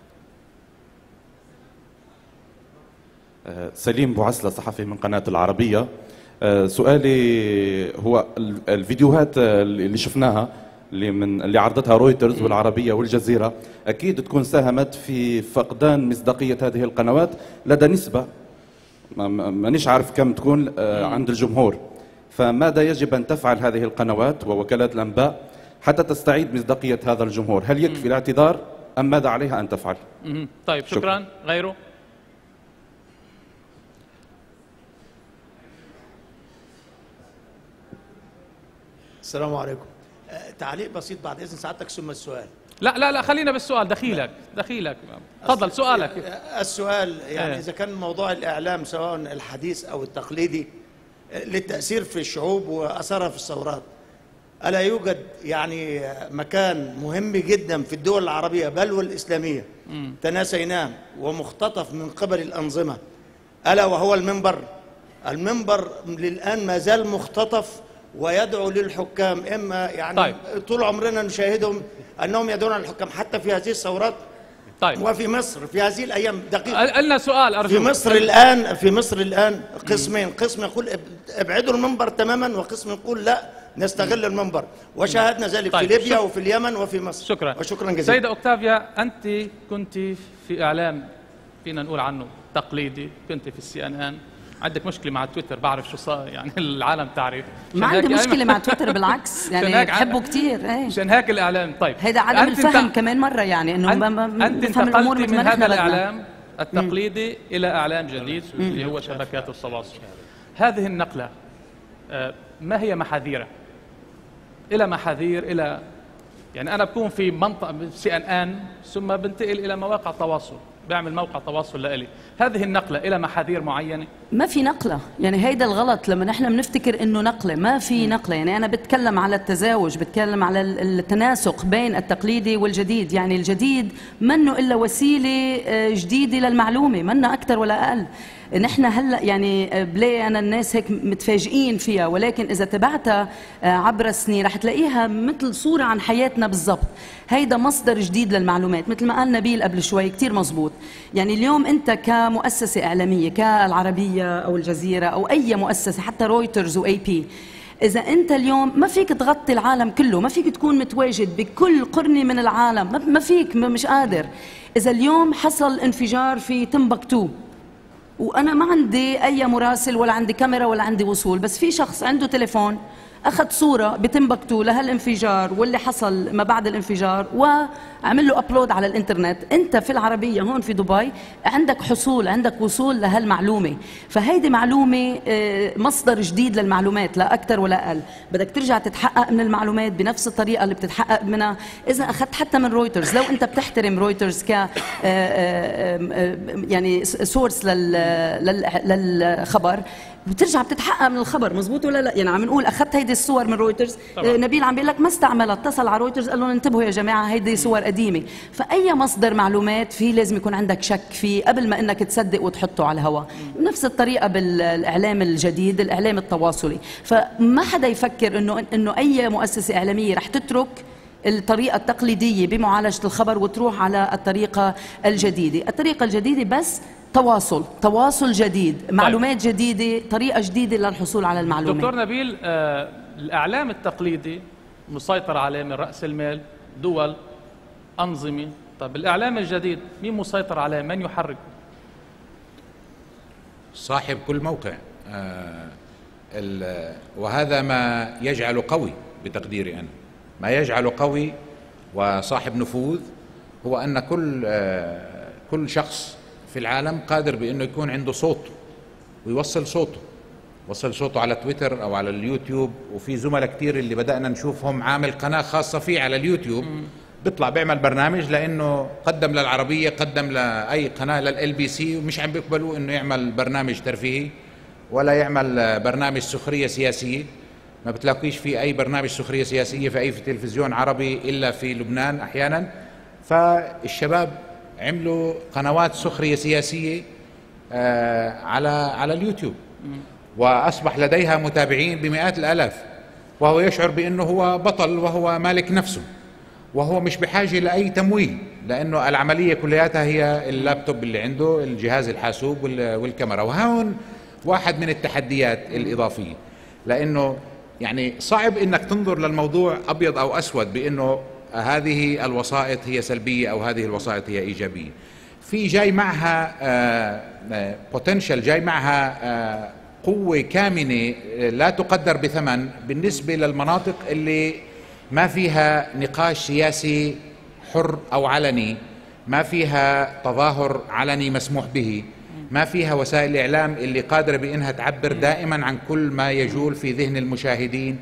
سليم بوعسلة، صحفي من قناة العربية. سؤالي هو الفيديوهات اللي شفناها اللي عرضتها رويترز والعربية والجزيرة أكيد تكون ساهمت في فقدان مصداقية هذه القنوات لدى نسبة مانيش عارف كم تكون عند الجمهور. فماذا يجب أن تفعل هذه القنوات ووكالات الأنباء حتى تستعيد مصداقية هذا الجمهور؟ هل يكفي الاعتذار أم ماذا عليها أن تفعل؟ طيب شكرا. غيره؟ السلام عليكم. تعليق بسيط بعد إذن سعادتك ثم السؤال. لا خلينا بالسؤال. دخيلك. تفضل سؤالك. السؤال يعني إذا كان موضوع الإعلام سواء الحديث أو التقليدي للتأثير في الشعوب وأثرها في الثورات، ألا يوجد يعني مكان مهم جدا في الدول العربية بل والإسلامية تناسيناه ومختطف من قبل الأنظمة، ألا وهو المنبر. المنبر للآن ما زال مختطف ويدعو للحكام، إما يعني طول عمرنا نشاهدهم أنهم يدعون للحكام حتى في هذه الثورات. وفي مصر في هذه الأيام دقيقة. لنا سؤال أرجو. في مصر الآن قسمين، قسم يقول ابعدوا المنبر تماما، وقسم يقول لا نستغل المنبر، وشاهدنا ذلك في ليبيا وفي اليمن وفي مصر. شكرا. وشكرا جزيلا. سيدة أوكتافيا، أنت كنت في إعلام فينا نقول عنه تقليدي، كنت في CNN، عندك مشكلة مع تويتر، بعرف شو صار يعني العالم تعرف. ما عندي مشكلة مع تويتر بالعكس، يعني بحبه كثير. عشان هيك الإعلام. طيب هيدا عدم الفهم كمان مرة، يعني إنه أنت انتقلتي من هذا الإعلام التقليدي إلى إعلام جديد اللي هو شبكات التواصل. هذه النقلة ما هي محاذيرها؟ إلى محاذير إلى يعني أنا بكون في منطقة CNN ثم بنتقل إلى مواقع تواصل، بعمل موقع تواصل لإلي. هذه النقلة إلى محاذير معينة؟ ما في نقلة، يعني هيدا الغلط لما نحن بنفتكر إنه نقلة. ما في نقلة، يعني أنا بتكلم على التزاوج، بتكلم على التناسق بين التقليدي والجديد. يعني الجديد منه إلا وسيلة جديدة للمعلومة، منه أكثر ولا أقل. نحن هلا يعني بلاقي انا الناس هيك متفاجئين فيها، ولكن اذا تبعتها عبر السنين رح تلاقيها مثل صوره عن حياتنا بالضبط. هيدا مصدر جديد للمعلومات، مثل ما قال نبيل قبل شوي كثير مزبوط. يعني اليوم انت كمؤسسه اعلاميه كالعربيه او الجزيره او اي مؤسسه، حتى رويترز وAP، إذا أنت اليوم ما فيك تغطي العالم كله، ما فيك تكون متواجد بكل قرنة من العالم، ما فيك، مش قادر. إذا اليوم حصل انفجار في تمبكتو وأنا ما عندي أي مراسل ولا عندي كاميرا ولا عندي وصول، بس في شخص عنده تليفون أخذ صورة بتمبكتو لهالانفجار واللي حصل ما بعد الانفجار وعمل له أبلود على الإنترنت، أنت في العربية هون في دبي عندك حصول، عندك وصول لهالمعلومة. فهيدي معلومة مصدر جديد للمعلومات، لا أكثر ولا أقل. بدك ترجع تتحقق من المعلومات بنفس الطريقة اللي بتتحقق منها إذا أخذت حتى من رويترز. لو أنت بتحترم رويترز ك يعني سورس للخبر، بترجع بتتحقق من الخبر، مزبوط ولا لا؟ يعني عم نقول اخذت هيدي الصور من رويترز، نبيل عم بيقول لك ما استعملها، اتصل على رويترز قال لهم انتبهوا يا جماعه هيدي صور قديمه. فاي مصدر معلومات في لازم يكون عندك شك فيه قبل ما انك تصدق وتحطه على الهواء. نفس الطريقه بالاعلام الجديد، الاعلام التواصلي، فما حدا يفكر انه اي مؤسسه اعلاميه رح تترك الطريقة التقليدية بمعالجة الخبر وتروح على الطريقة الجديدة. الطريقة الجديدة بس تواصل جديد، معلومات جديدة، طريقة جديدة للحصول على المعلومات. دكتور نبيل، الإعلام التقليدي مسيطر عليه من رأس المال، دول، أنظمة. طب الإعلام الجديد مين مسيطر عليه؟ من يحرك؟ صاحب كل موقع، وهذا ما يجعله قوي بتقديري أنا. ما يجعله قوي وصاحب نفوذ هو أن كل شخص في العالم قادر بأنه يكون عنده صوت ويوصل صوته على تويتر أو على اليوتيوب. وفي زملاء كتير اللي بدأنا نشوفهم عامل قناة خاصة فيه على اليوتيوب، بيطلع بيعمل برنامج لأنه قدم للعربية، قدم لأي قناة للLBC، ومش عم بيقبلوا أنه يعمل برنامج ترفيهي ولا يعمل برنامج سخرية سياسية. ما بتلاقيش في أي برنامج سخرية سياسية في أي تلفزيون عربي إلا في لبنان أحيانا. فالشباب عملوا قنوات سخرية سياسية على اليوتيوب، وأصبح لديها متابعين بمئات الآلاف، وهو يشعر بأنه هو بطل وهو مالك نفسه، وهو مش بحاجة لأي تمويل، لأنه العملية كلياتها هي اللابتوب اللي عنده، الجهاز الحاسوب والكاميرا. وهون واحد من التحديات الإضافية، لأنه يعني صعب انك تنظر للموضوع ابيض او اسود بانه هذه الوسائط هي سلبيه او هذه الوسائط هي ايجابيه. في جاي معها بوتنشال، جاي معها قوه كامنه لا تقدر بثمن بالنسبه للمناطق اللي ما فيها نقاش سياسي حر او علني، ما فيها تظاهر علني مسموح به، ما فيها وسائل الإعلام اللي قادرة بأنها تعبر دائما عن كل ما يجول في ذهن المشاهدين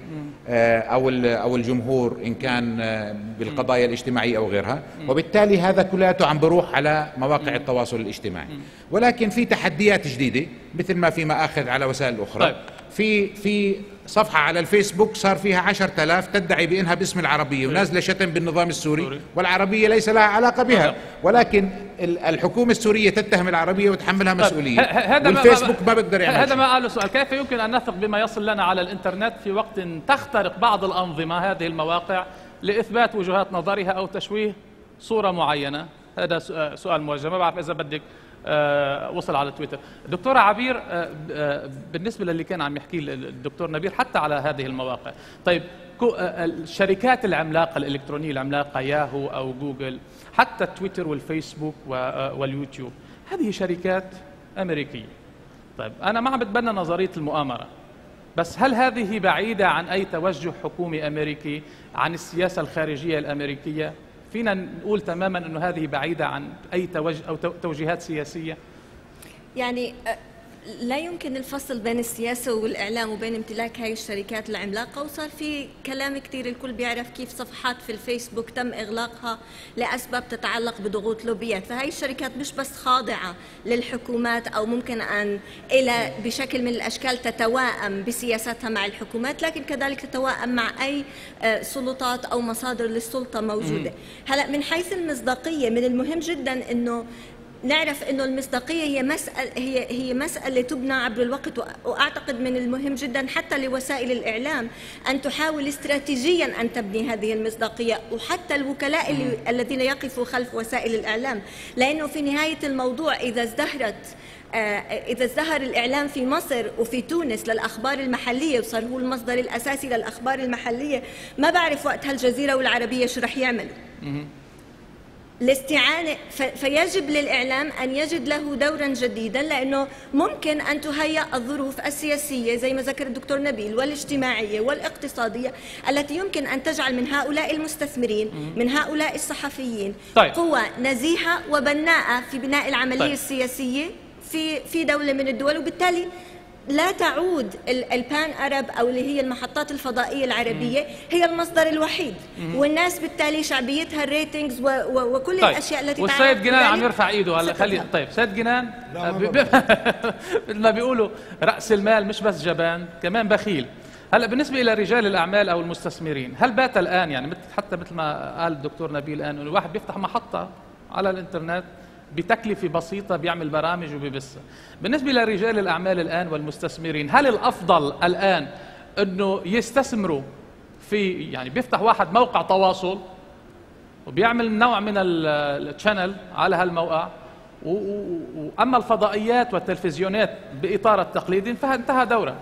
أو الجمهور، إن كان بالقضايا الاجتماعية أو غيرها. وبالتالي هذا كلياته عم بروح على مواقع التواصل الاجتماعي. ولكن في تحديات جديدة مثل ما في مآخذ على وسائل أخرى. طيب. في صفحة على الفيسبوك صار فيها 10,000 تدعي بأنها باسم العربية ونازلة شتم بالنظام السوري، والعربية ليس لها علاقة بها، ولكن الحكومة السورية تتهم العربية وتحملها مسؤولية، والفيسبوك ما بيقدر يعمل. هذا ما قاله سؤال، كيف يمكن أن نثق بما يصل لنا على الإنترنت في وقت تخترق بعض الأنظمة هذه المواقع لإثبات وجهات نظرها أو تشويه صورة معينة؟ هذا سؤال موجه، ما بعرف إذا بدك وصل على تويتر. دكتورة عبير، بالنسبة للي كان عم يحكي الدكتور نبيل حتى على هذه المواقع، طيب الشركات العملاقة الإلكترونية العملاقة ياهو أو جوجل، حتى تويتر والفيسبوك واليوتيوب، هذه شركات أمريكية. طيب أنا ما عم بتبنى نظرية المؤامرة، بس هل هذه بعيدة عن أي توجه حكومي أمريكي، عن السياسة الخارجية الأمريكية؟ فينا نقول تماما أنه هذه بعيدة عن أي توجه أو توجيهات سياسية؟ يعني لا يمكن الفصل بين السياسة والإعلام وبين امتلاك هاي الشركات العملاقة. وصار في كلام كتير، الكل بيعرف كيف صفحات في الفيسبوك تم إغلاقها لأسباب تتعلق بضغوط لوبيات. فهاي الشركات مش بس خاضعة للحكومات أو ممكن أن إلى بشكل من الأشكال تتواءم بسياساتها مع الحكومات، لكن كذلك تتواءم مع أي سلطات أو مصادر للسلطة موجودة. هلأ من حيث المصداقية، من المهم جدا أنه نعرف انه المصداقيه هي مساله تبنى عبر الوقت. واعتقد من المهم جدا حتى لوسائل الاعلام ان تحاول استراتيجيا ان تبني هذه المصداقيه، وحتى الوكلاء الذين يقفوا خلف وسائل الاعلام، لانه في نهايه الموضوع اذا ازدهر الإعلام في مصر وفي تونس للأخبار المحلية وصار هو المصدر الأساسي للأخبار المحلية، ما بعرف وقتها الجزيرة والعربية شو رح يعملوا. الاستعانة، فيجب للإعلام أن يجد له دورا جديدا، لأنه ممكن أن تهيأ الظروف السياسية زي ما ذكر الدكتور نبيل والاجتماعية والاقتصادية التي يمكن أن تجعل من هؤلاء المستثمرين، من هؤلاء الصحفيين، قوة نزيهة وبناءة في بناء العملية السياسية في دولة من الدول. وبالتالي لا تعود البان أرب أو اللي هي المحطات الفضائية العربية هي المصدر الوحيد، والناس بالتالي شعبيتها الريتنجز وكل طيب. الأشياء التي والسيد جنان عم يرفع ايده هلا خلي. طيب سيد جنان مثل ما بيقولوا رأس المال مش بس جبان كمان بخيل. هلا بالنسبة إلى رجال الأعمال أو المستثمرين، هل بات الآن يعني حتى مثل ما قال الدكتور نبيل الآن إنه الواحد بيفتح محطة على الإنترنت بتكلفة بسيطة بيعمل برامج وبيبثها. بالنسبة لرجال الأعمال الآن والمستثمرين، هل الأفضل الآن إنه يستثمروا في يعني بيفتح واحد موقع تواصل وبيعمل نوع من الشانل على هالموقع، وأما الفضائيات والتلفزيونات بإطار التقليدي فانتهى دوره؟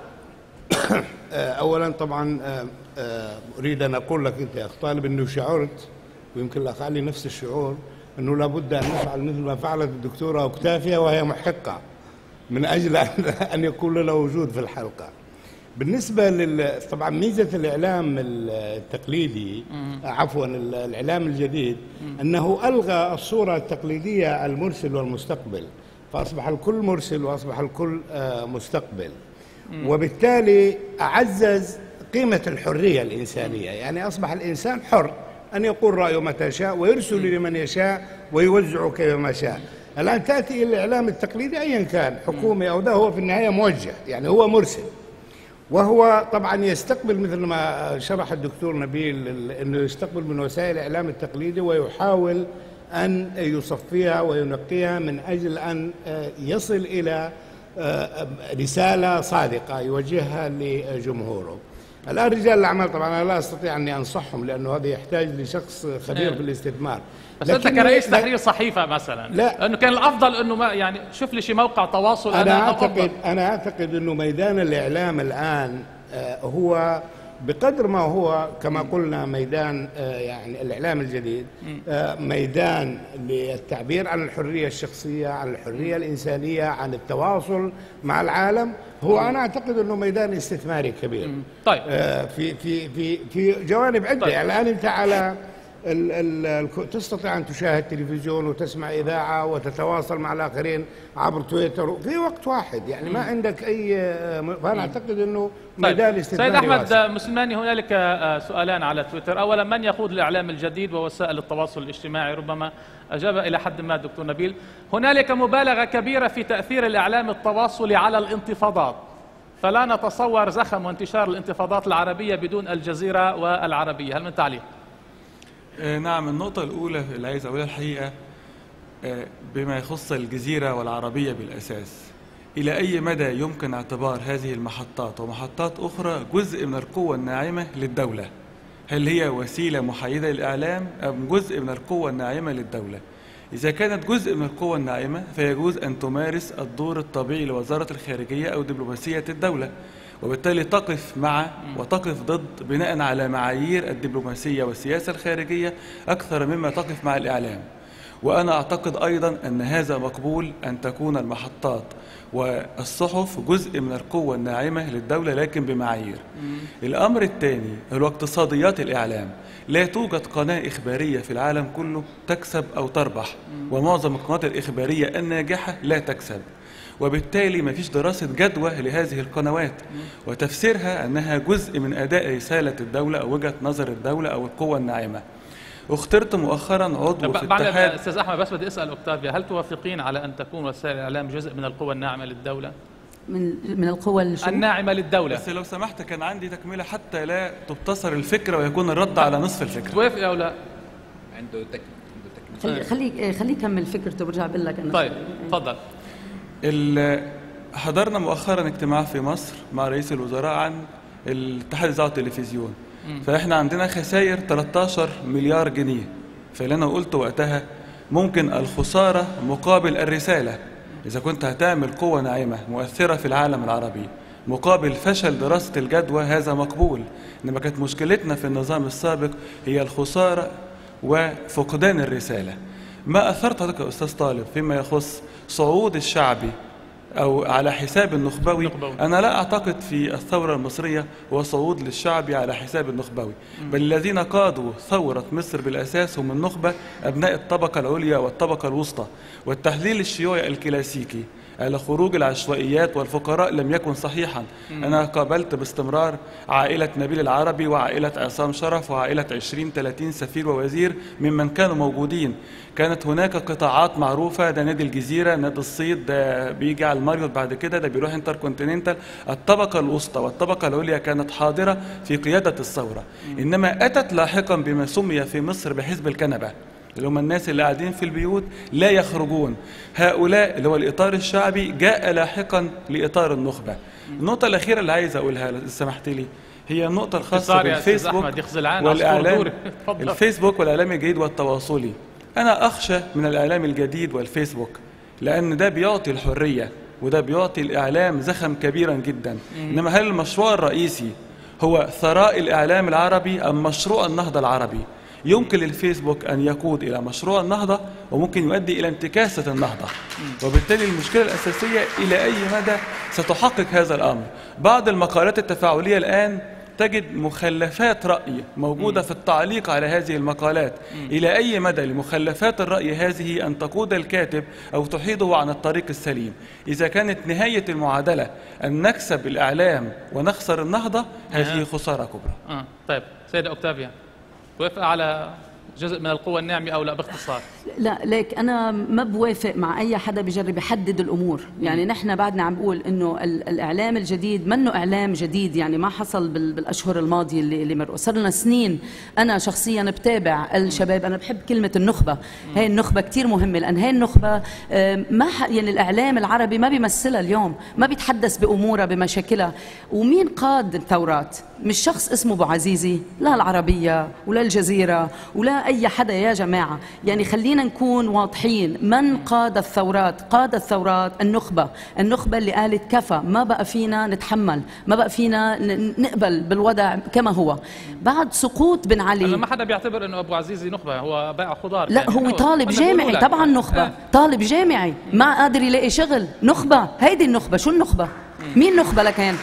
اولا طبعا اريد ان اقول لك انت يا اخ طالب انه شعرت، ويمكن الاخ علي نفس الشعور، انه لابد ان نفعل مثل ما فعلت الدكتوره اوكتافيا وهي محقه من اجل ان يكون لنا وجود في الحلقه. بالنسبه طبعا ميزه الاعلام التقليدي عفوا الاعلام الجديد انه الغى الصوره التقليديه المرسل والمستقبل، فاصبح الكل مرسل واصبح الكل مستقبل، وبالتالي أعزز قيمة الحرية الإنسانية. يعني أصبح الإنسان حر أن يقول رأيه متى شاء ويرسل لمن يشاء ويوزعه كيفما شاء. الآن تأتي الإعلام التقليدي أيا كان حكومي أو ده، هو في النهاية موجه، يعني هو مرسل، وهو طبعا يستقبل مثل ما شرح الدكتور نبيل أنه يستقبل من وسائل الإعلام التقليدي ويحاول أن يصفيها وينقيها من أجل أن يصل إلى رسالة صادقة يوجهها لجمهوره. الآن رجال الأعمال طبعا أنا لا أستطيع أني أنصحهم لأنه هذا يحتاج لشخص خبير في الاستثمار. بس أنت كرئيس تحرير صحيفة مثلا، لا أنه كان الأفضل أنه ما يعني شوف لي شي موقع تواصل. أنا أعتقد أنه ميدان الإعلام الآن هو بقدر ما هو كما قلنا ميدان يعني الإعلام الجديد ميدان للتعبير عن الحرية الشخصية، عن الحرية الإنسانية، عن التواصل مع العالم. هو أنا أعتقد أنه ميدان استثماري كبير. طيب في جوانب عدة. طيب. الآن أنت على تستطيع أن تشاهد تلفزيون وتسمع إذاعة وتتواصل مع الآخرين عبر تويتر في وقت واحد، يعني ما عندك أي. فأنا أعتقد أنه ميدان استثماري. سيد أحمد مسلماني، هنالك سؤالان على تويتر. أولا، من يقود الإعلام الجديد ووسائل التواصل الاجتماعي؟ ربما أجاب إلى حد ما الدكتور نبيل. هنالك مبالغة كبيرة في تأثير الإعلام التواصلي على الانتفاضات، فلا نتصور زخم وانتشار الانتفاضات العربية بدون الجزيرة والعربية. هل من تعليق؟ نعم، النقطة الأولى اللي عايز أقولها الحقيقة بما يخص الجزيرة والعربية بالأساس، إلى أي مدى يمكن اعتبار هذه المحطات ومحطات أخرى جزء من القوة الناعمة للدولة؟ هل هي وسيلة محايدة للإعلام أم جزء من القوة الناعمة للدولة؟ إذا كانت جزء من القوة الناعمة فيجوز أن تمارس الدور الطبيعي لوزارة الخارجية أو دبلوماسية الدولة، وبالتالي تقف مع وتقف ضد بناء على معايير الدبلوماسية والسياسة الخارجية أكثر مما تقف مع الإعلام. وأنا أعتقد أيضا أن هذا مقبول، أن تكون المحطات والصحف جزء من القوة الناعمة للدولة لكن بمعايير. الأمر الثاني هو اقتصاديات الإعلام. لا توجد قناة إخبارية في العالم كله تكسب أو تربح، ومعظم القنوات الإخبارية الناجحة لا تكسب، وبالتالي ما فيش دراسة جدوى لهذه القنوات وتفسيرها أنها جزء من أداء رسالة الدولة أو وجهة نظر الدولة أو القوة الناعمة. اخترت مؤخرا عضو في اتحاد. أستاذ أحمد بس بدي أسأل أوكتافيا، هل توافقين على أن تكون وسائل الإعلام جزء من القوة الناعمة للدولة؟ من القوة الناعمة للدولة. بس لو سمحت كان عندي تكملة حتى لا تبتصر الفكرة ويكون الرد على نصف الفكرة. توافق أو لا؟ عنده تكملة. خليه يكمل فكرته وبرجع بقول لك أنا. طيب تفضل. حضرنا مؤخرا اجتماع في مصر مع رئيس الوزراء عن الاتحاد الإذاعة والتلفزيون، فإحنا عندنا خسائر 13 مليار جنيه. فاللي أنا قلت وقتها ممكن الخسارة مقابل الرسالة. إذا كنت هتعمل قوة ناعمة مؤثرة في العالم العربي مقابل فشل دراسة الجدوى هذا مقبول، إنما كانت مشكلتنا في النظام السابق هي الخسارة وفقدان الرسالة. ما أثرت حضرتك يا أستاذ طالب فيما يخص صعود الشعبي أو على حساب النخبوي؟ أنا لا أعتقد في الثورة المصرية هو صعود للشعبي على حساب النخبوي، بل الذين قادوا ثورة مصر بالأساس هم النخبة، أبناء الطبقة العليا والطبقة الوسطى. والتحليل الشيوعي الكلاسيكي على خروج العشوائيات والفقراء لم يكن صحيحا. أنا قابلت باستمرار عائلة نبيل العربي وعائلة عصام شرف وعائلة 20-30 سفير ووزير ممن كانوا موجودين. كانت هناك قطاعات معروفة، ده نادي الجزيرة، نادي الصيد، ده بيجي على الماريوت بعد كده، ده بيروح انتر كونتيننتال. الطبقة الوسطى والطبقة العليا كانت حاضرة في قيادة الثورة، إنما أتت لاحقا بما سمي في مصر بحزب الكنبة، اللي هم الناس اللي قاعدين في البيوت لا يخرجون. هؤلاء اللي هو الإطار الشعبي جاء لاحقا لإطار النخبة. النقطة الأخيرة اللي عايز أقولها لو سمحت لي هي النقطة الخاصة بالفيسبوك والإعلام، الفيسبوك والإعلام الجديد والتواصلي. أنا أخشى من الإعلام الجديد والفيسبوك، لأن ده بيعطي الحرية وده بيعطي الإعلام زخم كبيرا جدا. إنما هل المشروع الرئيسي هو ثراء الإعلام العربي أم مشروع النهضة العربي؟ يمكن للفيسبوك أن يقود إلى مشروع النهضة وممكن يؤدي إلى انتكاسة النهضة، وبالتالي المشكلة الأساسية إلى أي مدى ستحقق هذا الأمر. بعض المقالات التفاعلية الآن تجد مخلفات رأي موجودة في التعليق على هذه المقالات. إلى أي مدى لمخلفات الرأي هذه أن تقود الكاتب أو تحيده عن الطريق السليم؟ إذا كانت نهاية المعادلة أن نكسب الإعلام ونخسر النهضة، هذه خسارة كبرى. طيب سيدة أوكتافيا، توافق على جزء من القوى الناعمة أو لا باختصار؟ لا، ليك أنا ما بوافق مع أي حدا بيجرب يحدد الأمور. يعني نحن بعدنا عم بقول إنه الإعلام الجديد منه إعلام جديد، يعني ما حصل بالأشهر الماضية اللي مرقوا. صار لنا سنين أنا شخصيا بتابع الشباب. أنا بحب كلمة النخبة، هاي النخبة كتير مهمة، لأن هاي النخبة يعني الإعلام العربي ما بيمثلها اليوم، ما بيتحدث بأمورها بمشاكلها. ومين قاد الثورات؟ مش شخص اسمه أبو عزيزي، لا العربية ولا الجزيرة ولا أي حدا يا جماعة. يعني خلينا نكون واضحين، من قاد الثورات؟ قاد الثورات النخبة اللي قالت كفى، ما بقى فينا نتحمل، ما بقى فينا نقبل بالوضع كما هو. بعد سقوط بن علي ما حدا بيعتبر انه ابو عزيزي نخبة، هو بائع خضار. لا، هو طالب جامعي طبعا نخبة. طالب جامعي ما قادر يلاقي شغل، نخبة. هيدي النخبة. شو النخبة؟ مين نخبة لكان؟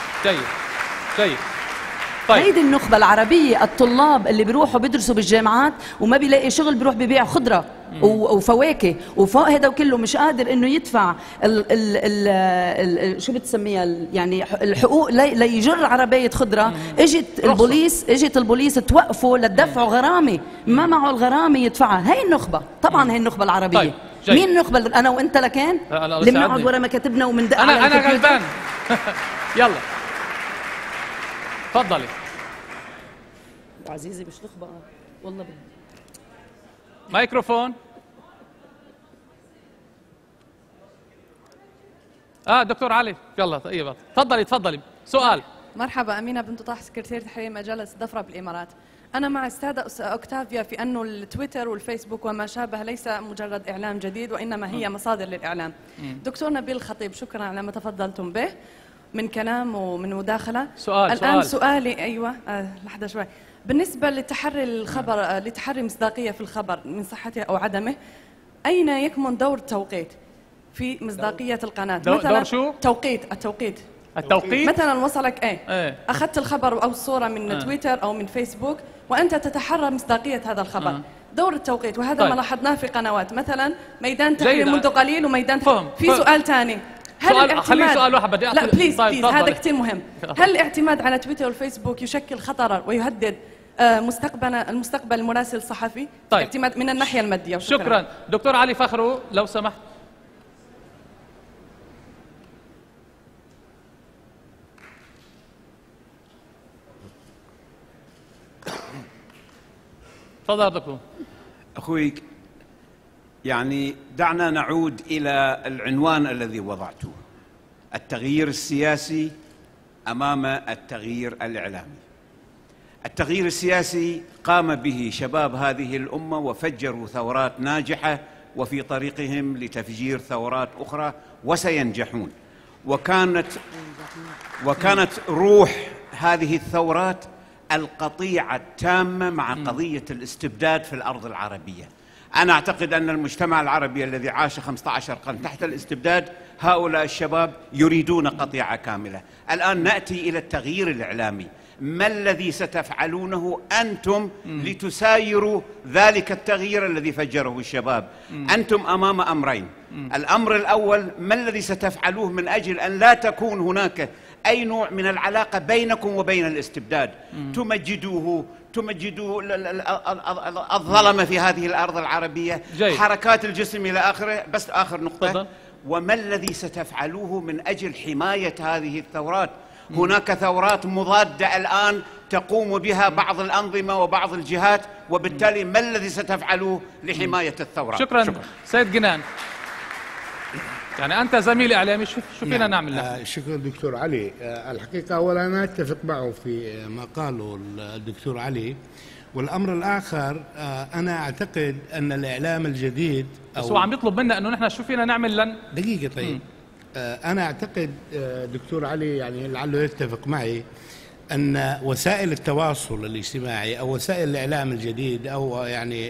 جيد. طيب. هيدي النخبة العربية، الطلاب اللي بيروحوا بيدرسوا بالجامعات وما بيلاقي شغل، بيروح ببيع خضرة وفواكه، وفوق هذا وكله مش قادر انه يدفع شو بتسميها يعني الحقوق ليجر عربية خضرة. اجت البوليس توقفوا لتدفعوا غرامة، ما معه الغرامة يدفعها. هي النخبة طبعا، هي النخبة العربية. طيب. مين النخبة؟ انا وانت لكان اللي بنقعد ورا مكاتبنا ومندق انا غلبان. يلا تفضلي. ابو عزيزي مش نخبة والله. مايكروفون. دكتور علي، يلا. طيب تفضلي. سؤال. مرحبا، أمينة بنت طاح، سكرتير تحرير مجلة الضفرة بالإمارات. أنا مع السادة أوكتافيا في أنه التويتر والفيسبوك وما شابه ليس مجرد إعلام جديد، وإنما هي مصادر للإعلام. دكتور نبيل الخطيب، شكرا على ما تفضلتم به من كلام ومن مداخلة. الآن سؤالي أيوة لحظة شوي. بالنسبة لتحري الخبر، لتحري مصداقية في الخبر من صحته أو عدمه، أين يكمن دور التوقيت في مصداقية القناة؟ مثلا دور شو؟ التوقيت مثلا وصلك أخذت الخبر أو الصورة من تويتر أو من فيسبوك وأنت تتحرى مصداقية هذا الخبر. دور التوقيت، وهذا طيب. ما لاحظناه في قنوات مثلا ميدان تحرير منذ قليل وميدان في سؤال ثاني. هل الاعتماد سؤال واحد بدي لا بليز هذا كثير مهم. هل الاعتماد على تويتر والفيسبوك يشكل خطرا ويهدد المستقبل المراسل الصحفي؟ طيب. اعتماد من الناحية المادية. شكرا. دكتور علي فخرو لو سمحت. تفضل دكتور. أخوي، يعني دعنا نعود إلى العنوان الذي وضعته: التغيير السياسي أمام التغيير الإعلامي. التغيير السياسي قام به شباب هذه الأمة وفجروا ثورات ناجحة وفي طريقهم لتفجير ثورات أخرى وسينجحون. وكانت روح هذه الثورات القطيعة التامة مع قضية الاستبداد في الأرض العربية. أنا أعتقد أن المجتمع العربي الذي عاش 15 قرن تحت الاستبداد هؤلاء الشباب يريدون قطيعة كاملة. الآن نأتي إلى التغيير الإعلامي. ما الذي ستفعلونه أنتم لتسايروا ذلك التغيير الذي فجره الشباب؟ أنتم أمام أمرين. الأمر الأول، ما الذي ستفعلوه من أجل أن لا تكون هناك أي نوع من العلاقة بينكم وبين الاستبداد؟ تمجدوا الظلمة في هذه الأرض العربية، حركات الجسم إلى آخره. بس آخر نقطة، وما الذي ستفعلوه من أجل حماية هذه الثورات؟ هناك ثورات مضادة الآن تقوم بها بعض الأنظمة وبعض الجهات، وبالتالي ما الذي ستفعلوه لحماية الثورات؟ شكرا. سيد جنان، يعني أنت زميل إعلامي، شو فينا نعمل لك؟ شكرا دكتور علي. الحقيقة أولا أنا أتفق معه في ما قاله الدكتور علي، والأمر الآخر أنا أعتقد أن الإعلام الجديد بس هو عم يطلب منا أنه نحن شو فينا نعمل دقيقة. طيب أنا أعتقد دكتور علي يعني لعله يتفق معي أن وسائل التواصل الاجتماعي أو وسائل الإعلام الجديد أو يعني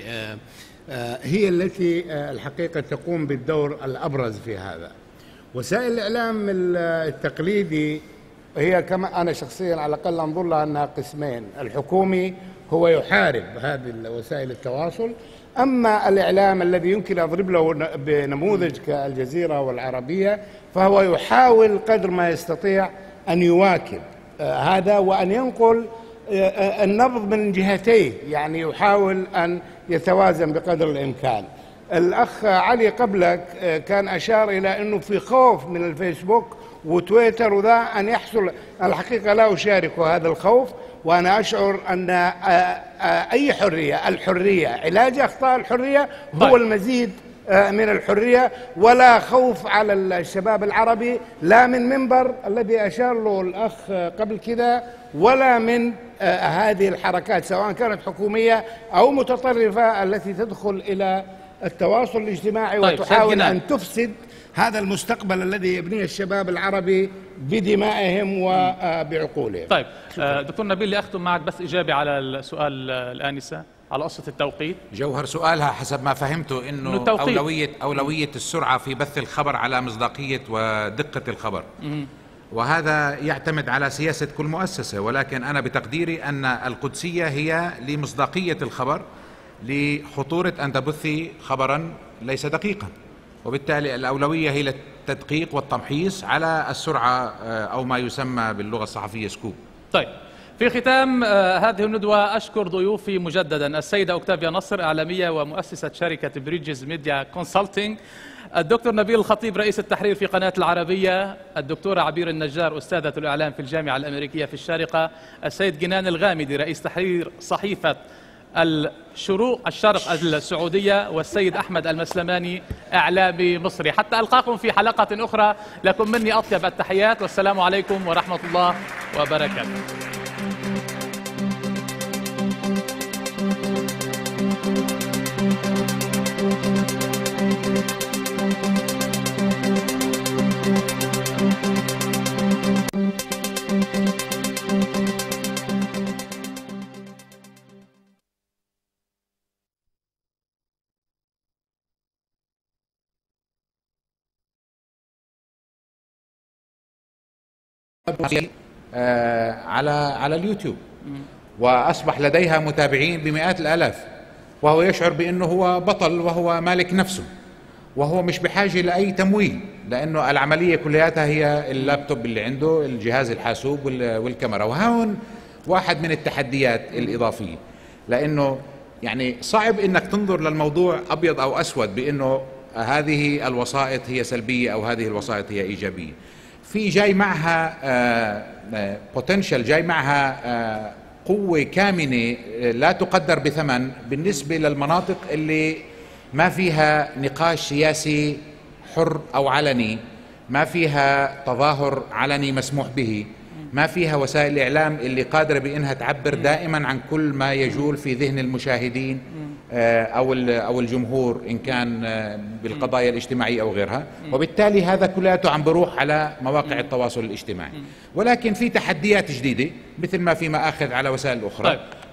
هي التي الحقيقة تقوم بالدور الأبرز في هذا. وسائل الإعلام التقليدي هي كما أنا شخصيا على الأقل أنظر لها أنها قسمين. الحكومي هو يحارب هذه وسائل التواصل، أما الإعلام الذي يمكن أضرب له بنموذج كالجزيرة والعربية فهو يحاول قدر ما يستطيع أن يواكب هذا وأن ينقل النبض من جهتيه، يعني يحاول أن يتوازن بقدر الإمكان. الأخ علي قبلك كان أشار إلى أنه في خوف من الفيسبوك وتويتر وذا أن يحصل. الحقيقة لا أشارك هذا الخوف، وأنا أشعر أن أي الحرية علاج أخطاء الحرية هو المزيد من الحرية، ولا خوف على الشباب العربي لا من منبر الذي أشار له الأخ قبل كده ولا من هذه الحركات سواء كانت حكومية أو متطرفة التي تدخل إلى التواصل الاجتماعي وتحاول أن تفسد هذا المستقبل الذي يبنيه الشباب العربي بدمائهم وبعقولهم. طيب دكتور نبيل، لأختم معك بس إجابة على السؤال الآنسة على قصة التوقيت. جوهر سؤالها حسب ما فهمته إنه أولوية السرعة في بث الخبر على مصداقية ودقة الخبر. وهذا يعتمد على سياسة كل مؤسسة، ولكن أنا بتقديري أن القدسية هي لمصداقية الخبر، لخطورة أن تبثي خبرا ليس دقيقا، وبالتالي الأولوية هي للتدقيق والتمحيص على السرعة أو ما يسمى باللغة الصحفية سكوب. طيب، في ختام هذه الندوة أشكر ضيوفي مجددا السيدة أوكتافيا نصر، إعلامية ومؤسسة شركة بريدجز ميديا كونسلتنج، الدكتور نبيل الخطيب رئيس التحرير في قناة العربية، الدكتورة عبير النجار أستاذة الإعلام في الجامعة الأمريكية في الشارقة، السيد جنان الغامدي رئيس تحرير صحيفة الشرق السعودية، والسيد أحمد المسلماني إعلامي مصري. حتى ألقاكم في حلقة أخرى، لكم مني أطيب التحيات، والسلام عليكم ورحمة الله وبركاته. على اليوتيوب، وأصبح لديها متابعين بمئات الآلاف، وهو يشعر بأنه هو بطل وهو مالك نفسه، وهو مش بحاجة لأي تمويل، لأنه العملية كلياتها هي اللابتوب اللي عنده، الجهاز الحاسوب والكاميرا. وهون واحد من التحديات الإضافية، لأنه يعني صعب أنك تنظر للموضوع أبيض أو أسود بأنه هذه الوسائط هي سلبية أو هذه الوسائط هي إيجابية. في جاي معها بوتنشل، جاي معها قوة كامنة لا تقدر بثمن بالنسبة للمناطق اللي ما فيها نقاش سياسي حر أو علني، ما فيها تظاهر علني مسموح به، ما فيها وسائل الإعلام اللي قادرة بأنها تعبر دائما عن كل ما يجول في ذهن المشاهدين أو الجمهور إن كان بالقضايا الاجتماعية أو غيرها، وبالتالي هذا كلياته عم بروح على مواقع التواصل الاجتماعي. ولكن في تحديات جديدة مثل ما في مآخذ على وسائل أخرى.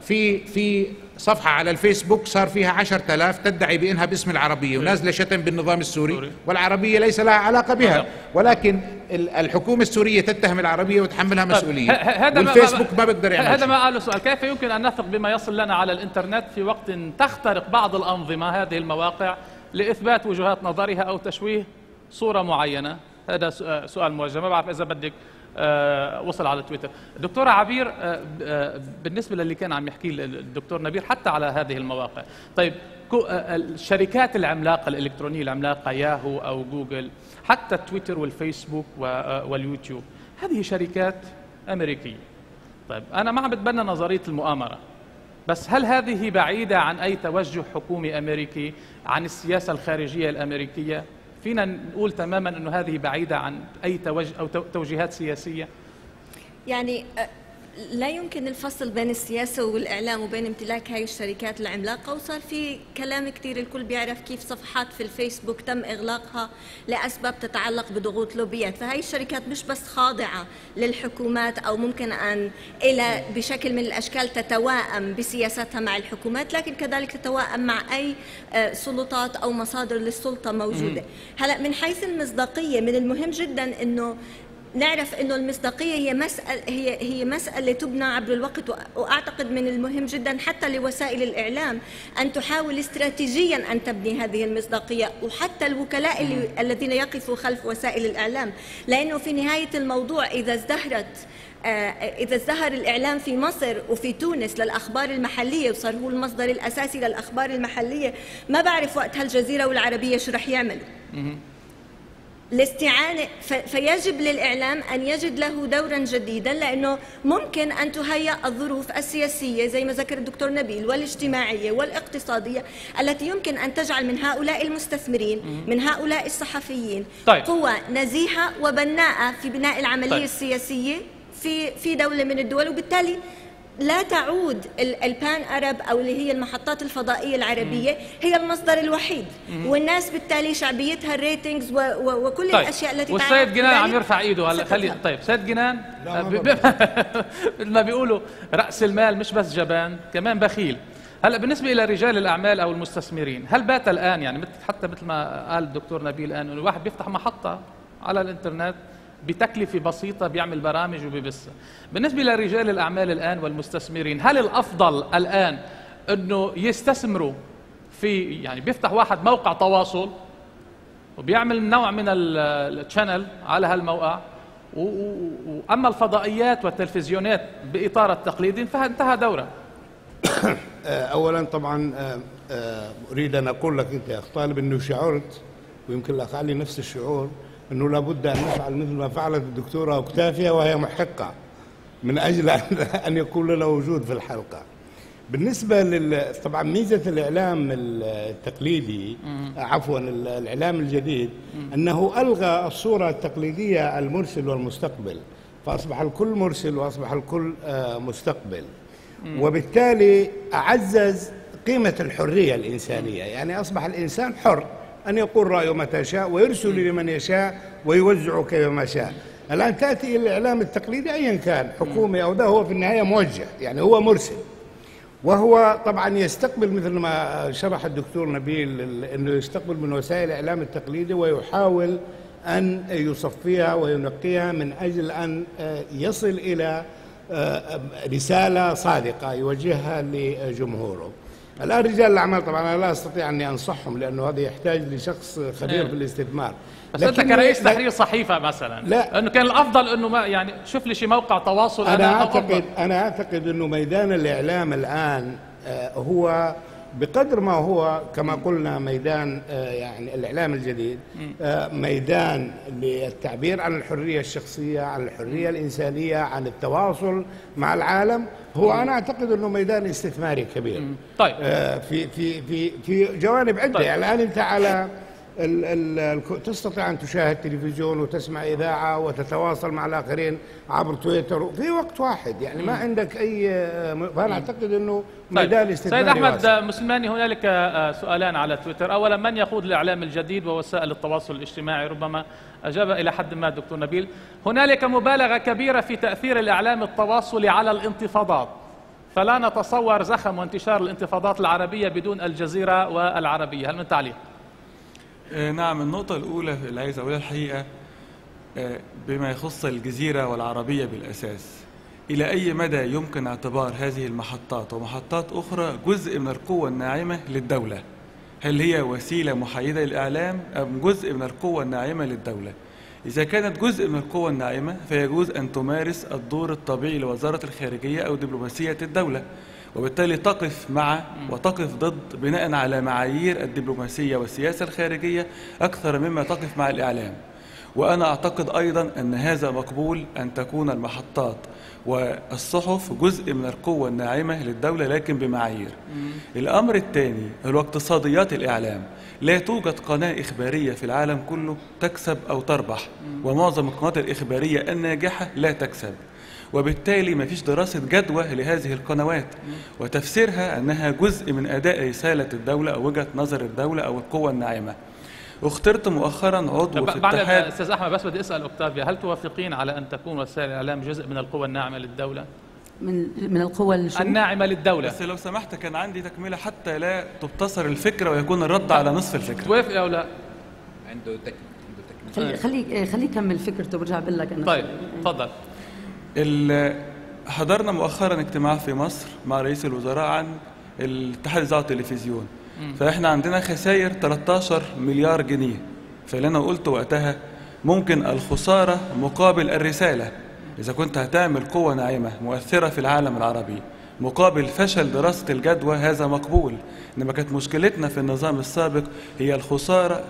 في صفحة على الفيسبوك صار فيها 10,000 تدعي بأنها باسم العربية ونازلة شتم بالنظام السوري، والعربية ليس لها علاقة بها، ولكن الحكومة السورية تتهم العربية وتحملها مسؤولية، والفيسبوك ما بيقدر يعمل. هذا ما قاله سؤال، كيف يمكن أن نثق بما يصل لنا على الإنترنت في وقت تخترق بعض الأنظمة هذه المواقع لإثبات وجهات نظرها أو تشويه صورة معينة؟ هذا سؤال موجه، ما بعرف إذا بدك وصل على تويتر. دكتورة عبير، بالنسبة للي كان عم يحكي الدكتور نبيل حتى على هذه المواقع، طيب الشركات العملاقة الإلكترونية العملاقة ياهو أو جوجل، حتى تويتر والفيسبوك واليوتيوب، هذه شركات أمريكية. طيب أنا ما عم بتبنى نظرية المؤامرة، بس هل هذه بعيدة عن أي توجه حكومي أمريكي، عن السياسة الخارجية الأمريكية؟ فينا نقول تماما أنه هذه بعيدة عن أي توجيهات سياسية؟ يعني لا يمكن الفصل بين السياسة والإعلام وبين امتلاك هاي الشركات العملاقة، وصار في كلام كثير، الكل بيعرف كيف صفحات في الفيسبوك تم إغلاقها لأسباب تتعلق بضغوط لوبيات. فهاي الشركات مش بس خاضعة للحكومات أو ممكن أن إلى بشكل من الأشكال تتواءم بسياساتها مع الحكومات، لكن كذلك تتواءم مع أي سلطات أو مصادر للسلطة موجودة. هلأ من حيث المصداقية من المهم جدا أنه نعرف انه المصداقيه هي مساله تبنى عبر الوقت، واعتقد من المهم جدا حتى لوسائل الاعلام ان تحاول استراتيجيا ان تبني هذه المصداقيه، وحتى الوكلاء الذين يقفوا خلف وسائل الاعلام، لانه في نهايه الموضوع اذا ازدهر الإعلام في مصر وفي تونس للأخبار المحلية وصار هو المصدر الأساسي للأخبار المحلية، ما بعرف وقتها الجزيرة والعربية شو رح يعملوا. الاستعانة فيجب للإعلام أن يجد له دورا جديدا، لأنه ممكن أن تهيأ الظروف السياسية زي ما ذكر الدكتور نبيل والاجتماعية والاقتصادية التي يمكن أن تجعل من هؤلاء المستثمرين من هؤلاء الصحفيين قوة نزيهة وبناءة في بناء العملية السياسية في دولة من الدول، وبالتالي لا تعود البان أرب أو اللي هي المحطات الفضائية العربية هي المصدر الوحيد، والناس بالتالي شعبيتها الريتنجز وكل الأشياء التي والسيد جنان عم يرفع ايده هلا. خلي طيب سيد جنان، مثل ما بيقولوا رأس المال مش بس جبان كمان بخيل. هلا بالنسبة إلى رجال الأعمال أو المستثمرين، هل بات الآن يعني حتى مثل ما قال الدكتور نبيل الآن إنه الواحد بيفتح محطة على الإنترنت بتكلفة بسيطة بيعمل برامج وبيبثها؟ بالنسبة لرجال الأعمال الآن والمستثمرين، هل الأفضل الآن أنه يستثمروا في يعني بيفتح واحد موقع تواصل وبيعمل نوع من الشانل على هالموقع، وأما الفضائيات والتلفزيونات بإطار التقليدي فانتهى دورها؟ أولا طبعا أريد أن أقول لك أنت يا أخ طالب أنه شعرت، ويمكن الأخ علي نفس الشعور، أنه لابد أن نفعل مثل ما فعلت الدكتورة أوكتافيا وهي محقة من أجل أن يكون لنا وجود في الحلقة. بالنسبة طبعا ميزة الإعلام التقليدي عفوا الإعلام الجديد أنه ألغى الصورة التقليدية المرسل والمستقبل، فأصبح الكل مرسل وأصبح الكل مستقبل، وبالتالي أعزز قيمة الحرية الإنسانية. يعني أصبح الإنسان حر أن يقول رأيه متى شاء ويرسل لمن يشاء ويوزعه كيفما شاء. الآن تأتي الإعلام التقليدي أيا كان حكومي أو ده، هو في النهاية موجه، يعني هو مرسل، وهو طبعا يستقبل مثل ما شرح الدكتور نبيل أنه يستقبل من وسائل الإعلام التقليدي ويحاول أن يصفيها وينقيها من أجل أن يصل إلى رسالة صادقة يوجهها لجمهوره. الآن رجال الأعمال طبعا أنا لا أستطيع أني أنصحهم لأنه هذا يحتاج لشخص خبير في الاستثمار. بس أنت كرئيس تحرير صحيفة مثلا، لا أنه كان الأفضل أنه ما يعني شوف لي شي موقع تواصل. أنا أعتقد أنه ميدان الإعلام الآن هو بقدر ما هو كما قلنا ميدان يعني الإعلام الجديد ميدان للتعبير عن الحرية الشخصية، عن الحرية الإنسانية، عن التواصل مع العالم. هو أنا أعتقد أنه ميدان استثماري كبير. طيب في جوانب عدة. طيب. الآن أنت على تستطيع أن تشاهد تلفزيون وتسمع إذاعة وتتواصل مع الآخرين عبر تويتر في وقت واحد، يعني ما عندك أي. فأنا أعتقد أنه ميدان استثماري. سيد أحمد مسلماني، هنالك سؤالان على تويتر. أولا، من يقود الإعلام الجديد ووسائل التواصل الاجتماعي؟ ربما أجاب إلى حد ما الدكتور نبيل. هنالك مبالغة كبيرة في تأثير الإعلام التواصلي على الانتفاضات فلا نتصور زخم وانتشار الانتفاضات العربية بدون الجزيرة والعربية. هل من تعليق؟ نعم، النقطة الأولى اللي عايز أقولها الحقيقة بما يخص الجزيرة والعربية بالأساس، إلى أي مدى يمكن اعتبار هذه المحطات ومحطات أخرى جزء من القوة الناعمة للدولة؟ هل هي وسيلة محايدة للإعلام أم جزء من القوة الناعمة للدولة؟ إذا كانت جزء من القوة الناعمة فيجوز أن تمارس الدور الطبيعي لوزارة الخارجية أو دبلوماسية الدولة، وبالتالي تقف مع وتقف ضد بناء على معايير الدبلوماسية والسياسة الخارجية أكثر مما تقف مع الإعلام. وأنا أعتقد أيضا أن هذا مقبول، أن تكون المحطات والصحف جزء من القوة الناعمة للدولة لكن بمعايير. الأمر الثاني هو اقتصاديات الإعلام. لا توجد قناة إخبارية في العالم كله تكسب أو تربح، ومعظم القنوات الإخبارية الناجحة لا تكسب، وبالتالي ما فيش دراسة جدوى لهذه القنوات وتفسيرها أنها جزء من أداء رسالة الدولة أو وجهة نظر الدولة أو القوة الناعمة. اخترت مؤخرا عضو في بعد اتحاد. استاذ احمد بس بدي اسال اوكتافيا، هل توافقين على ان تكون وسائل الاعلام جزء من القوى الناعمه للدوله؟ من القوى الناعمه للدوله. بس لو سمحت كان عندي تكمله حتى لا تبتصر الفكره ويكون الرد على نصف الفكره. توافق او لا؟ عنده خليه يكمل فكرته برجع بقول لك انا. طيب تفضل. حضرنا مؤخرا اجتماع في مصر مع رئيس الوزراء عن الاتحاد الإذاعة والتلفزيون، فاحنا عندنا خسائر 13 مليار جنيه، فاللي انا قلت وقتها ممكن الخساره مقابل الرساله. اذا كنت هتعمل قوه ناعمه مؤثره في العالم العربي مقابل فشل دراسه الجدوى هذا مقبول، انما كانت مشكلتنا في النظام السابق هي الخساره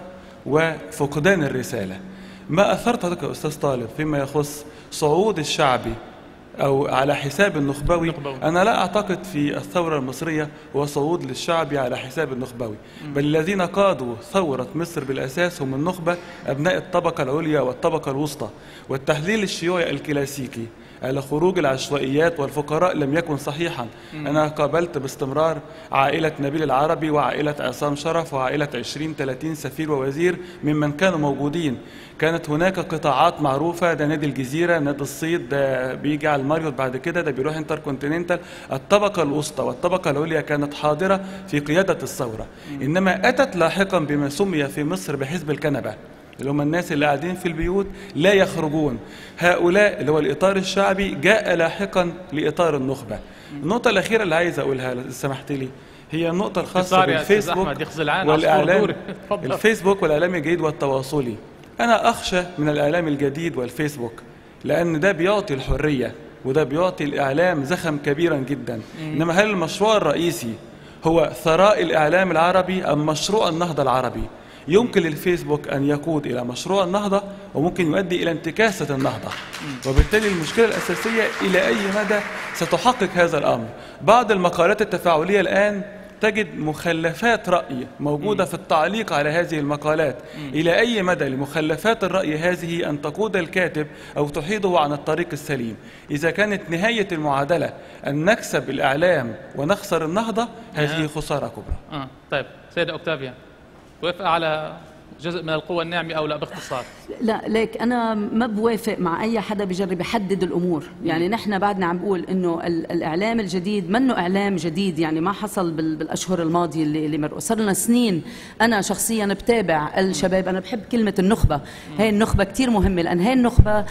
وفقدان الرساله. ما اثرت حضرتك يا استاذ طالب فيما يخص صعود الشعبي أو على حساب النخبوي، أنا لا أعتقد في الثورة المصرية هو صعود للشعب على حساب النخبوي، بل الذين قادوا ثورة مصر بالأساس هم النخبة، أبناء الطبقة العليا والطبقة الوسطى. والتحليل الشيوعي الكلاسيكي على خروج العشوائيات والفقراء لم يكن صحيحا. أنا قابلت باستمرار عائلة نبيل العربي وعائلة عصام شرف وعائلة 20-30 سفير ووزير ممن كانوا موجودين. كانت هناك قطاعات معروفة، ده نادي الجزيرة، نادي الصيد، ده بيجي على الماريوت بعد كده، ده بيروح انتركونتيننتال. الطبقة الوسطى والطبقة العليا كانت حاضرة في قيادة الثورة، إنما أتت لاحقا بما سمي في مصر بحزب الكنبة، اللي هم الناس اللي قاعدين في البيوت لا يخرجون. هؤلاء اللي هو الإطار الشعبي جاء لاحقا لإطار النخبة. النقطة الأخيرة اللي عايز أقولها إذا سمحت لي هي النقطة الخاصة بالفيسبوك والإعلام، الفيسبوك والإعلام الجديد والتواصلي. أنا أخشى من الإعلام الجديد والفيسبوك، لأن ده بيعطي الحرية وده بيعطي الإعلام زخم كبيرا جدا. إنما هل المشروع الرئيسي هو ثراء الإعلام العربي أم مشروع النهضة العربي؟ يمكن للفيسبوك أن يقود إلى مشروع النهضة وممكن يؤدي إلى انتكاسة النهضة، وبالتالي المشكلة الأساسية إلى أي مدى ستحقق هذا الأمر. بعض المقالات التفاعلية الآن تجد مخلفات رأي موجودة في التعليق على هذه المقالات. إلى أي مدى لمخلفات الرأي هذه أن تقود الكاتب أو تحيده عن الطريق السليم؟ إذا كانت نهاية المعادلة أن نكسب الإعلام ونخسر النهضة، هذه خسارة كبرى. طيب سيدة أوكتافيا، توافق على جزء من القوى الناعمة أو لا باختصار؟ لا، ليك أنا ما بوافق مع أي حدا بيجرب يحدد الأمور. يعني نحن بعدنا عم بقول إنه الإعلام الجديد منه إعلام جديد، يعني ما حصل بالأشهر الماضية اللي مرقوا، صار لنا سنين. أنا شخصيا بتابع الشباب، أنا بحب كلمة النخبة، هاي النخبة كتير مهمة، لأن هاي النخبة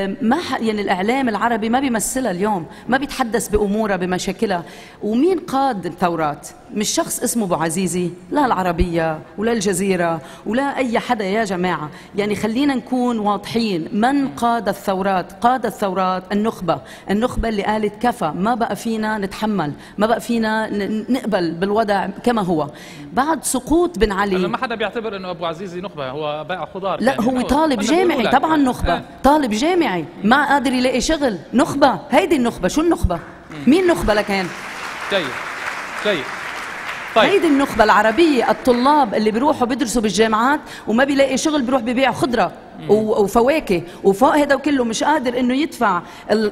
يعني الإعلام العربي ما بيمثلها اليوم، ما بيتحدث بأمورها بمشاكلها. ومين قاد الثورات؟ مش شخص اسمه أبو عزيزي، لا العربية ولا الجزيرة ولا أي حدا يا جماعة. يعني خلينا نكون واضحين، من قاد الثورات؟ قاد الثورات النخبة اللي قالت كفى، ما بقى فينا نتحمل، ما بقى فينا نقبل بالوضع كما هو. بعد سقوط بن علي ما حدا بيعتبر انه ابو عزيزي نخبة، هو بائع خضار. لا يعني هو طالب جامعي طبعا نخبة، طالب جامعي ما قادر يلاقي شغل، نخبة. هيدي النخبة. شو النخبة؟ مين نخبة لكان؟ جيد. طيب. هيدي النخبة العربية، الطلاب اللي بيروحوا بيدرسوا بالجامعات وما بيلاقي شغل، بيروح بيبيع خضرة وفواكه، وفوق هذا وكله مش قادر انه يدفع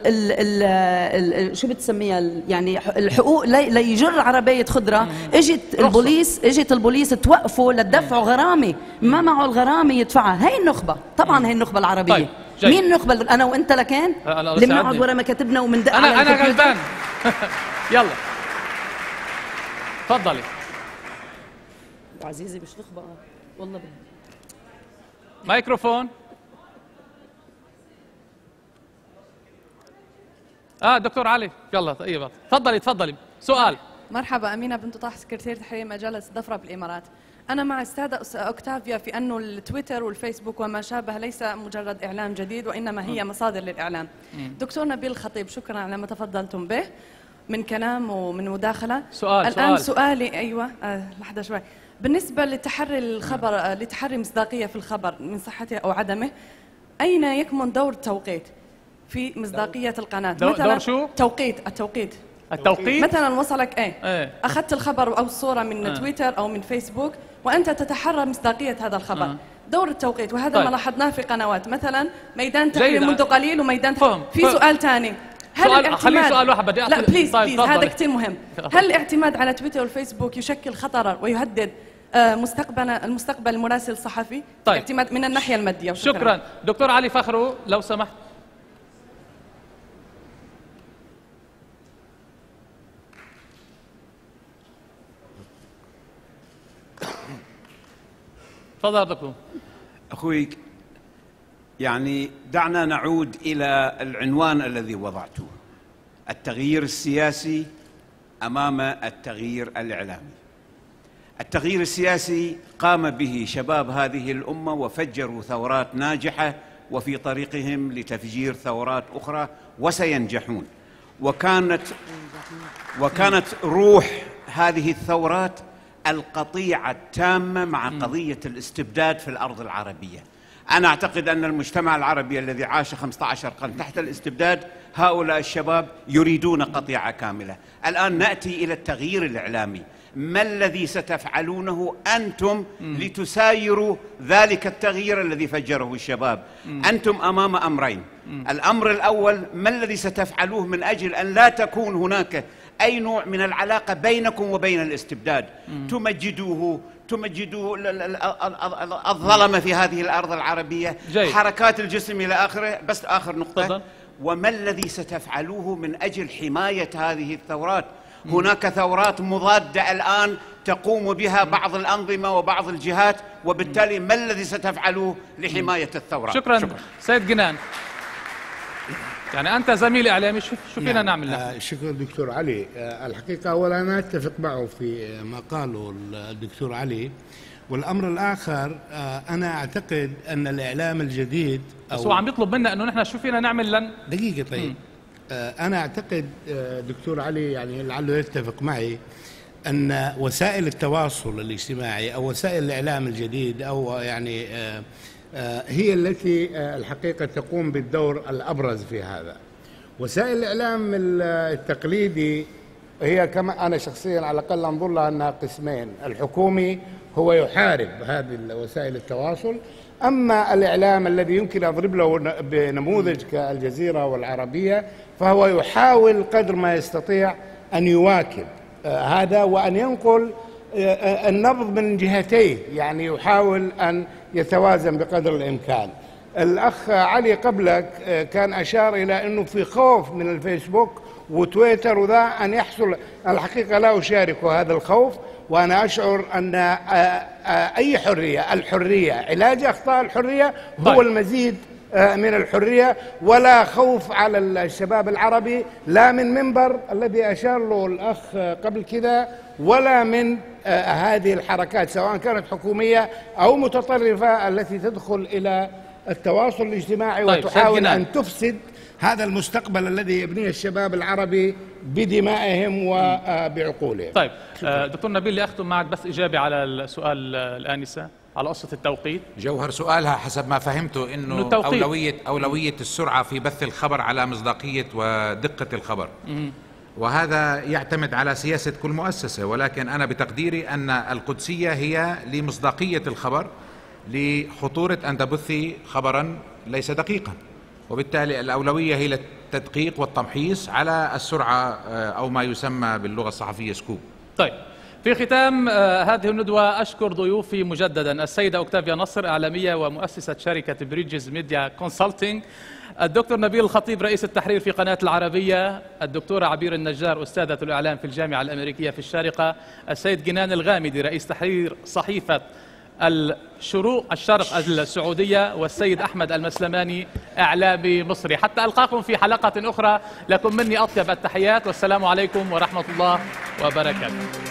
شو بتسميها يعني الحقوق ليجر عربية خضرة. اجت البوليس توقفوا لتدفعوا غرامة، ما معه الغرامة يدفعها. هي النخبة طبعا، هي النخبة العربية. طيب. مين النخبة؟ انا وانت لكان اللي بنقعد ورا مكاتبنا ومندق انا غلبان يلا تفضلي. عزيزي مش بقى والله مايكروفون. دكتور علي يلا. طيب تفضلي سؤال. مرحبا، أمينة بنت طه، سكرتير تحرير مجلة ضفرة بالإمارات. أنا مع السادة أوكتافيا في أنه التويتر والفيسبوك وما شابه ليس مجرد إعلام جديد وإنما هي مصادر للإعلام. دكتور نبيل الخطيب، شكرا على ما تفضلتم به من كلام ومن مداخلة. الآن سؤالي أيوة لحظة شوي. بالنسبة لتحري الخبر، لتحري مصداقية في الخبر من صحته أو عدمه، أين يكمن دور التوقيت في مصداقية القناة؟ مثلا دور شو؟ التوقيت مثلا وصلك أخذت الخبر أو الصورة من تويتر أو من فيسبوك وأنت تتحرى مصداقية هذا الخبر. دور التوقيت، وهذا ما لاحظناه في قنوات مثلا ميدان تحرير منذ قليل وميدان في سؤال ثاني. هل الاعتماد سؤال واحد بدي لا بليز هذا كثير مهم. هل الاعتماد على تويتر والفيسبوك يشكل خطرا ويهدد المستقبل المراسل الصحفي؟ الاعتماد من الناحية المادية. شكرا. دكتور علي فخرو لو سمحت. تفضل دكتور. أخوي، يعني دعنا نعود إلى العنوان الذي وضعته: التغيير السياسي أمام التغيير الإعلامي. التغيير السياسي قام به شباب هذه الأمة وفجروا ثورات ناجحة وفي طريقهم لتفجير ثورات أخرى وسينجحون. وكانت روح هذه الثورات القطيعة التامة مع قضية الاستبداد في الأرض العربية. أنا أعتقد أن المجتمع العربي الذي عاش 15 قرن تحت الاستبداد، هؤلاء الشباب يريدون قطيعة كاملة. الآن نأتي إلى التغيير الإعلامي. ما الذي ستفعلونه أنتم لتسايروا ذلك التغيير الذي فجره الشباب؟ أنتم أمام أمرين. الأمر الأول، ما الذي ستفعلوه من أجل أن لا تكون هناك أي نوع من العلاقة بينكم وبين الاستبداد؟ تمجدوه الظلمة في هذه الأرض العربية، حركات الجسم إلى آخره. بس آخر نقطة، وما الذي ستفعلوه من أجل حماية هذه الثورات؟ هناك ثورات مضادة الآن تقوم بها بعض الأنظمة وبعض الجهات، وبالتالي ما الذي ستفعلوه لحماية الثورات؟ شكرا. سيد جنان، يعني أنت زميل إعلامي، شو فينا نعمل لك؟ شكرا دكتور علي. الحقيقة أولا أنا أتفق معه في ما قاله الدكتور علي، والأمر الآخر أنا أعتقد أن الإعلام الجديد بس هو عم يطلب منا أنه نحن شو فينا نعمل دقيقة. طيب أنا أعتقد دكتور علي يعني لعله يتفق معي أن وسائل التواصل الاجتماعي أو وسائل الإعلام الجديد أو يعني هي التي الحقيقة تقوم بالدور الأبرز في هذا. وسائل الإعلام التقليدي هي كما أنا شخصيا على الأقل أنظر لها أنها قسمين: الحكومي هو يحارب هذه وسائل التواصل، أما الإعلام الذي يمكن أضرب له بنموذج كالجزيرة والعربية فهو يحاول قدر ما يستطيع أن يواكب هذا وأن ينقل النبض من جهتيه، يعني يحاول أن يتوازن بقدر الإمكان. الأخ علي قبلك كان أشار إلى أنه في خوف من الفيسبوك وتويتر وذا أن يحصل. الحقيقة لا أشارك هذا الخوف، وأنا أشعر أن أي الحرية علاج أخطاء الحرية هو المزيد من الحرية، ولا خوف على الشباب العربي لا من منبر الذي أشار له الأخ قبل كذا ولا من هذه الحركات سواء كانت حكومية أو متطرفة التي تدخل إلى التواصل الاجتماعي وتحاول أن تفسد هذا المستقبل الذي يبنيه الشباب العربي بدمائهم وبعقولهم. طيب دكتور نبيل، لأختم معك بس إجابة على السؤال الآنسة على قصة التوقيت. جوهر سؤالها حسب ما فهمته إنه أولوية السرعة في بث الخبر على مصداقية ودقة الخبر. وهذا يعتمد على سياسة كل مؤسسة، ولكن أنا بتقديري أن القدسية هي لمصداقية الخبر، لخطورة أن تبثي خبرا ليس دقيقا، وبالتالي الأولوية هي للتدقيق والتمحيص على السرعة أو ما يسمى باللغة الصحفية سكوب. طيب في ختام هذه الندوة أشكر ضيوفي مجددا: السيدة أوكتافيا نصر، إعلامية ومؤسسة شركة بريدجز ميديا كونسلتنج; الدكتور نبيل الخطيب، رئيس التحرير في قناة العربية; الدكتورة عبير النجار، أستاذة الإعلام في الجامعة الأمريكية في الشارقة; السيد جنان الغامدي، رئيس تحرير صحيفة الشرق السعودية; والسيد أحمد المسلماني، إعلامي مصري. حتى ألقاكم في حلقة أخرى، لكم مني أطيب التحيات، والسلام عليكم ورحمة الله وبركاته.